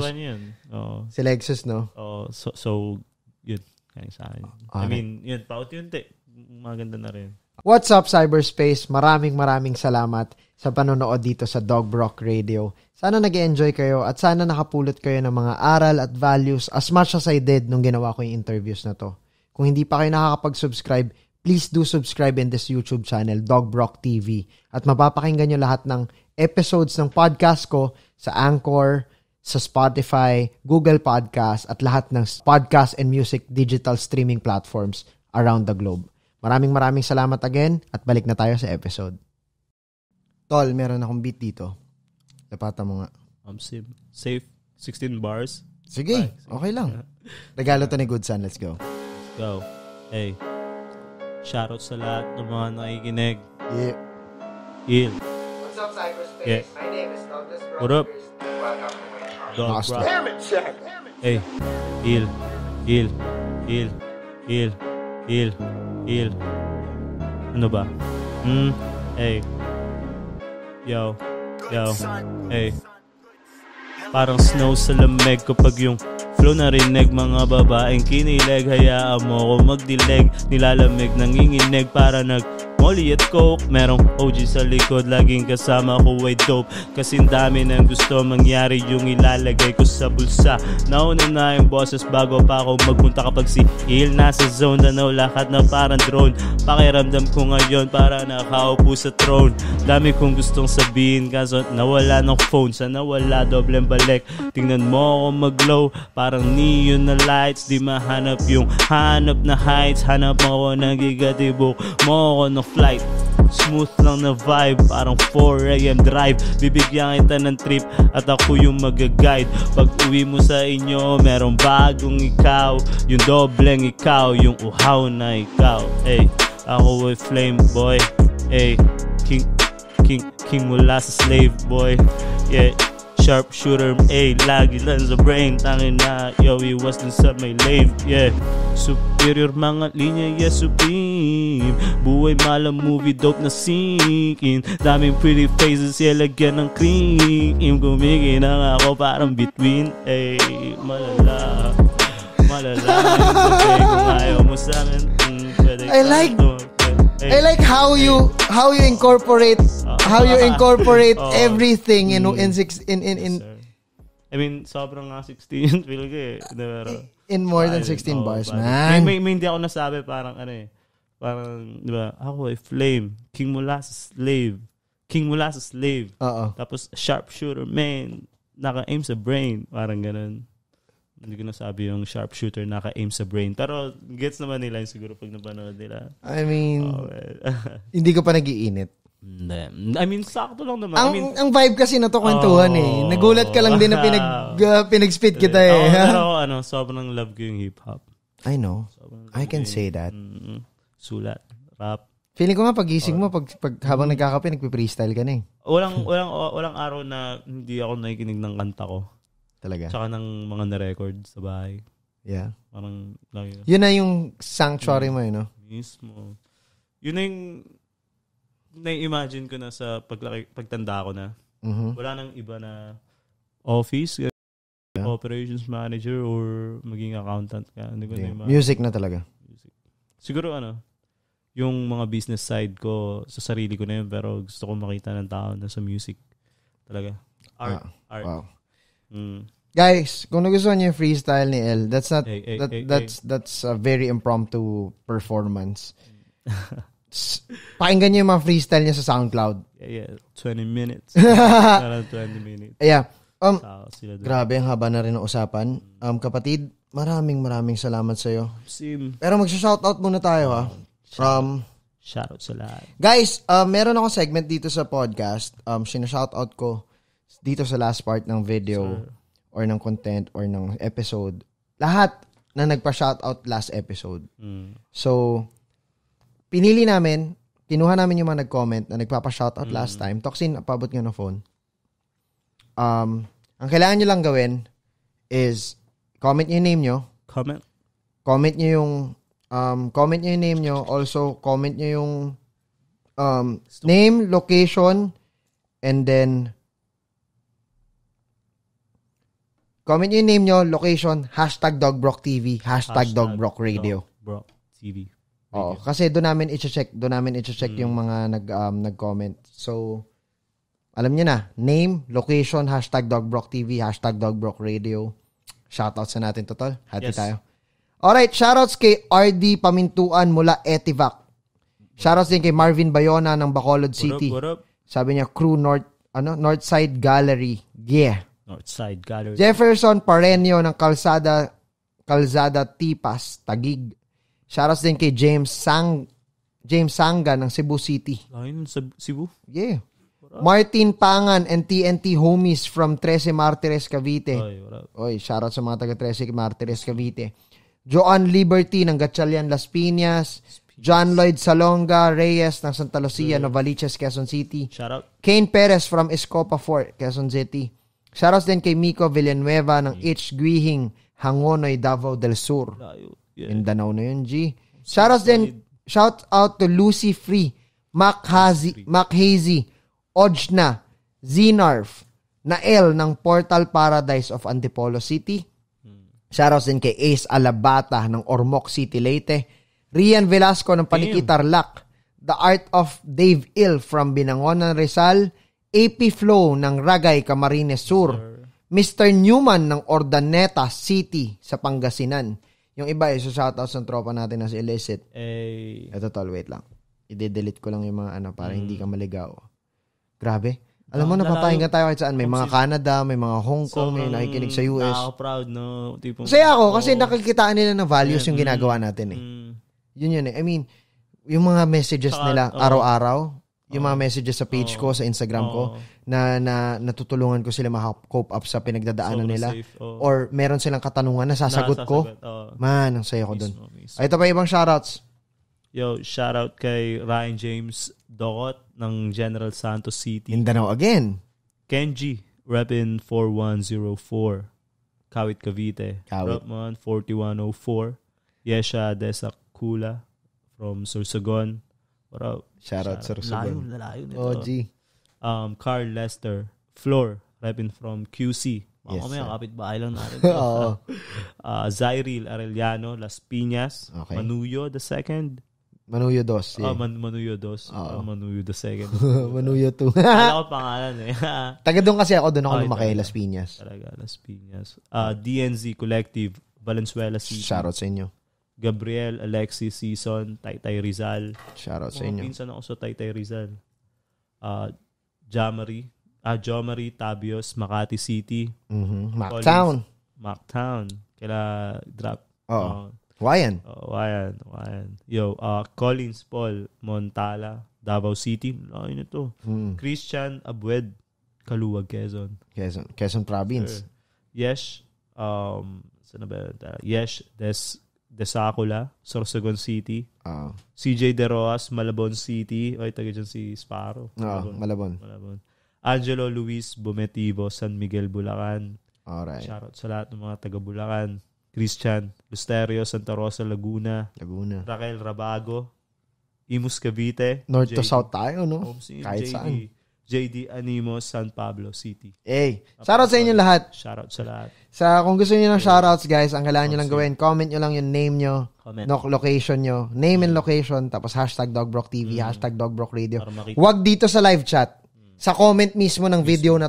Si Lexus, no? So, yun. Kaya sa akin. I mean, yun, paunti-unti. Maganda na rin. What's up, cyberspace? Maraming salamat sa panonood dito sa Dog Brock Radio. Sana nag-enjoy kayo at sana nakapulot kayo ng mga aral at values as much as I did nung ginawa ko yung interviews na to. Kung hindi pa kayo nakakapag-subscribe, please do subscribe in this YouTube channel, Dog Brock TV. At mapapakinggan nyo lahat ng episodes ng podcast ko sa Anchor, sa Spotify, Google Podcast, at lahat ng podcast and music digital streaming platforms around the globe. Maraming salamat again at balik na tayo sa episode. Tol, meron akong beat dito. Lapata mo nga. Safe. 16 bars. Sige, okay lang. Regalo to ni Good Son. Let's go. Let's go. Hey. Shoutout sa lahat ng mga nakikinig. Yeah. What's up, cyberspace? Yeah. My name is Douglas Brock. What up? Welcome to my channel. Dog Master. Brock. Damn it, Jack! Hey. Heal. Ano ba? Hey. Yo. Hey. Parang snow sa lamig kapag yung flow narinig, mga babaeng kinilig. Hayaan mo ko magdileg, nilalamig, nanginginig para Molly at Coke. Merong OG sa likod, laging kasama ko ay dope. Kasing dami ng gusto mangyari, yung ilalagay ko sa bulsa. Nauna na yung boses bago pa ako magpunta. Kapag si Il nasa zone, tanaw lahat na parang drone. Pakiramdam ko ngayon para nakaupo sa throne. Dami kong gustong sabihin kaso nawala ng phone. Sana wala dobleng balik. Tingnan mo ako mag-glow, parang neon na lights. Di mahanap yung hanap na heights. Hanap mo ako nagigatibok mo ako ng flight. Smooth lang na vibe, parang 4 AM drive. Bibigyan kita ng trip at ako yung mag-guide. Pag uwi mo sa inyo, merong bagong ikaw. Yung dobleng ikaw, yung uhaw na ikaw. Hey, ako ay flame boy. Hey, king mula sa slave boy. Yeah, sharp shooter, lagi lang sa brain. Tangin na, yo, iwas din sa may lane. Yeah, superior mga linya, yes, supreme. Buhay malam movie, dope na sinking. Daming pretty faces, lagyan ng cream. Gumigin na ako parang between. Malala kung ayaw mo sa akin, pwede I like how you incorporate everything in I mean, sobrang nga 16 feel ko eh. in more than 16 bars, man. May hindi ako nasabi parang parang, di ba, ako ay flame, king mula sa slave. Tapos sharpshooter, man, naka-aim sa brain, parang ganun. Hindi ko nasabi yung sharpshooter naka-aim sa brain. Pero gets naman nila yung siguro pag napanood nila. I mean, hindi ko pa nag-iinit. I mean, sakto lang naman. Ang vibe kasi na to kwentuhan eh. Nagulat ka lang din na pinag-spit kita eh. Pero sobrang love ko yung hip-hop. I know. I can say that. Sulat, rap. Feeling ko nga pagising mo, pag habang nagkakape, nagpe-freestyle ka na eh. Walang araw na hindi ako nakikinig ng kanta ko. Talaga? Tsaka ng mga na-record sa bahay. Yeah. Parang lagi. Yun na yung sanctuary mo, no? Mismo. Yun na yung na-imagine ko na sa pagtanda ko na. Mm-hmm. Wala nang iba na office, operations manager, or maging accountant ka. Hindi ko na music na talaga. Siguro yung mga business side ko, sa sarili ko na yun, pero gusto ko makita ng tao na sa music. Talaga. Art. Wow. Guys, kung nagustuhan niyo yung freestyle ni El, that's not Hey. that's a very impromptu performance. Pakinggan niyo yung mga freestyle niya sa SoundCloud. Yeah. 20 minutes. Parang 20 minutes. Yeah. Sila doon. Grabe, ang haba na rin ng usapan. Kapatid, maraming salamat sa iyo. Sim. Pero magsa-shoutout muna tayo, ha. Shoutout sa lahat. Guys, meron akong segment dito sa podcast. Sina-shoutout ko dito sa last part ng video or ng content or ng episode. Lahat na nagpa-shoutout last episode. So, pinili namin, kinuha namin yung mga nag-comment na nagpapa-shoutout last time. Toxin, pabot nga ng phone. Ang kailangan nyo lang gawin is comment nyo yung name nyo. Comment nyo yung name nyo. Also, comment nyo yung name, location, and then comment nyo yung name nyo, location, #DogBrockTV, #DogBrockRadio. Brock TV. Oo, kasi doon namin i-check yung mga nag-comment. So, alam niyo na, name, location, #DogBrockTV, #DogBrockRadio. Shoutouts na natin, totol. Happy tayo. Alright, shoutouts kay RD Pamintuan mula Etivac. Shoutouts din kay Marvin Bayona ng Bacolod City. What up? Sabi niya, crew Northside Gallery. Yeah. Northside Gallery. Jefferson Parenio ng Kalsada Tipas, Taguig. Shoutouts din kay James Sanga ng Cebu City. Ayun sa Cebu? Yeah. Martin Pangan and TNT homies from 13 Martires, Cavite. Oy, shoutout sa mga taga 13 Martires, Cavite. Joan Liberty ng Gatchalian, Las Piñas. John Lloyd Salonga Reyes ng Santa Lucia, Novaliches, Quezon City. Shoutout. Kane Perez from Escopa Fort, Quezon City. Shoutouts din kay Miko Villanueva ng H. Guihing, Hangonoy, Davao del Sur. Yeah. Mindanao na yun, G. Shout out to Lucy Free, Mac Hazy, Ojna, Zinarf, Nael ng Portal Paradise of Antipolo City. Shoutouts din kay Ace Alabata ng Ormoc City, Leyte. Rian Velasco ng Paniki Tarlac. The Art of Dave Ill from Binangonan, Rizal. AP Flow ng Ragay, Camarines Sur. Mr. Newman ng Ordaneta City sa Pangasinan. Yung iba so shoutouts ng tropa natin na si Illicit. Ito tol, wait lang. I-delete ko lang yung mga para hindi ka maligaw. Grabe. Alam mo, napapahinggan tayo kahit saan. May mga Canada, may mga Hong Kong, may nakikinig sa US. Proud, no? Saya ako kasi nakikitaan nila ng values yung ginagawa natin Yun eh. I mean, yung mga messages nila araw-araw, yung mga messages sa page ko, sa Instagram ko, na natutulungan ko sila maka-cope up sa pinagdadaanan nila. Or meron silang katanungan na sasagot ko. Man, ang saya ko dun. Ito pa ibang shoutouts. Yo, shoutout kay Ryan James Dogot ng General Santos City. Mindanao again. Kenji, Repin 4104. Kawit Cavite. Rapman 4104. Yesha Desakula from Sorsogon. What up? Shoutout Sorsogon. Layo nito. OG. Carl Lester Floor, Repin from QC. Yes, may kapit-bahay lang natin. Zairil Arellano, Las Piñas. Okay. Manuyo the second. Manuyo dos. Yeah. Manuyo dos. Manuyo the second. Manuyo 2. Alam ko pangalan Taga doon kasi ako, doon ako lumaki, Las Piñas. Talaga, Las Piñas. DNZ Collective, Valenzuela City. Shoutout sa inyo. Gabriel Alexis Season, Taytay Rizal. Shoutout sa inyo. Pinsan ako sa Taytay Rizal. Jomari Tabios, Makati City. Mactown. Kila drop. Wayan. Wayan. Yo, Collins Paul, Montala, Davao City. Ayun ito. Christian Abued, Kaluwag, Quezon. Quezon Province. Yesh, saan ba? Yesh Desacula, Sorsogon City. CJ De Roas, Malabon City. Ay, taga dyan si Sparrow. Malabon. Angelo Luis Bumetivo, San Miguel, Bulacan. Alright. Shoutout sa lahat ng mga taga Bulacan. Christian Lusterio, Santa Rosa, Laguna. Raquel Rabago, Imus Cavite. North to South tayo, no? Kahit saan. JD Animos, San Pablo City. Shoutout sa inyo lahat. Shoutout sa lahat. Kung gusto niyo ng shoutouts, guys, ang kailangan nyo lang gawin, comment nyo lang yung name nyo, location nyo, name and location, tapos #DogBrockTV, #DogBrockRadio. Huwag dito sa live chat. Sa comment mismo ng video na to,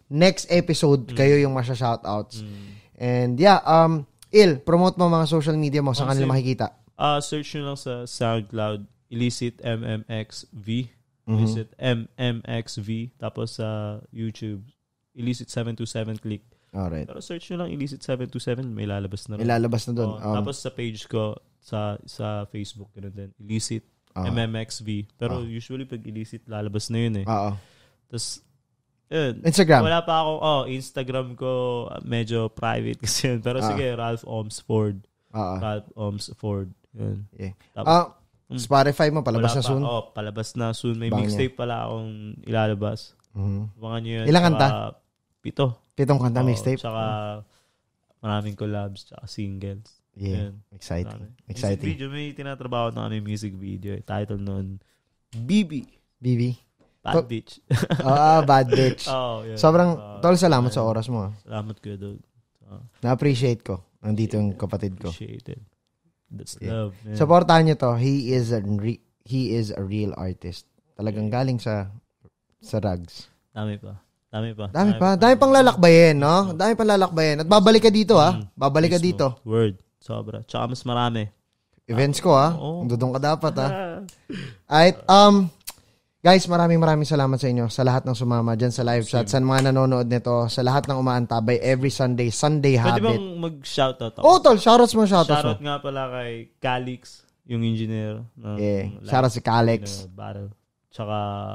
next episode, kayo yung masya-shoutouts. And yeah, Il, promote mo mga social media mo. Saan kanila makikita? Search nyo lang sa SoundCloud, Illicit MMXV. Illicit MMXV. Tapos sa YouTube, Illicit 727 click. Alright. Pero search nyo lang Illicit 727, may lalabas na rin. Ilalabas na doon. Tapos sa page ko, sa Facebook, ganoon din. Illicit MMXV. Pero usually pag illicit, lalabas na yun eh. Tapos, yun. Instagram. Wala pa ako, Instagram ko, medyo private kasi yun. Pero sige, Ralph Omsford. Ralph Omsford. Yun. Yeah. Tapos, Spotify mo, palabas na soon? Palabas na soon. May mixtape pala akong ilalabas. Abangan nyo yun. Ilang kanta? 7. 7 kanta mixtape? Tsaka maraming collabs, tsaka singles. Yeah. Yun. Exciting. Music video, may tinatrabaho na kami music video. Title nun, BB. Bad Bitch. Bad Bitch. Yeah. Sobrang, tol, salamat sa oras mo. Salamat ko, dog. Na-appreciate ko. Nandito yung kapatid ko. Appreciated. That's love, man. Supportahan niyo to. He is a real artist. Talagang galing sa rugs. Dami pa. Dami pang lalakbayin, no? Dami pang lalakbayin. At babalik ka dito, Babalik ka dito. Word. Sobra. Tsaka mas marami. Events ko, Dudong ka dapat, Alright, guys, maraming salamat sa inyo sa lahat ng sumama dyan sa live chat, sa mga nanonood nito, sa lahat ng umaantabay every Sunday Habit. Pwede bang mag-shoutout ako? Tol, shoutouts mo. Shoutout nga pala kay Calix, yung engineer. Shoutout si Calix. Battle. Tsaka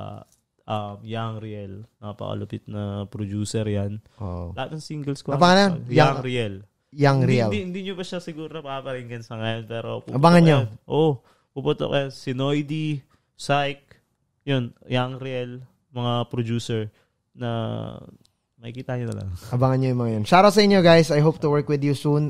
Young Riel, napakalupit na producer yan. Lahat ng singles ko. Abangan Young Riel. Hindi nyo pa siya siguro paparinggan sa ngayon, pero abangan nyo. Puputok kayo. Si Noedy, Psych, yun, Young Riel, mga producer na makikita nyo na lang. Abangan nyo yung mga yun. Shoutout sa inyo, guys. I hope to work with you soon.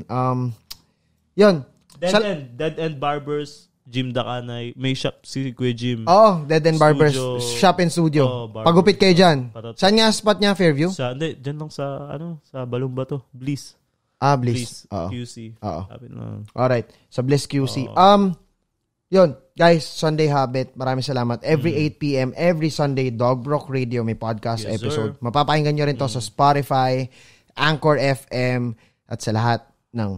Yun. Dead End Barbers, Jim Dakanay. May shop si Kuya Jim. Dead End Barbers Shop and Studio. Pagupit kayo dyan. Saan nga spot niya? Fairview? Dyan lang sa Balumbato. Bliss. Bliss. QC. Alright. Sa Bliss QC. Yun, guys, Sunday Habit. Maraming salamat. Every 8 p.m. every Sunday, Dog Brock Radio may podcast episode. Sir. Mapapakinggan nyo rin to sa Spotify, Anchor FM, at sa lahat ng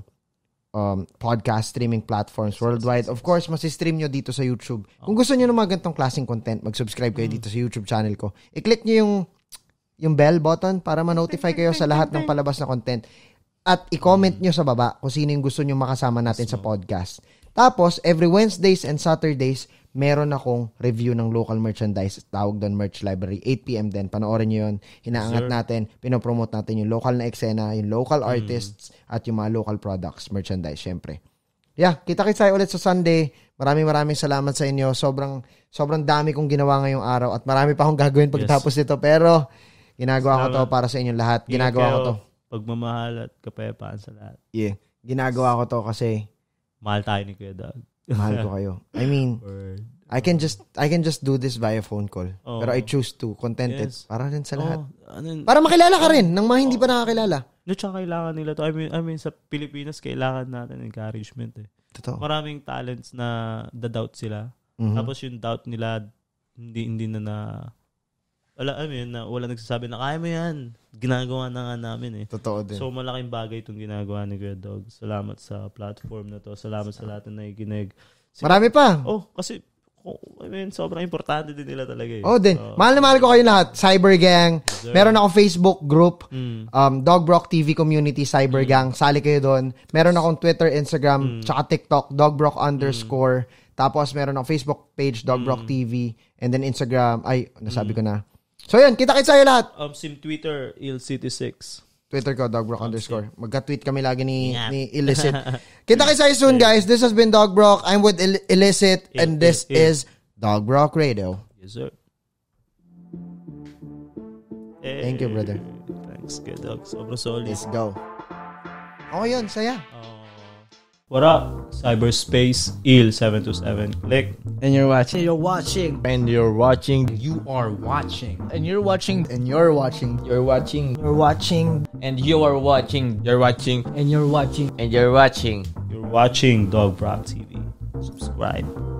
podcast streaming platforms worldwide. Of course, masistream nyo dito sa YouTube. Kung gusto nyo ng mga ganitong klaseng content, mag-subscribe kayo dito sa YouTube channel ko. I-click nyo yung bell button para ma-notify kayo sa lahat ng palabas na content. At i-comment nyo sa baba kung sino yung gusto nyo makasama natin sa podcast. Tapos, every Wednesdays and Saturdays, meron akong review ng local merchandise. Tawag doon Merch Library. 8 p.m. din. Panoorin nyo yun. Hinaangat natin. Pinopromote natin yung local na eksena, yung local artists, at yung mga local products. Merchandise, syempre. Yeah, kita-kits tayo ulit sa Sunday. Maraming salamat sa inyo. Sobrang dami kong ginawa ngayong araw at marami pa akong gagawin pagtapos nito. Pero, ginagawa ko to para sa inyong lahat. Ginagawa ko to. Pagmamahal at kapayapaan sa lahat. Yeah. Ginagawa ko to kasi mahal tayo ni Kuya Doug. Mahal ko kayo. I mean, I can just do this via phone call. Pero I choose to contented para rin sa lahat. Para makilala ka rin ng mga hindi pa nakakilala. Tsaka kailangan nila to. I mean, sa Pilipinas, kailangan natin encouragement eh. Totoo. Maraming talents na doubt sila. Tapos yung doubt nila, hindi na wala nagsasabi na kaya mo yan. Ginagawa na nga namin eh. Totoo din. So malaking bagay itong ginagawa ni Kuya Dog. Salamat sa platform na to. Salamat sa lahat na nakikinig. Marami pa. Kasi sobrang importante din nila talaga eh. Din. Mahal na mahal ko kayo lahat. Cyber Gang. Meron ako Facebook group. Dog Brock TV Community Cyber Gang. Sali kayo doon. Meron akong Twitter, Instagram, tsaka TikTok, Dogbrock _. Tapos meron akong Facebook page, Dogbrock TV. And then Instagram. Nasabi ko na. So yan, kita-kits tayo lahat. Sim Twitter, IlCity6. Twitter ko, Dogbrock _. Magka-tweet kami lagi ni Illicit. Kita-kits tayo soon, guys. This has been Dogbrock. I'm with Illicit. And this is Dogbrock Radio. Yes, sir. Thank you, brother. Thanks, Kuya Dog. Sobrang solid. Let's go. Yun, saya. What up? Cyberspace, Il727. Click. And you're watching. You're watching. And you're watching. You are watching. And you're watching. And you're watching. You're watching. You're watching. And you are watching. You're watching. And you're watching. And you're watching. You're watching Dogbrock TV. Subscribe.